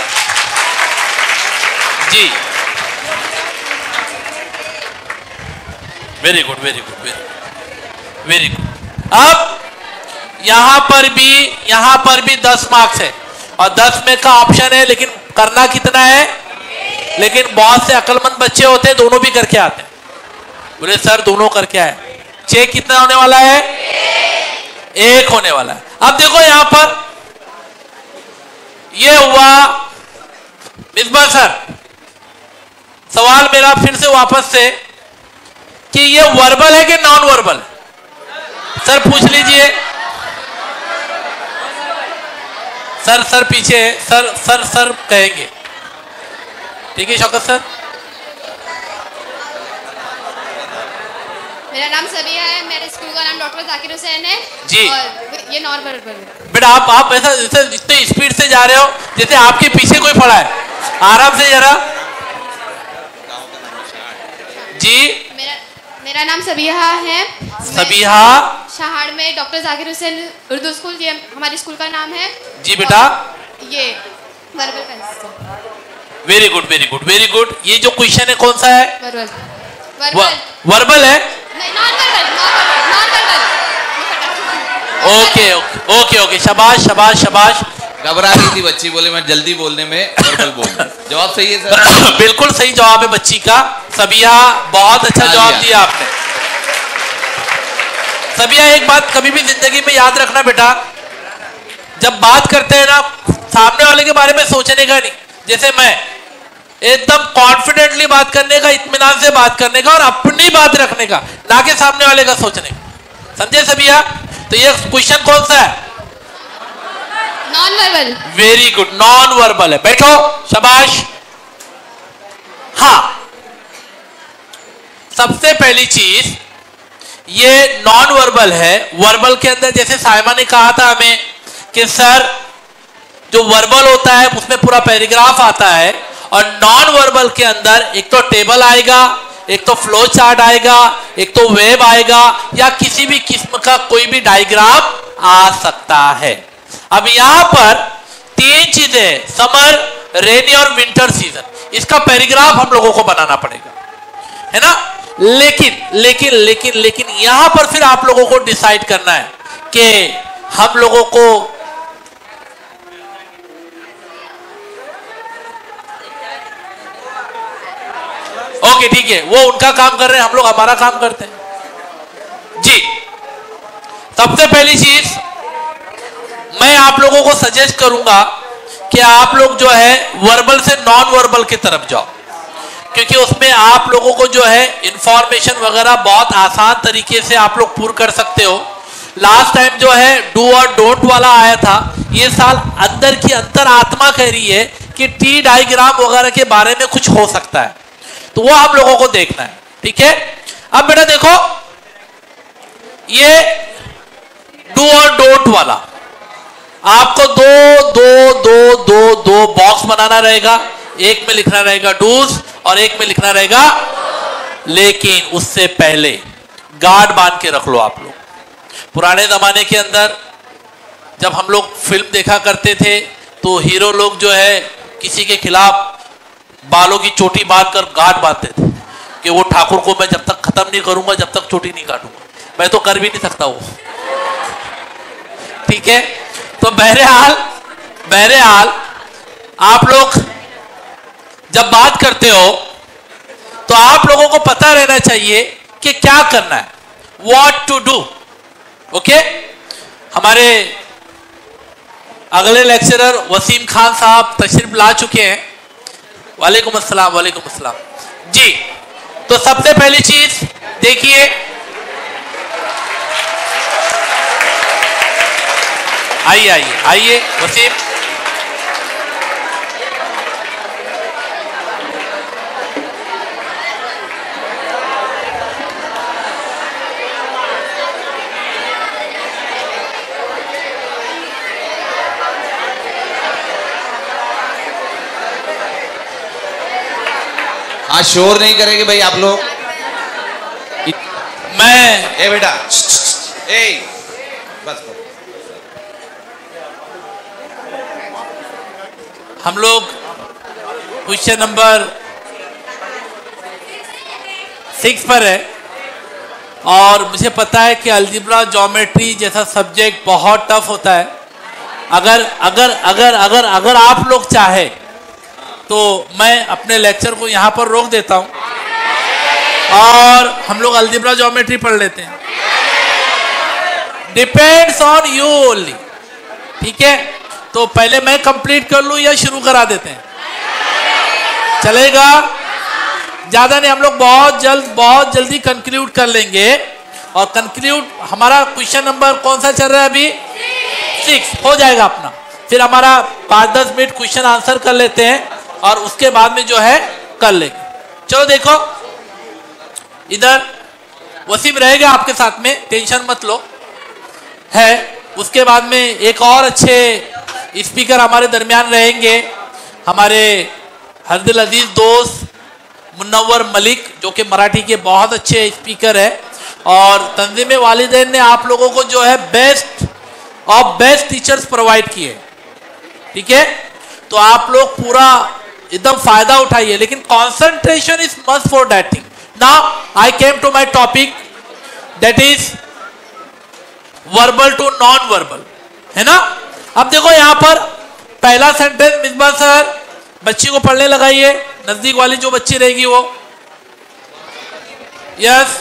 जी। Very good very good. अब यहां पर भी 10 मार्क्स है और 10 में का ऑप्शन है, लेकिन करना कितना है? लेकिन बहुत से अक्लमंद बच्चे होते हैं दोनों भी करके आते हैं। बोले सर दोनों करके आए। चेक कितना होने वाला है? 1 होने वाला है। अब देखो यहां पर ये हुआ मिसबा सर, सवाल मेरा फिर से वापस से कि ये वर्बल है कि नॉन वर्बल? सर पूछ लीजिए। सर पीछे सर कहेंगे। ठीक है शौकत सर। मेरा नाम सबिया है, मेरे स्कूल का नाम डॉक्टर जाकिर हुसैन है जी। और ये नॉन वर्बल है। बेटा आप ऐसा इतने स्पीड से जा रहे हो जैसे आपके पीछे कोई पड़ा है। आराम से जरा जी। मेरा नाम सबिया है। सबिया शहाड़ में डॉक्टर जाकिर हुसैन उर्दू स्कूल, ये हमारे स्कूल का नाम है जी। बेटा ये वर्बल का। Very good very good very good. ये जो क्वेश्चन है कौन सा है? वर्बल। वर्बल है? नहीं, non verbal. Okay okay okay okay, शाबाश शाबाश शाबाश। घबरा रही थी बच्ची, बोले मैं जल्दी बोलने में वर्बल बोल। जवाब सही है सर। बिल्कुल सही जवाब है बच्ची का। सबिया बहुत अच्छा जवाब दिया आपने। सबिया एक बात कभी भी जिंदगी में याद रखना बेटा, जब बात करते हैं ना सामने वाले के बारे में सोचने का नहीं। जैसे मैं एकदम कॉन्फिडेंटली बात करने का, इत्मीनान से बात करने का और अपनी बात रखने का, ना कि सामने वाले का सोचने का। समझे सबिया? तो ये क्वेश्चन कौन सा है? Non verbal. Very good, non verbal है। बैठो, शाबाश। हाँ, सबसे पहली चीज ये नॉन वर्बल है। वर्बल के अंदर जैसे साइमा ने कहा था हमें कि सर जो वर्बल होता है उसमें पूरा पैराग्राफ आता है, और नॉन वर्बल के अंदर एक तो टेबल आएगा, एक तो फ्लो चार्ट आएगा, एक तो वेब आएगा, या किसी भी किस्म का कोई भी डायग्राम आ सकता है। अब यहां पर तीन चीजें, समर, रेनी और विंटर सीजन। इसका पैराग्राफ हम लोगों को बनाना पड़ेगा, है ना? लेकिन लेकिन लेकिन लेकिन यहां पर फिर आप लोगों को डिसाइड करना है कि हम लोगों को ओके ठीक है, वो उनका काम कर रहे हैं, हम लोग हमारा काम करते हैं जी। सबसे पहली चीज मैं आप लोगों को सजेस्ट करूंगा कि आप लोग जो है वर्बल से नॉन वर्बल की तरफ जाओ, क्योंकि उसमें आप लोगों को जो है इंफॉर्मेशन वगैरह बहुत आसान तरीके से आप लोग पूर्ण कर सकते हो। लास्ट टाइम जो है डू और डोंट वाला आया था, ये साल अंदर की अंतर आत्मा कह रही है कि टी डायग्राम वगैरह के बारे में कुछ हो सकता है, तो वो हम लोगों को देखना है। ठीक है, अब बेटा देखो ये डू और डोंट वाला आपको दो बॉक्स बनाना रहेगा। एक में लिखना रहेगा डूज और एक में लिखना रहेगा, लेकिन उससे पहले गार्ड बांध के रख लो आप लोग। पुराने जमाने के अंदर जब हम लोग फिल्म देखा करते थे तो हीरो लोग जो है किसी के खिलाफ बालों की चोटी बांधकर गार्ड बांधते थे कि वो ठाकुर को मैं जब तक खत्म नहीं करूंगा जब तक चोटी नहीं काटूंगा। मैं तो कर भी नहीं सकता वो। ठीक है, तो बहरहाल आप लोग जब बात करते हो तो आप लोगों को पता रहना चाहिए कि क्या करना है, व्हाट टू डू। ओके, हमारे अगले लेक्चरर वसीम खान साहब तशरीफ ला चुके हैं। वालेकुम अस्सलाम जी। तो सबसे पहली चीज देखिए, आइए वसीम। हाँ, शोर नहीं करेंगे भाई आप लोग। मैं ए बेटा, ए बस। हम लोग क्वेश्चन नंबर 6 पर है, और मुझे पता है कि अलजेब्रा ज्योमेट्री जैसा सब्जेक्ट बहुत टफ होता है। अगर आप लोग चाहे तो मैं अपने लेक्चर को यहाँ पर रोक देता हूँ और हम लोग अलजेब्रा ज्योमेट्री पढ़ लेते हैं। Depends on you only. ठीक है, तो पहले मैं कंप्लीट कर लूँ या शुरू करा देते हैं? चलेगा? ज्यादा नहीं, हम लोग बहुत जल्दी कंक्लूड कर लेंगे। और कंक्लूड हमारा क्वेश्चन नंबर कौन सा चल रहा है अभी? 6 हो जाएगा अपना। फिर हमारा 5-10 मिनट क्वेश्चन आंसर कर लेते हैं और उसके बाद में जो है कर लेंगे। चलो देखो, इधर वसीम रहेगा आपके साथ में, टेंशन मत लो है। उसके बाद में एक और अच्छे स्पीकर हमारे दरमियान रहेंगे, हमारे हरदिल अजीज दोस्त मुन्नवर मलिक, जो कि मराठी के बहुत अच्छे स्पीकर है। और तंजीम वालिदैन ने आप लोगों को जो है best of best teachers provide किए, ठीक है? तो आप लोग पूरा एकदम फायदा उठाइए, लेकिन concentration is must for that thing. Now I came to my topic, that is verbal to non verbal, है ना? अब देखो यहां पर पहला सेंटेंस मिसबा सर बच्ची को पढ़ने लगाइए, नजदीक वाली जो बच्ची रहेगी वो। Yes,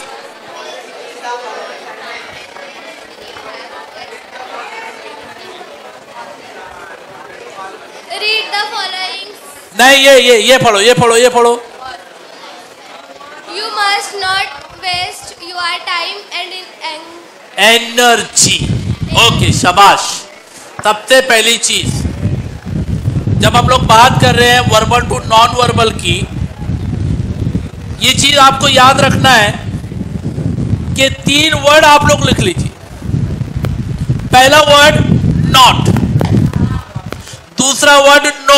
read the following. नहीं, ये पढ़ो, ये पढ़ो, ये पढ़ो। You must not waste your time and energy. Okay, शाबाश। सबसे पहली चीज, जब हम लोग बात कर रहे हैं वर्बल टू नॉन वर्बल की, ये चीज आपको याद रखना है कि 3 वर्ड आप लोग लिख लीजिए। पहला वर्ड नॉट, दूसरा वर्ड नो,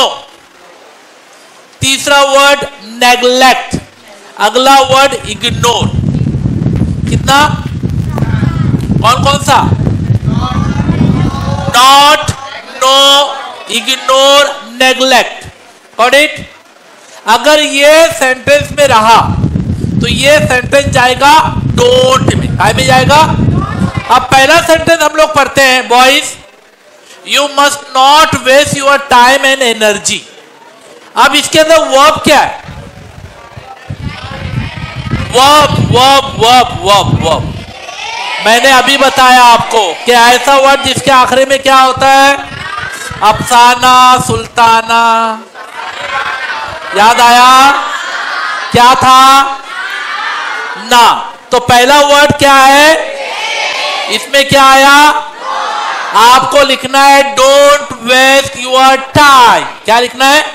तीसरा वर्ड नेग्लेक्ट, अगला वर्ड इग्नोर। कितना? कौन कौन सा? Not, no, ignore, neglect. Got it? अगर ये सेंटेंस में रहा तो ये सेंटेंस जाएगा डोंट में। काय में जाएगा? अब पहला सेंटेंस हम लोग पढ़ते हैं, boys, you must not waste your time and energy. अब इसके अंदर वर्ब क्या है? वर्ब। मैंने अभी बताया आपको कि ऐसा वर्ड जिसके आखिरी में क्या होता है? अफसाना, सुल्ताना। याद आया? क्या था? ना। तो पहला वर्ड क्या है? इसमें क्या आया? आपको लिखना है डोंट वेस्ट योर टाइम। क्या लिखना है?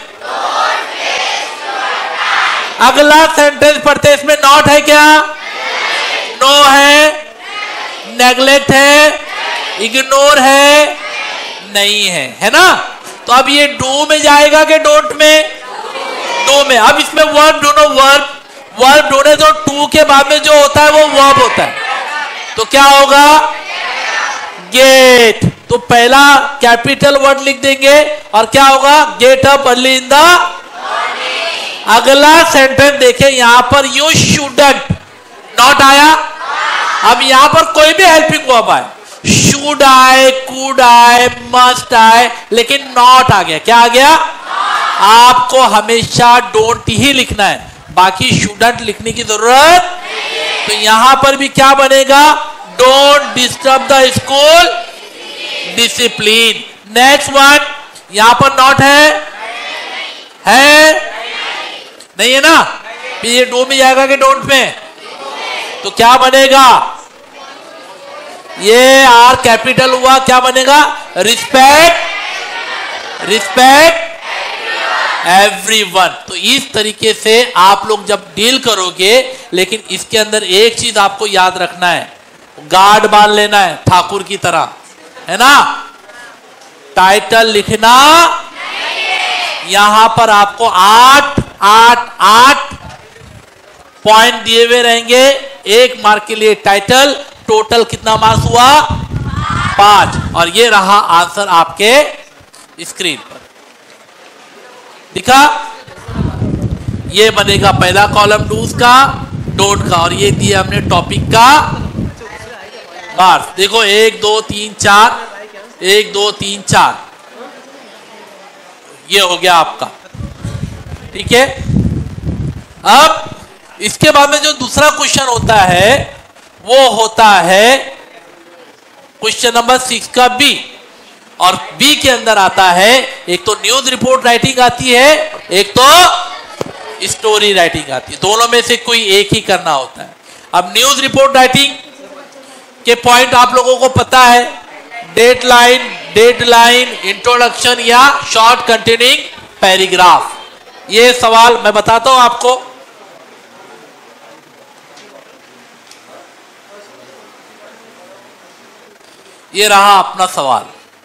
अगला सेंटेंस पढ़ते, इसमें नॉट है क्या? नो है, नेग्लेक्ट है, इग्नोर है, नहीं है ना? तो अब ये डू में जाएगा कि डोंट में? डू में। अब इसमें वर्ब ढूंढो, वर्ब ढूंढे तो टू के बाद में जो होता है वो वर्ब होता है। तो क्या होगा? गेट। तो पहला कैपिटल वर्ड लिख देंगे और क्या होगा? Get up early in the. अगला सेंटेंस देखें, यहां पर यू शुडंट, नॉट आया। अब यहां पर कोई भी हेल्पिंग वर्ब आए, शुड आए, कुड आए, मस्ट आए, लेकिन नॉट आ गया। क्या आ गया? आपको हमेशा डोंट ही लिखना है, बाकी शुडंट लिखने की जरूरत नहीं। तो यहां पर भी क्या बनेगा? Don't disturb the school discipline. Next one, यहां पर नॉट है नहीं है ना? फिर ये डू में जाएगा कि डोंट में? तो क्या बनेगा? ये आर कैपिटल हुआ, क्या बनेगा? Respect everyone. तो इस तरीके से आप लोग जब डील करोगे, लेकिन इसके अंदर एक चीज आपको याद रखना है, गार्ड बांध लेना है ठाकुर की तरह, है ना? टाइटल लिखना, यहां पर आपको 8 पॉइंट दिए हुए रहेंगे। 1 मार्क के लिए टाइटल, टोटल कितना मार्क्स हुआ? 5। और ये रहा आंसर आपके स्क्रीन पर दिखा। ये बनेगा पहला कॉलम डूज का, डोंट का, और ये दिया हमने टॉपिक का मार्क्स। देखो 1 2 3 4, 1 2 3 4, ये हो गया आपका, ठीक है। अब इसके बाद में जो दूसरा क्वेश्चन होता है वो होता है क्वेश्चन नंबर 6 का बी। और बी के अंदर आता है, एक तो न्यूज रिपोर्ट राइटिंग आती है, एक तो स्टोरी राइटिंग आती है। दोनों में से कोई एक ही करना होता है। अब न्यूज रिपोर्ट राइटिंग के पॉइंट आप लोगों को पता है, डेडलाइन, इंट्रोडक्शन या शॉर्ट कंटेनिंग पैराग्राफ। ये सवाल मैं बताता हूं आपको। ये रहा अपना सवाल।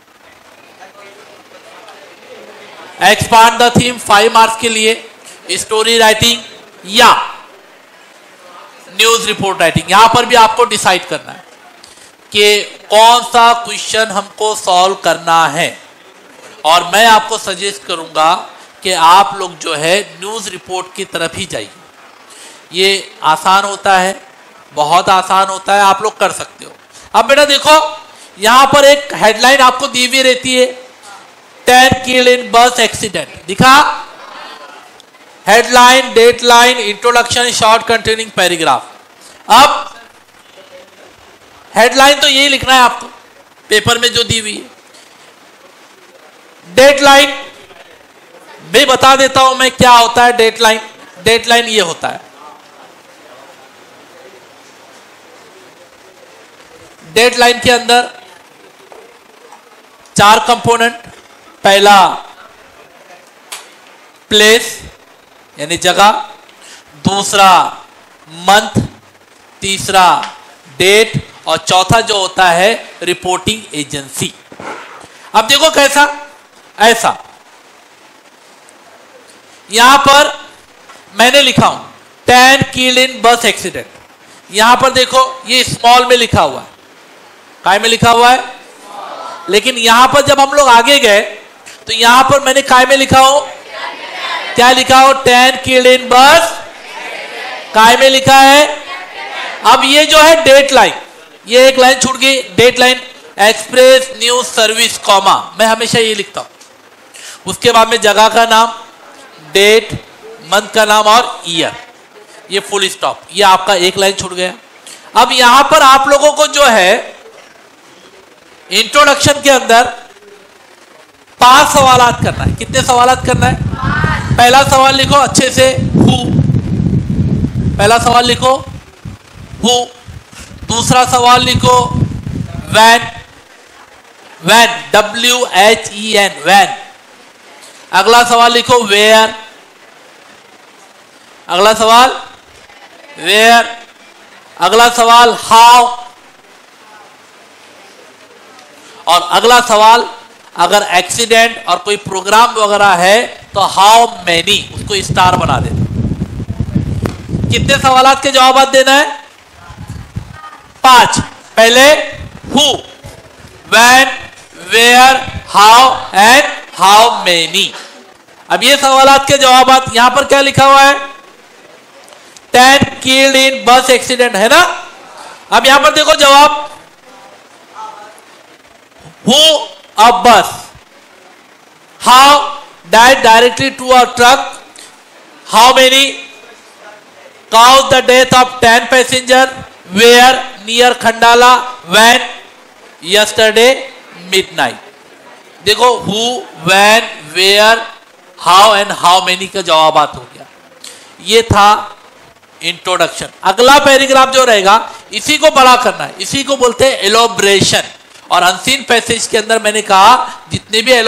एक्सपांड द थीम 5 मार्क्स के लिए, स्टोरी राइटिंग या न्यूज रिपोर्ट राइटिंग। यहां पर भी आपको डिसाइड करना है कि कौन सा क्वेश्चन हमको सॉल्व करना है। और मैं आपको सजेस्ट करूंगा कि आप लोग जो है न्यूज रिपोर्ट की तरफ ही जाइए। ये आसान होता है, बहुत आसान होता है, आप लोग कर सकते हो। अब बेटा देखो, यहां पर एक हेडलाइन आपको दी हुई रहती है, 10 किल्ड इन बस एक्सीडेंट। दिखा headline, deadline, introduction, short containing paragraph. अब हेडलाइन तो यही लिखना है आपको पेपर में जो दी हुई है। डेडलाइन भी बता देता हूं मैं क्या होता है। डेडलाइन ये होता है, डेडलाइन के अंदर 4 कंपोनेंट। पहला प्लेस यानी जगह, दूसरा मंथ, तीसरा डेट और चौथा जो होता है रिपोर्टिंग एजेंसी। अब देखो कैसा, ऐसा यहां पर मैंने लिखा हूं 10 किल्ड इन बस एक्सीडेंट। यहां पर देखो ये स्मॉल में लिखा हुआ है, काय में लिखा हुआ है। लेकिन यहां पर जब हम लोग आगे गए तो यहां पर मैंने काय में लिखा हो, क्या लिखा हो, 10 किल्ड इन बस, काय में लिखा है। अब ये जो है डेडलाइन, ये एक लाइन छूट गई, deadline express news service comma, मैं हमेशा ये लिखता हूं। उसके बाद में जगह का नाम, डेट, मंथ का नाम और ईयर, ये फुल स्टॉप। ये आपका एक लाइन छूट गया। अब यहां पर आप लोगों को जो है इंट्रोडक्शन के अंदर 5 सवालात करना है। कितने सवालात करना है? पहला सवाल लिखो अच्छे से, हु। पहला सवाल लिखो हु। दूसरा सवाल लिखो व्हेन, WHEN, व्हेन। अगला सवाल लिखो वेयर। अगला सवाल वेयर। अगला सवाल हाउ। और अगला सवाल अगर एक्सीडेंट और कोई प्रोग्राम वगैरह है तो हाउ मैनी, उसको स्टार बना देना। कितने सवालात के जवाब देना है? 5। पहले who, when, where, how and how many. अब ये सवालात के जवाब यहां पर क्या लिखा हुआ है? 10 किल्ड इन बस एक्सीडेंट, है ना। अब यहां पर देखो जवाब, who a bus, how died directly to a truck, how many caused the death of 10 passenger, where near Khandala, when yesterday midnight। देखो who, when, where, how and how many का जवाबात हो गया। ये था इंट्रोडक्शन। अगला पैराग्राफ जो रहेगा इसी को बड़ा करना है, इसी को बोलते हैं एलोब्रेशन। और अनसीन पैसेज के अंदर मैंने कहा जितने भी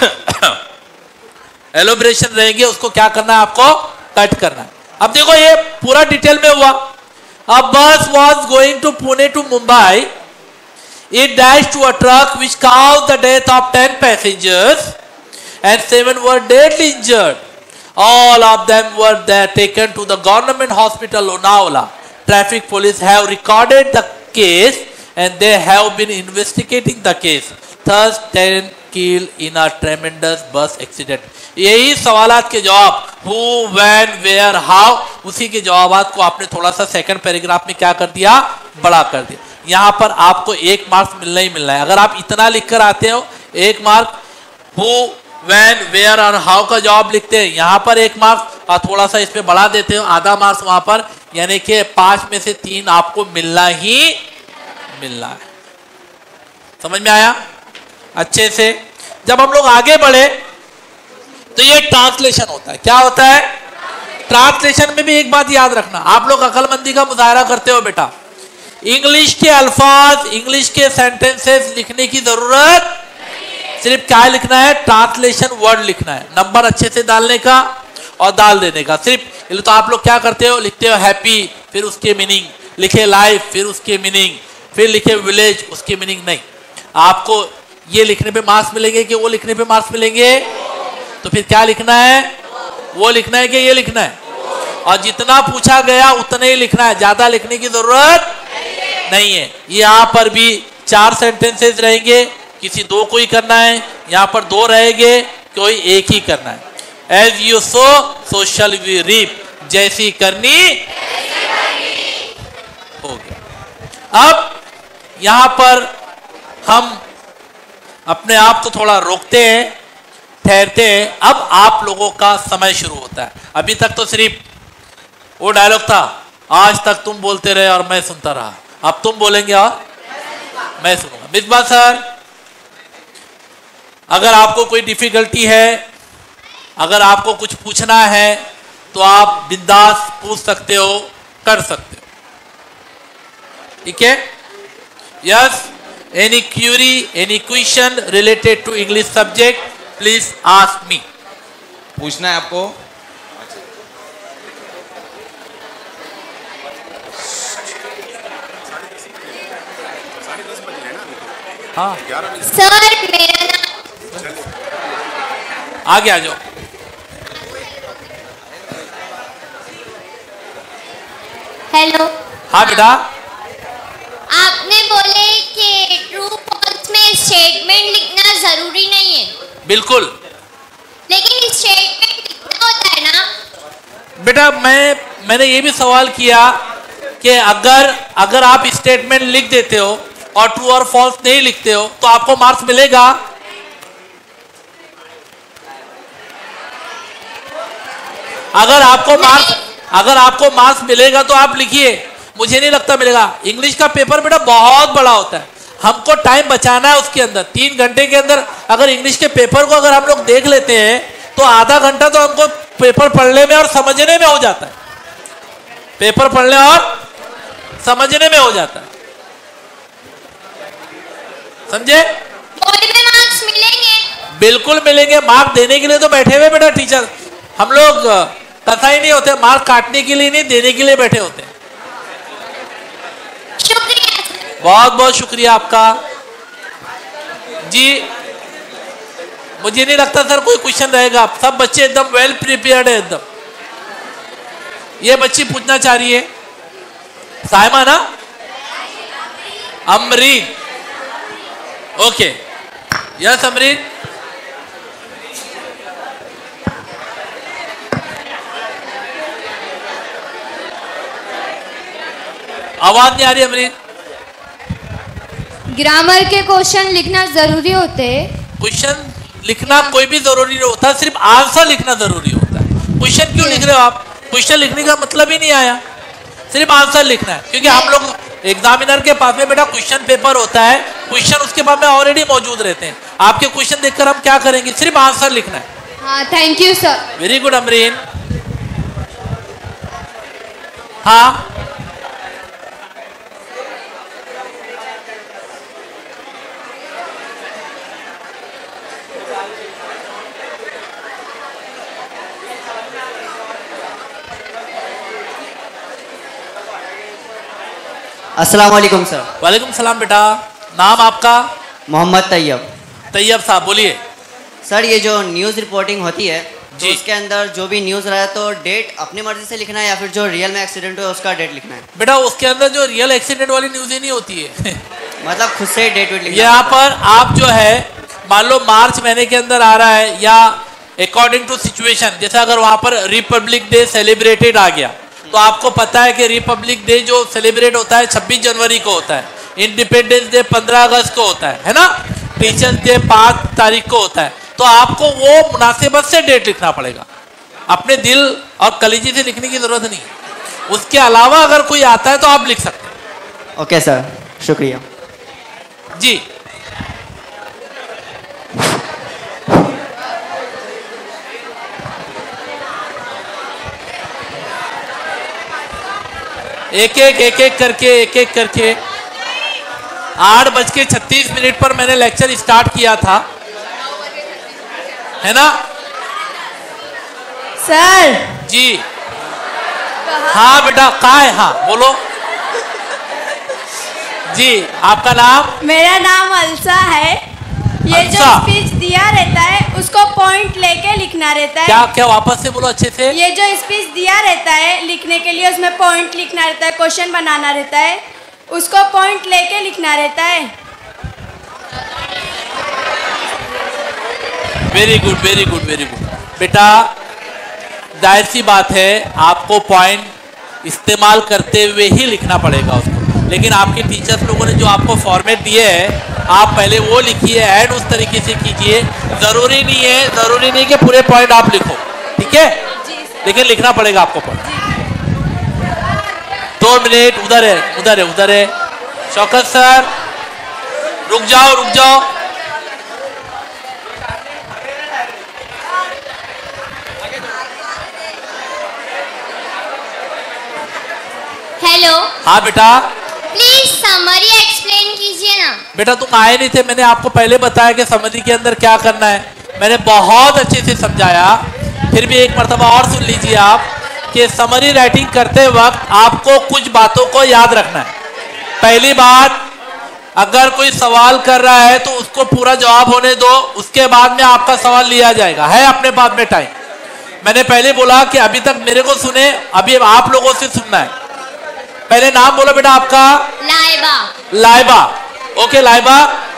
एलोब्रेशन रहेंगे उसको क्या करना है, आपको कट करना है। अब देखो ये पूरा डिटेल में हुआ। अब bus was going to Pune to Mumbai, it dash to a truck which caused the death of 10 passengers and 7 were deadly injured. All of them were there taken to the government hospital Lonavala. Traffic police have recorded the case and they have been investigating the case. Thus 10 killed in a tremendous bus accident. यही सवालात के जवाब who, when, where, how, उसी के जवाबात को आपने थोड़ा सा सेकंड पैराग्राफ में क्या कर दिया, बड़ा कर दिया। यहाँ पर आपको 1 मार्क्स मिलना ही मिलना है। अगर आप इतना लिखकर आते हो 1 मार्क, who, when, where और how का जवाब लिखते हैं यहाँ पर 1 मार्क्स, और थोड़ा सा इसमें बढ़ा देते हो आधा मार्क्स वहां पर, यानी कि 5 में से 3 आपको मिलना ही मिलना है। समझ में आया अच्छे से? जब हम लोग आगे बढ़े तो ये ट्रांसलेशन होता है। क्या होता है? ट्रांसलेशन में भी एक बात याद रखना, आप लोग अकलमंदी का मुजाहरा करते हो बेटा, इंग्लिश के अल्फाज, इंग्लिश के सेंटेंसेस लिखने की जरूरत, सिर्फ क्या लिखना है, ट्रांसलेशन वर्ड लिखना है, नंबर अच्छे से डालने का और डाल देने का सिर्फ। तो आप लोग क्या करते हो, लिखते हो हैप्पी, फिर उसके मीनिंग लिखे, लाइफ फिर उसके मीनिंग, फिर लिखे विलेज उसके मीनिंग नहीं। आपको ये लिखने पे मार्क्स मिलेंगे कि वो लिखने पे मार्क्स मिलेंगे? तो फिर क्या लिखना है, वो लिखना है कि ये लिखना है? और जितना पूछा गया उतना ही लिखना है, ज्यादा लिखने की जरूरत नहीं है। यहाँ पर भी 4 सेंटेंसेस रहेंगे, किसी 2 को ही करना है, यहाँ पर 2 रहेंगे, कोई एक ही करना है। As you sow so shall we reap, जैसी करनी हो गया। अब यहां पर हम अपने आप को थोड़ा रोकते हैं, ठहरते हैं। अब आप लोगों का समय शुरू होता है। अभी तक तो सिर्फ वो डायलॉग था, आज तक तुम बोलते रहे और मैं सुनता रहा, अब तुम बोलेंगे और मैं सुनूंगा। मिसबा सर, अगर आपको कोई डिफिकल्टी है, अगर आपको कुछ पूछना है तो आप बिंदास पूछ सकते हो, कर सकते हो, ठीक है? Yes, any query, any question related to English subject, please ask me. पूछना है आपको? हाँ सर मेरा नाम, आगे आ जाओ। हेलो। हाँ बेटा, आपने बोले कि ट्रू फॉल्स में स्टेटमेंट लिखना जरूरी नहीं है, बिल्कुल लेकिन स्टेटमेंट लिखना होता है ना? बेटा, मैंने ये भी सवाल किया कि अगर आप स्टेटमेंट लिख देते हो और ट्रू और फॉल्स नहीं लिखते हो तो आपको मार्क्स मिलेगा? अगर आपको मार्क्स मिलेगा तो आप लिखिए, मुझे नहीं लगता मिलेगा। इंग्लिश का पेपर बेटा बहुत बड़ा होता है, हमको टाइम बचाना है उसके अंदर। 3 घंटे के अंदर अगर इंग्लिश के पेपर को अगर हम लोग देख लेते हैं तो आधा घंटा तो हमको पेपर पढ़ने में और समझने में हो जाता है, पेपर पढ़ने और समझने में हो जाता है, समझे? बोर्ड में मार्क्स मिलेंगे? बिल्कुल मिलेंगे। मार्क देने के लिए तो बैठे हुए बेटा टीचर, हम लोग तथा ही नहीं होते, मार्क काटने के लिए नहीं, देने के लिए बैठे होते हैं। शुक्रिया, बहुत बहुत शुक्रिया आपका जी। मुझे नहीं लगता सर कोई क्वेश्चन रहेगा, सब बच्चे एकदम वेल प्रिपेयर्ड है एकदम। ये बच्ची पूछना चाह रही है, साइमा ना, अमरीन, ओके, यस अमरीन। आवाज नहीं आ रही अमरीन। ग्रामर के क्वेश्चन लिखना जरूरी होते हैं? क्वेश्चन लिखना कोई भी जरूरी नहीं होता, सिर्फ आंसर लिखना जरूरी होता है। क्वेश्चन क्यों लिख रहे हो आप? क्वेश्चन लिखने का मतलब ही नहीं आया, सिर्फ आंसर लिखना है। क्योंकि हम लोग एग्जामिनर के पास में बेटा क्वेश्चन पेपर होता है, क्वेश्चन उसके पास में ऑलरेडी मौजूद रहते हैं। आपके क्वेश्चन देखकर हम क्या करेंगे, सिर्फ आंसर लिखना है। हाँ, thank you sir. Very good Amreen. हाँ अस्सलाम वालेकुम सर। वालेकुम सलाम बेटा, नाम आपका? मोहम्मद तैयब। तैयब साहब बोलिए। सर ये जो न्यूज़ रिपोर्टिंग होती है तो जी। उसके अंदर जो भी न्यूज़ रहा है तो डेट अपनी मर्जी से लिखना है या फिर जो रियल में एक्सीडेंट हुआ उसका डेट लिखना है? बेटा उसके अंदर जो रियल एक्सीडेंट वाली न्यूज़ ही नहीं होती है मतलब खुद से डेट वेट लिखना यहाँ पर आप जो है मान लो मार्च महीने के अंदर आ रहा है या अकॉर्डिंग टू सिचुएशन, जैसे अगर वहाँ पर रिपब्लिक डे सेलिब्रेटेड आ गया तो आपको पता है कि रिपब्लिक डे जो सेलिब्रेट होता है 26 जनवरी को होता है, इंडिपेंडेंस डे 15 अगस्त को होता है ना, टीचर्स डे 5 तारीख को होता है। तो आपको वो मुनासिबत से डेट लिखना पड़ेगा, अपने दिल और कलीजे से लिखने की जरूरत नहीं। उसके अलावा अगर कोई आता है तो आप लिख सकते हैं। ओके सर, शुक्रिया जी। एक एक करके 8:36 पर मैंने लेक्चर स्टार्ट किया था, है ना सर? जी हाँ बेटा, कहाँ है? हाँ बोलो जी। आपका नाम? मेरा नाम अलसा है। ये जो अलसा। स्पीच दिया रहता है उसको पॉइंट लेके लिखना रहता है। क्या वापस से बोलो अच्छे से। ये जो स्पीच दिया रहता है लिखने के लिए, उसमें पॉइंट लिखना रहता है, क्वेश्चन बनाना रहता है, उसको पॉइंट लेके लिखना रहता है। Very good very good very good बेटा, जाहिर सी बात है आपको पॉइंट इस्तेमाल करते हुए ही लिखना पड़ेगा उसको, लेकिन आपके टीचर्स लोगों ने जो आपको फॉर्मेट दिए है आप पहले वो लिखिए, ऐड उस तरीके से कीजिए। जरूरी नहीं है कि पूरे पॉइंट आप लिखो, ठीक है, लेकिन लिखना पड़ेगा आपको पॉइंट। 2 मिनट उधर है शौकत सर, रुक जाओ। हेलो, हाँ बेटा। प्लीज समरी एक्सप्लेन कीजिए ना। बेटा तुम आए नहीं थे, मैंने आपको पहले बताया कि समरी के अंदर क्या करना है, मैंने बहुत अच्छे से समझाया। फिर भी एक मर्तबा और सुन लीजिए आप कि समरी राइटिंग करते वक्त आपको कुछ बातों को याद रखना है। पहली बात, अगर कोई सवाल कर रहा है तो उसको पूरा जवाब होने दो, उसके बाद में आपका सवाल लिया जाएगा, है अपने पास में टाइम। मैंने पहले बोला कि अभी तक मेरे को सुने, अभी आप लोगों से सुनना है। पहले नाम बोलो बेटा आपका। Laiba. Okay Laiba.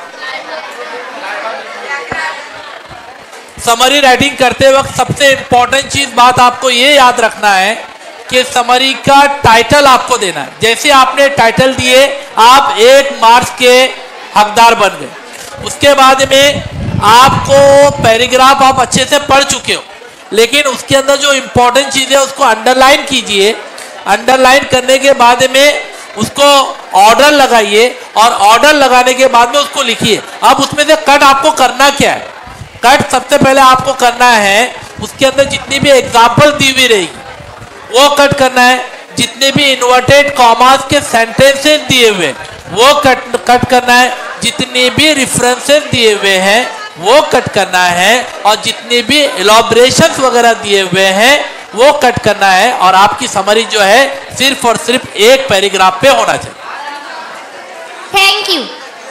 Summary writing करते वक्त सबसे इंपॉर्टेंट चीज बात आपको ये याद रखना है कि समरी का टाइटल आपको देना है। जैसे आपने टाइटल दिए आप 1 मार्क्स के हकदार बन गए। उसके बाद में आपको पैराग्राफ आप अच्छे से पढ़ चुके हो, लेकिन उसके अंदर जो इंपॉर्टेंट चीज है उसको अंडरलाइन कीजिए। अंडरलाइन करने के बाद में उसको ऑर्डर लगाइए और ऑर्डर लगाने के बाद में उसको लिखिए। अब उसमें से कट आपको करना क्या है? कट सबसे पहले आपको करना है, उसके अंदर जितनी भी एग्जाम्पल दी हुई रहेगी वो कट करना है। जितने भी इन्वर्टेड कॉमास के सेंटेंसेस दिए हुए वो कट करना है। जितने भी रेफरेंसेस दिए हुए हैं वो कट करना है, और जितने भी एलॉबरेशंस वगैरह दिए हुए हैं वो कट करना है। और आपकी समरी जो है सिर्फ और सिर्फ 1 पैराग्राफ पे होना चाहिए। Thank you.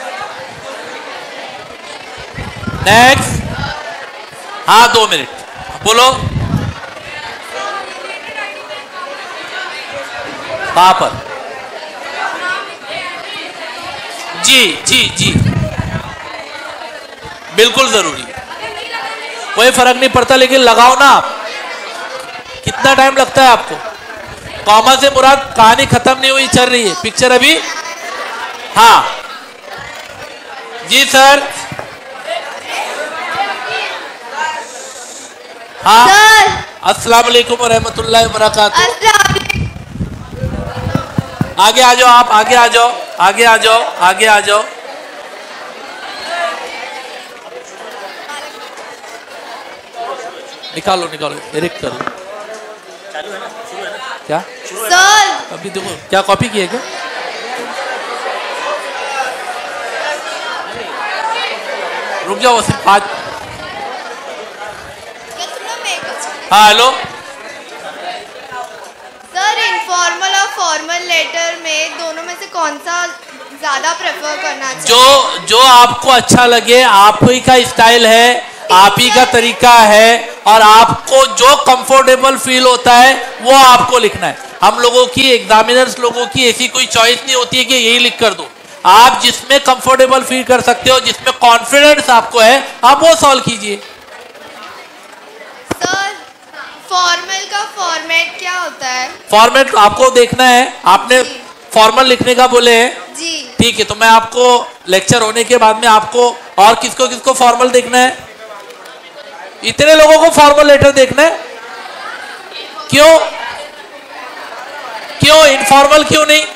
नेक्स्ट। हाँ 2 मिनट बोलो। कहाँ पर? जी बिल्कुल जरूरी, कोई फर्क नहीं पड़ता, लेकिन लगाओ ना आप। कितना टाइम लगता है आपको? कॉमा से मुराद कहानी खत्म नहीं हुई, चल रही है पिक्चर अभी। हाँ जी सर। हाँ सर। अस्सलाम वालेकुम व रहमतुल्लाहि व बरकातहू। आगे आ जाओ आप, आगे आ जाओ। निकालो एरिक करो। क्या सर? अभी देखो क्या कॉपी किए क्या? रुक जाओ सिर्फ 5। हाँ हेलो सर, इनफॉर्मल और फॉर्मल लेटर में दोनों में से कौन सा ज्यादा प्रेफर करना चाहिए? जो आपको अच्छा लगे, आप ही का स्टाइल है, आप ही का तरीका है, और आपको जो कंफर्टेबल फील होता है वो आपको लिखना है। हम लोगों की, एग्जामिनर्स लोगों की ऐसी कोई चॉइस नहीं होती है कि यही लिख कर दो। आप जिसमें कंफर्टेबल फील कर सकते हो, जिसमें कॉन्फिडेंस आपको है, आप वो सॉल्व कीजिए। सर, फॉर्मल का फॉर्मेट क्या होता है? फॉर्मेट आपको देखना है, आपने फॉर्मल लिखने का बोले हैं जी। ठीक है, तो मैं आपको लेक्चर होने के बाद में आपको और किसको फॉर्मल देखना है? इतने लोगों को फॉर्मल लेटर देखना है? क्यों इनफॉर्मल क्यों नहीं?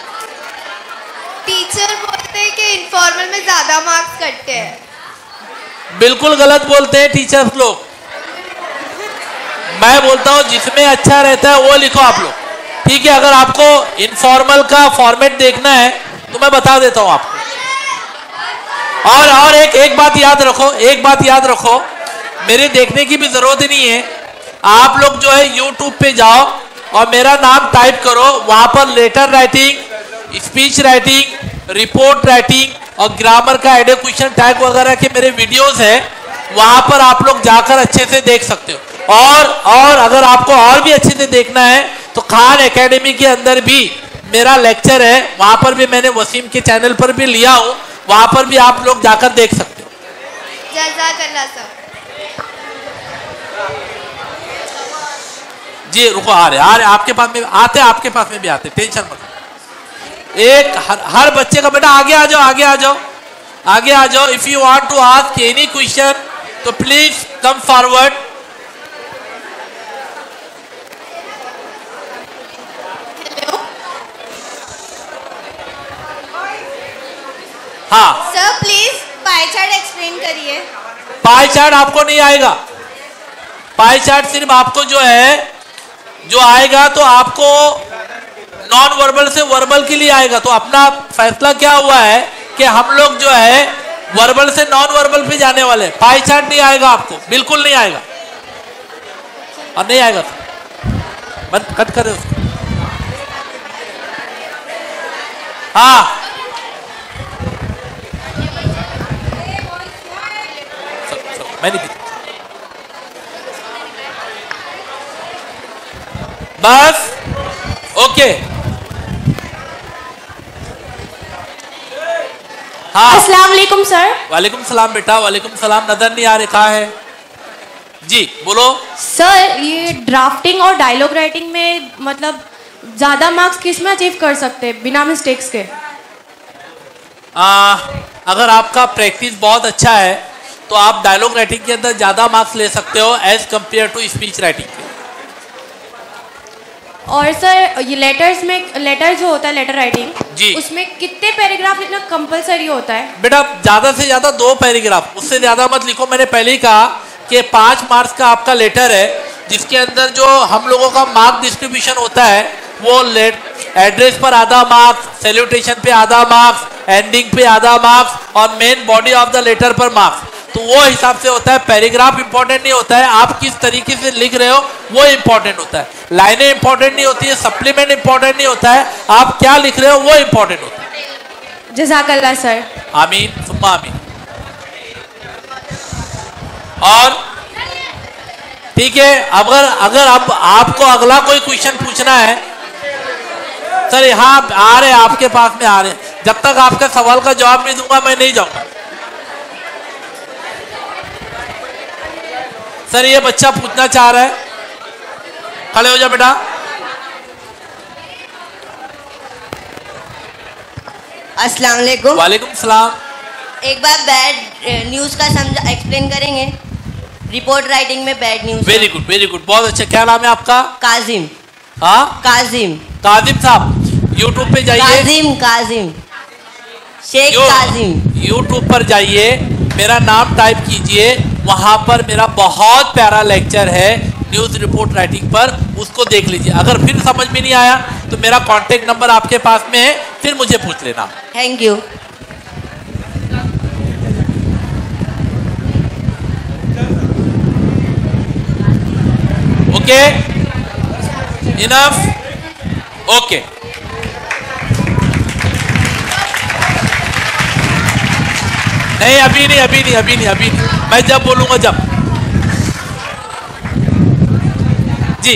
टीचर बोलते हैं कि इनफॉर्मल में ज्यादा मार्क्स कटते हैं। बिल्कुल गलत बोलते हैं टीचर्स लोग। मैं बोलता हूं जिसमें अच्छा रहता है वो लिखो आप लोग, ठीक है, अगर आपको इनफॉर्मल का फॉर्मेट देखना है तो मैं बता देता हूं आपको। और एक बात याद रखो, एक बात याद रखो, मेरे देखने की भी जरूरत नहीं है। आप लोग जो है YouTube पे जाओ और मेरा नाम टाइप करो, वहां पर letter writing, speech writing, report writing और ग्रामर का एडुकेशन टैग वगैरह के मेरे वीडियोस है, वहां पर आप लोग जाकर अच्छे से देख सकते हो। और अगर आपको और भी अच्छे से देखना है तो खान एकेडमी के अंदर भी मेरा लेक्चर है, वहां पर भी मैंने वसीम के चैनल पर भी लिया हूं, वहां पर भी आप लोग जाकर देख सकते हो। जज़ाकल्लाह सर। जी रुको, आ रहे आपके पास में आते, आपके पास में भी आते, टेंशन मत। एक हर बच्चे का बेटा आगे आ जाओ, आगे आ जाओ, आगे आ जाओ। If you want to ask any question तो प्लीज कम फॉरवर्ड। हाँ sir please pie chart explain करिए। पाई चार्ट आपको नहीं आएगा। पाई चार्ट सिर्फ आपको जो है जो आएगा तो आपको नॉन वर्बल से वर्बल के लिए आएगा। तो अपना फैसला क्या हुआ है कि हम लोग जो है वर्बल से नॉन वर्बल पे जाने वाले। पाई चार्ट नहीं आएगा आपको, बिल्कुल नहीं आएगा और नहीं आएगा। बंद कट करें उसको। हाँ मैं नहीं, बस ओके। हाँ अस्सलाम वालेकुम सर। वालेकुम सलाम बेटा, वालेकुम सलाम। नजर नहीं आ रहा, कहाँ है जी, बोलो। सर ये ड्राफ्टिंग और डायलॉग राइटिंग में मतलब ज़्यादा मार्क्स किस में अचीव कर सकते हैं बिना मिस्टेक्स के? अगर आपका प्रैक्टिस बहुत अच्छा है तो आप डायलॉग राइटिंग के अंदर ज़्यादा मार्क्स ले सकते हो as compared to speech writing के। और सर ये लेटर जो होता है लेटर राइटिंग जी, उसमें कितने पैराग्राफ लिखना कंपलसरी होता है? बेटा ज़्यादा से ज़्यादा 2 पैराग्राफ, उससे ज़्यादा मत लिखो। मैंने पहले ही कहा कि 5 मार्क्स का आपका लेटर है जिसके अंदर जो हम लोगों का मार्क डिस्ट्रीब्यूशन होता है वो एड्रेस पर आधा मार्क्स, सैल्यूटेशन पे आधा मार्क्स, एंडिंग पे आधा मार्क्स और main body of the letter पर मार्क्स। तो वो हिसाब से होता है। पैराग्राफ इंपॉर्टेंट नहीं होता है, आप किस तरीके से लिख रहे हो वो इंपॉर्टेंट होता है। लाइनें इंपॉर्टेंट नहीं होती है, सप्लीमेंट इंपॉर्टेंट नहीं होता है, आप क्या लिख रहे हो वो इंपॉर्टेंट होता है। जज़ाकल्लाह सर। आमीन सुम्मा आमीन। और ठीक है, अगर अब आपको अगला कोई क्वेश्चन पूछना है सर, यहाँ आ रहे आपके पास में आ रहे, जब तक आपका सवाल का जवाब नहीं दूंगा मैं नहीं जाऊंगा। सर ये बच्चा पूछना चाह रहा है, खड़े हो जा बेटा। अस्सलाम वालेकुम। वालेकुम सलाम। एक बार बैड न्यूज़ का समझा एक्सप्लेन करेंगे? रिपोर्ट राइटिंग में bad news. Very good very good, बहुत अच्छा। क्या नाम है आपका? काजिम। हाँ काजिम। काजिम साहब यूट्यूब पे जाइए। काजिम शेख काजिम। यूट्यूब पर जाइए, मेरा नाम टाइप कीजिए, वहां पर मेरा बहुत प्यारा लेक्चर है न्यूज़ रिपोर्ट राइटिंग पर, उसको देख लीजिए। अगर फिर समझ में नहीं आया तो मेरा कॉन्टेक्ट नंबर आपके पास में है, फिर मुझे पूछ लेना। Thank you. Okay enough, okay. नहीं अभी नहीं, मैं जब बोलूंगा जब। जी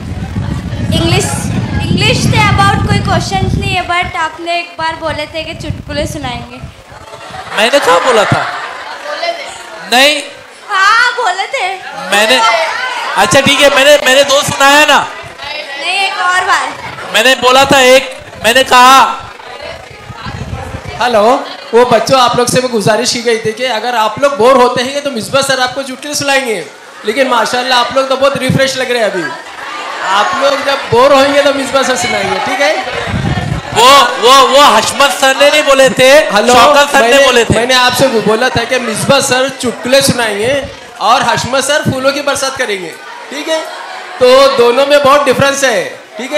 इंग्लिश से अबाउट कोई क्वेश्चन नहीं है, बट आपने एक बार बोले थे कि चुटकुले सुनाएंगे। मैंने कहा बोला था? नहीं हाँ बोले थे मैंने। अच्छा ठीक है, मैंने 2 सुनाया ना। नहीं एक और बार मैंने बोला था एक, मैंने कहा हेलो, वो बच्चों आप लोग से मैं गुजारिश की गई थी कि अगर आप लोग बोर होते हैं तो मिसबा सर आपको चुटकुले सुनाएंगे, लेकिन माशाल्लाह आप लोग तो बहुत रिफ्रेश लग रहे हैं अभी। आप लोग जब बोर होंगे तो मिसबा सर सुनाएंगे, ठीक है? वो हशमत सर ने नहीं बोले थे, शौकत सर ने बोले थे। मैंने आपसे बोला था कि मिसबा सर चुटकुले सुनाएंगे और हशमत सर फूलों की बरसात करेंगे, ठीक है? तो दोनों में बहुत डिफरेंस है, ठीक है?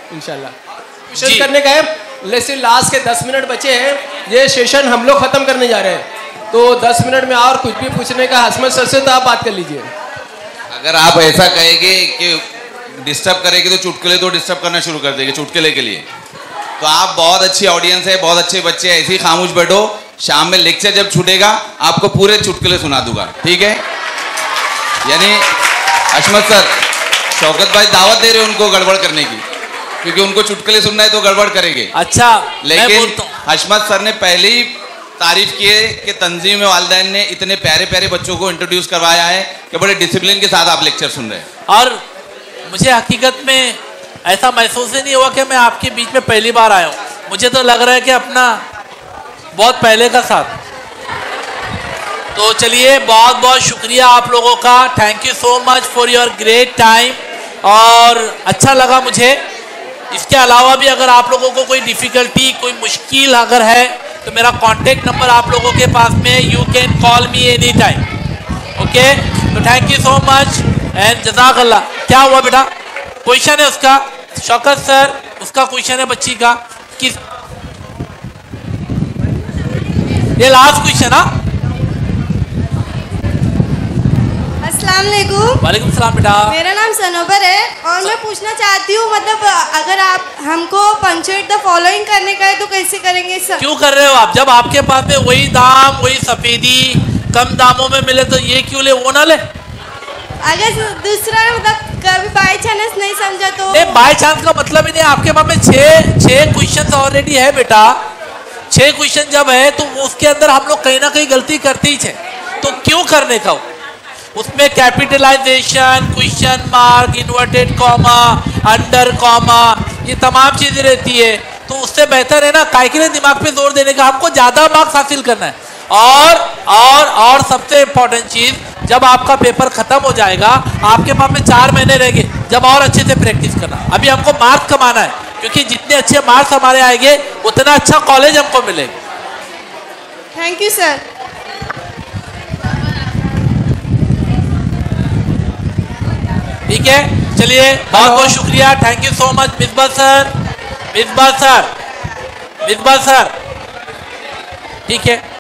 इंशाल्लाह। क्वेश्चन करने का है, लेकिन लास्ट के 10 मिनट बचे हैं, ये सेशन हम लोग खत्म करने जा रहे हैं, तो 10 मिनट में और कुछ भी पूछने का हसमत सर से तो आप बात कर लीजिए। अगर आप ऐसा कहेंगे कि डिस्टर्ब करेंगे तो चुटकुले तो डिस्टर्ब करना शुरू कर देंगे चुटकुले के लिए, तो आप बहुत अच्छी ऑडियंस है, बहुत अच्छे बच्चे हैं, ऐसे ही खामोश बैठो, शाम में लेक्चर जब छूटेगा आपको पूरे चुटकुले सुना दूंगा, ठीक है? यानी अशमत सर, शौकत भाई दावत दे रहे हैं उनको गड़बड़ करने की, क्योंकि उनको चुटकुले सुनना है तो गड़बड़ करेंगे। अच्छा, लेकिन अशमत सर ने पहले ही तारीफ की है कि तंजीम वालिदैन ने इतने प्यारे प्यारे बच्चों को इंट्रोड्यूस करवाया है कि बड़े डिसिप्लिन के साथ आप लेक्चर सुन रहे हैं। और मुझे हकीकत में ऐसा महसूस ही नहीं हुआ कि मैं आपके बीच में पहली बार आया हूँ, मुझे तो लग रहा है कि अपना बहुत पहले का साथ। तो चलिए, बहुत बहुत शुक्रिया आप लोगों का, thank you so much for your great time, और अच्छा लगा मुझे। इसके अलावा भी अगर आप लोगों को कोई डिफ़िकल्टी, कोई मुश्किल अगर है तो मेरा कॉन्टेक्ट नंबर आप लोगों के पास में, you can call me any time, okay? तो thank you so much and जज़ाकल्लाह। क्या हुआ बेटा? क्वेश्चन है उसका, शौकत सर, उसका क्वेश्चन है बच्ची का, किस, ये लास्ट क्वेश्चन। हाँ, अस्सलाम वालेकुम। वालेकुम सलाम बेटा। मेरा नाम सनोबर है और मैं पूछना चाहती हूँ, मतलब अगर आप हमको पंचुएट द फॉलोइंग करने का है तो कैसे करेंगे सर? क्यों कर रहे हो आप? जब आपके पास में वही दाम, वही सफेदी कम दामों में मिले तो ये क्यों ले, वो ना ले? अगर दूसरा मतलब कभी बाय चांस नहीं समझा तो? नहीं, बाय चांस का मतलब ही नहीं, आपके पास में छह क्वेश्चन ऑलरेडी है बेटा। 6 क्वेश्चन जब है तो उसके अंदर हम लोग कहीं ना कहीं गलती करते ही थे, तो क्यों करने का? उसमें capitalization, question mark, inverted comma, under comma, ये तमाम चीजें रहती है, तो उससे बेहतर है ना काय के लिए दिमाग पे जोर देने का, हमको ज्यादा मार्क्स हासिल करना है। और सबसे इम्पोर्टेंट चीज, जब आपका पेपर खत्म हो जाएगा, आपके पास में 4 महीने रहेंगे, जब और अच्छे से प्रैक्टिस करना। अभी हमको मार्क्स कमाना है, क्योंकि जितने अच्छे मार्क्स हमारे आएंगे उतना अच्छा कॉलेज हमको मिलेगा। Thank you sir. ठीक है, चलिए, बहुत बहुत शुक्रिया, thank you so much Misbah sir, Misbah sir, ठीक है।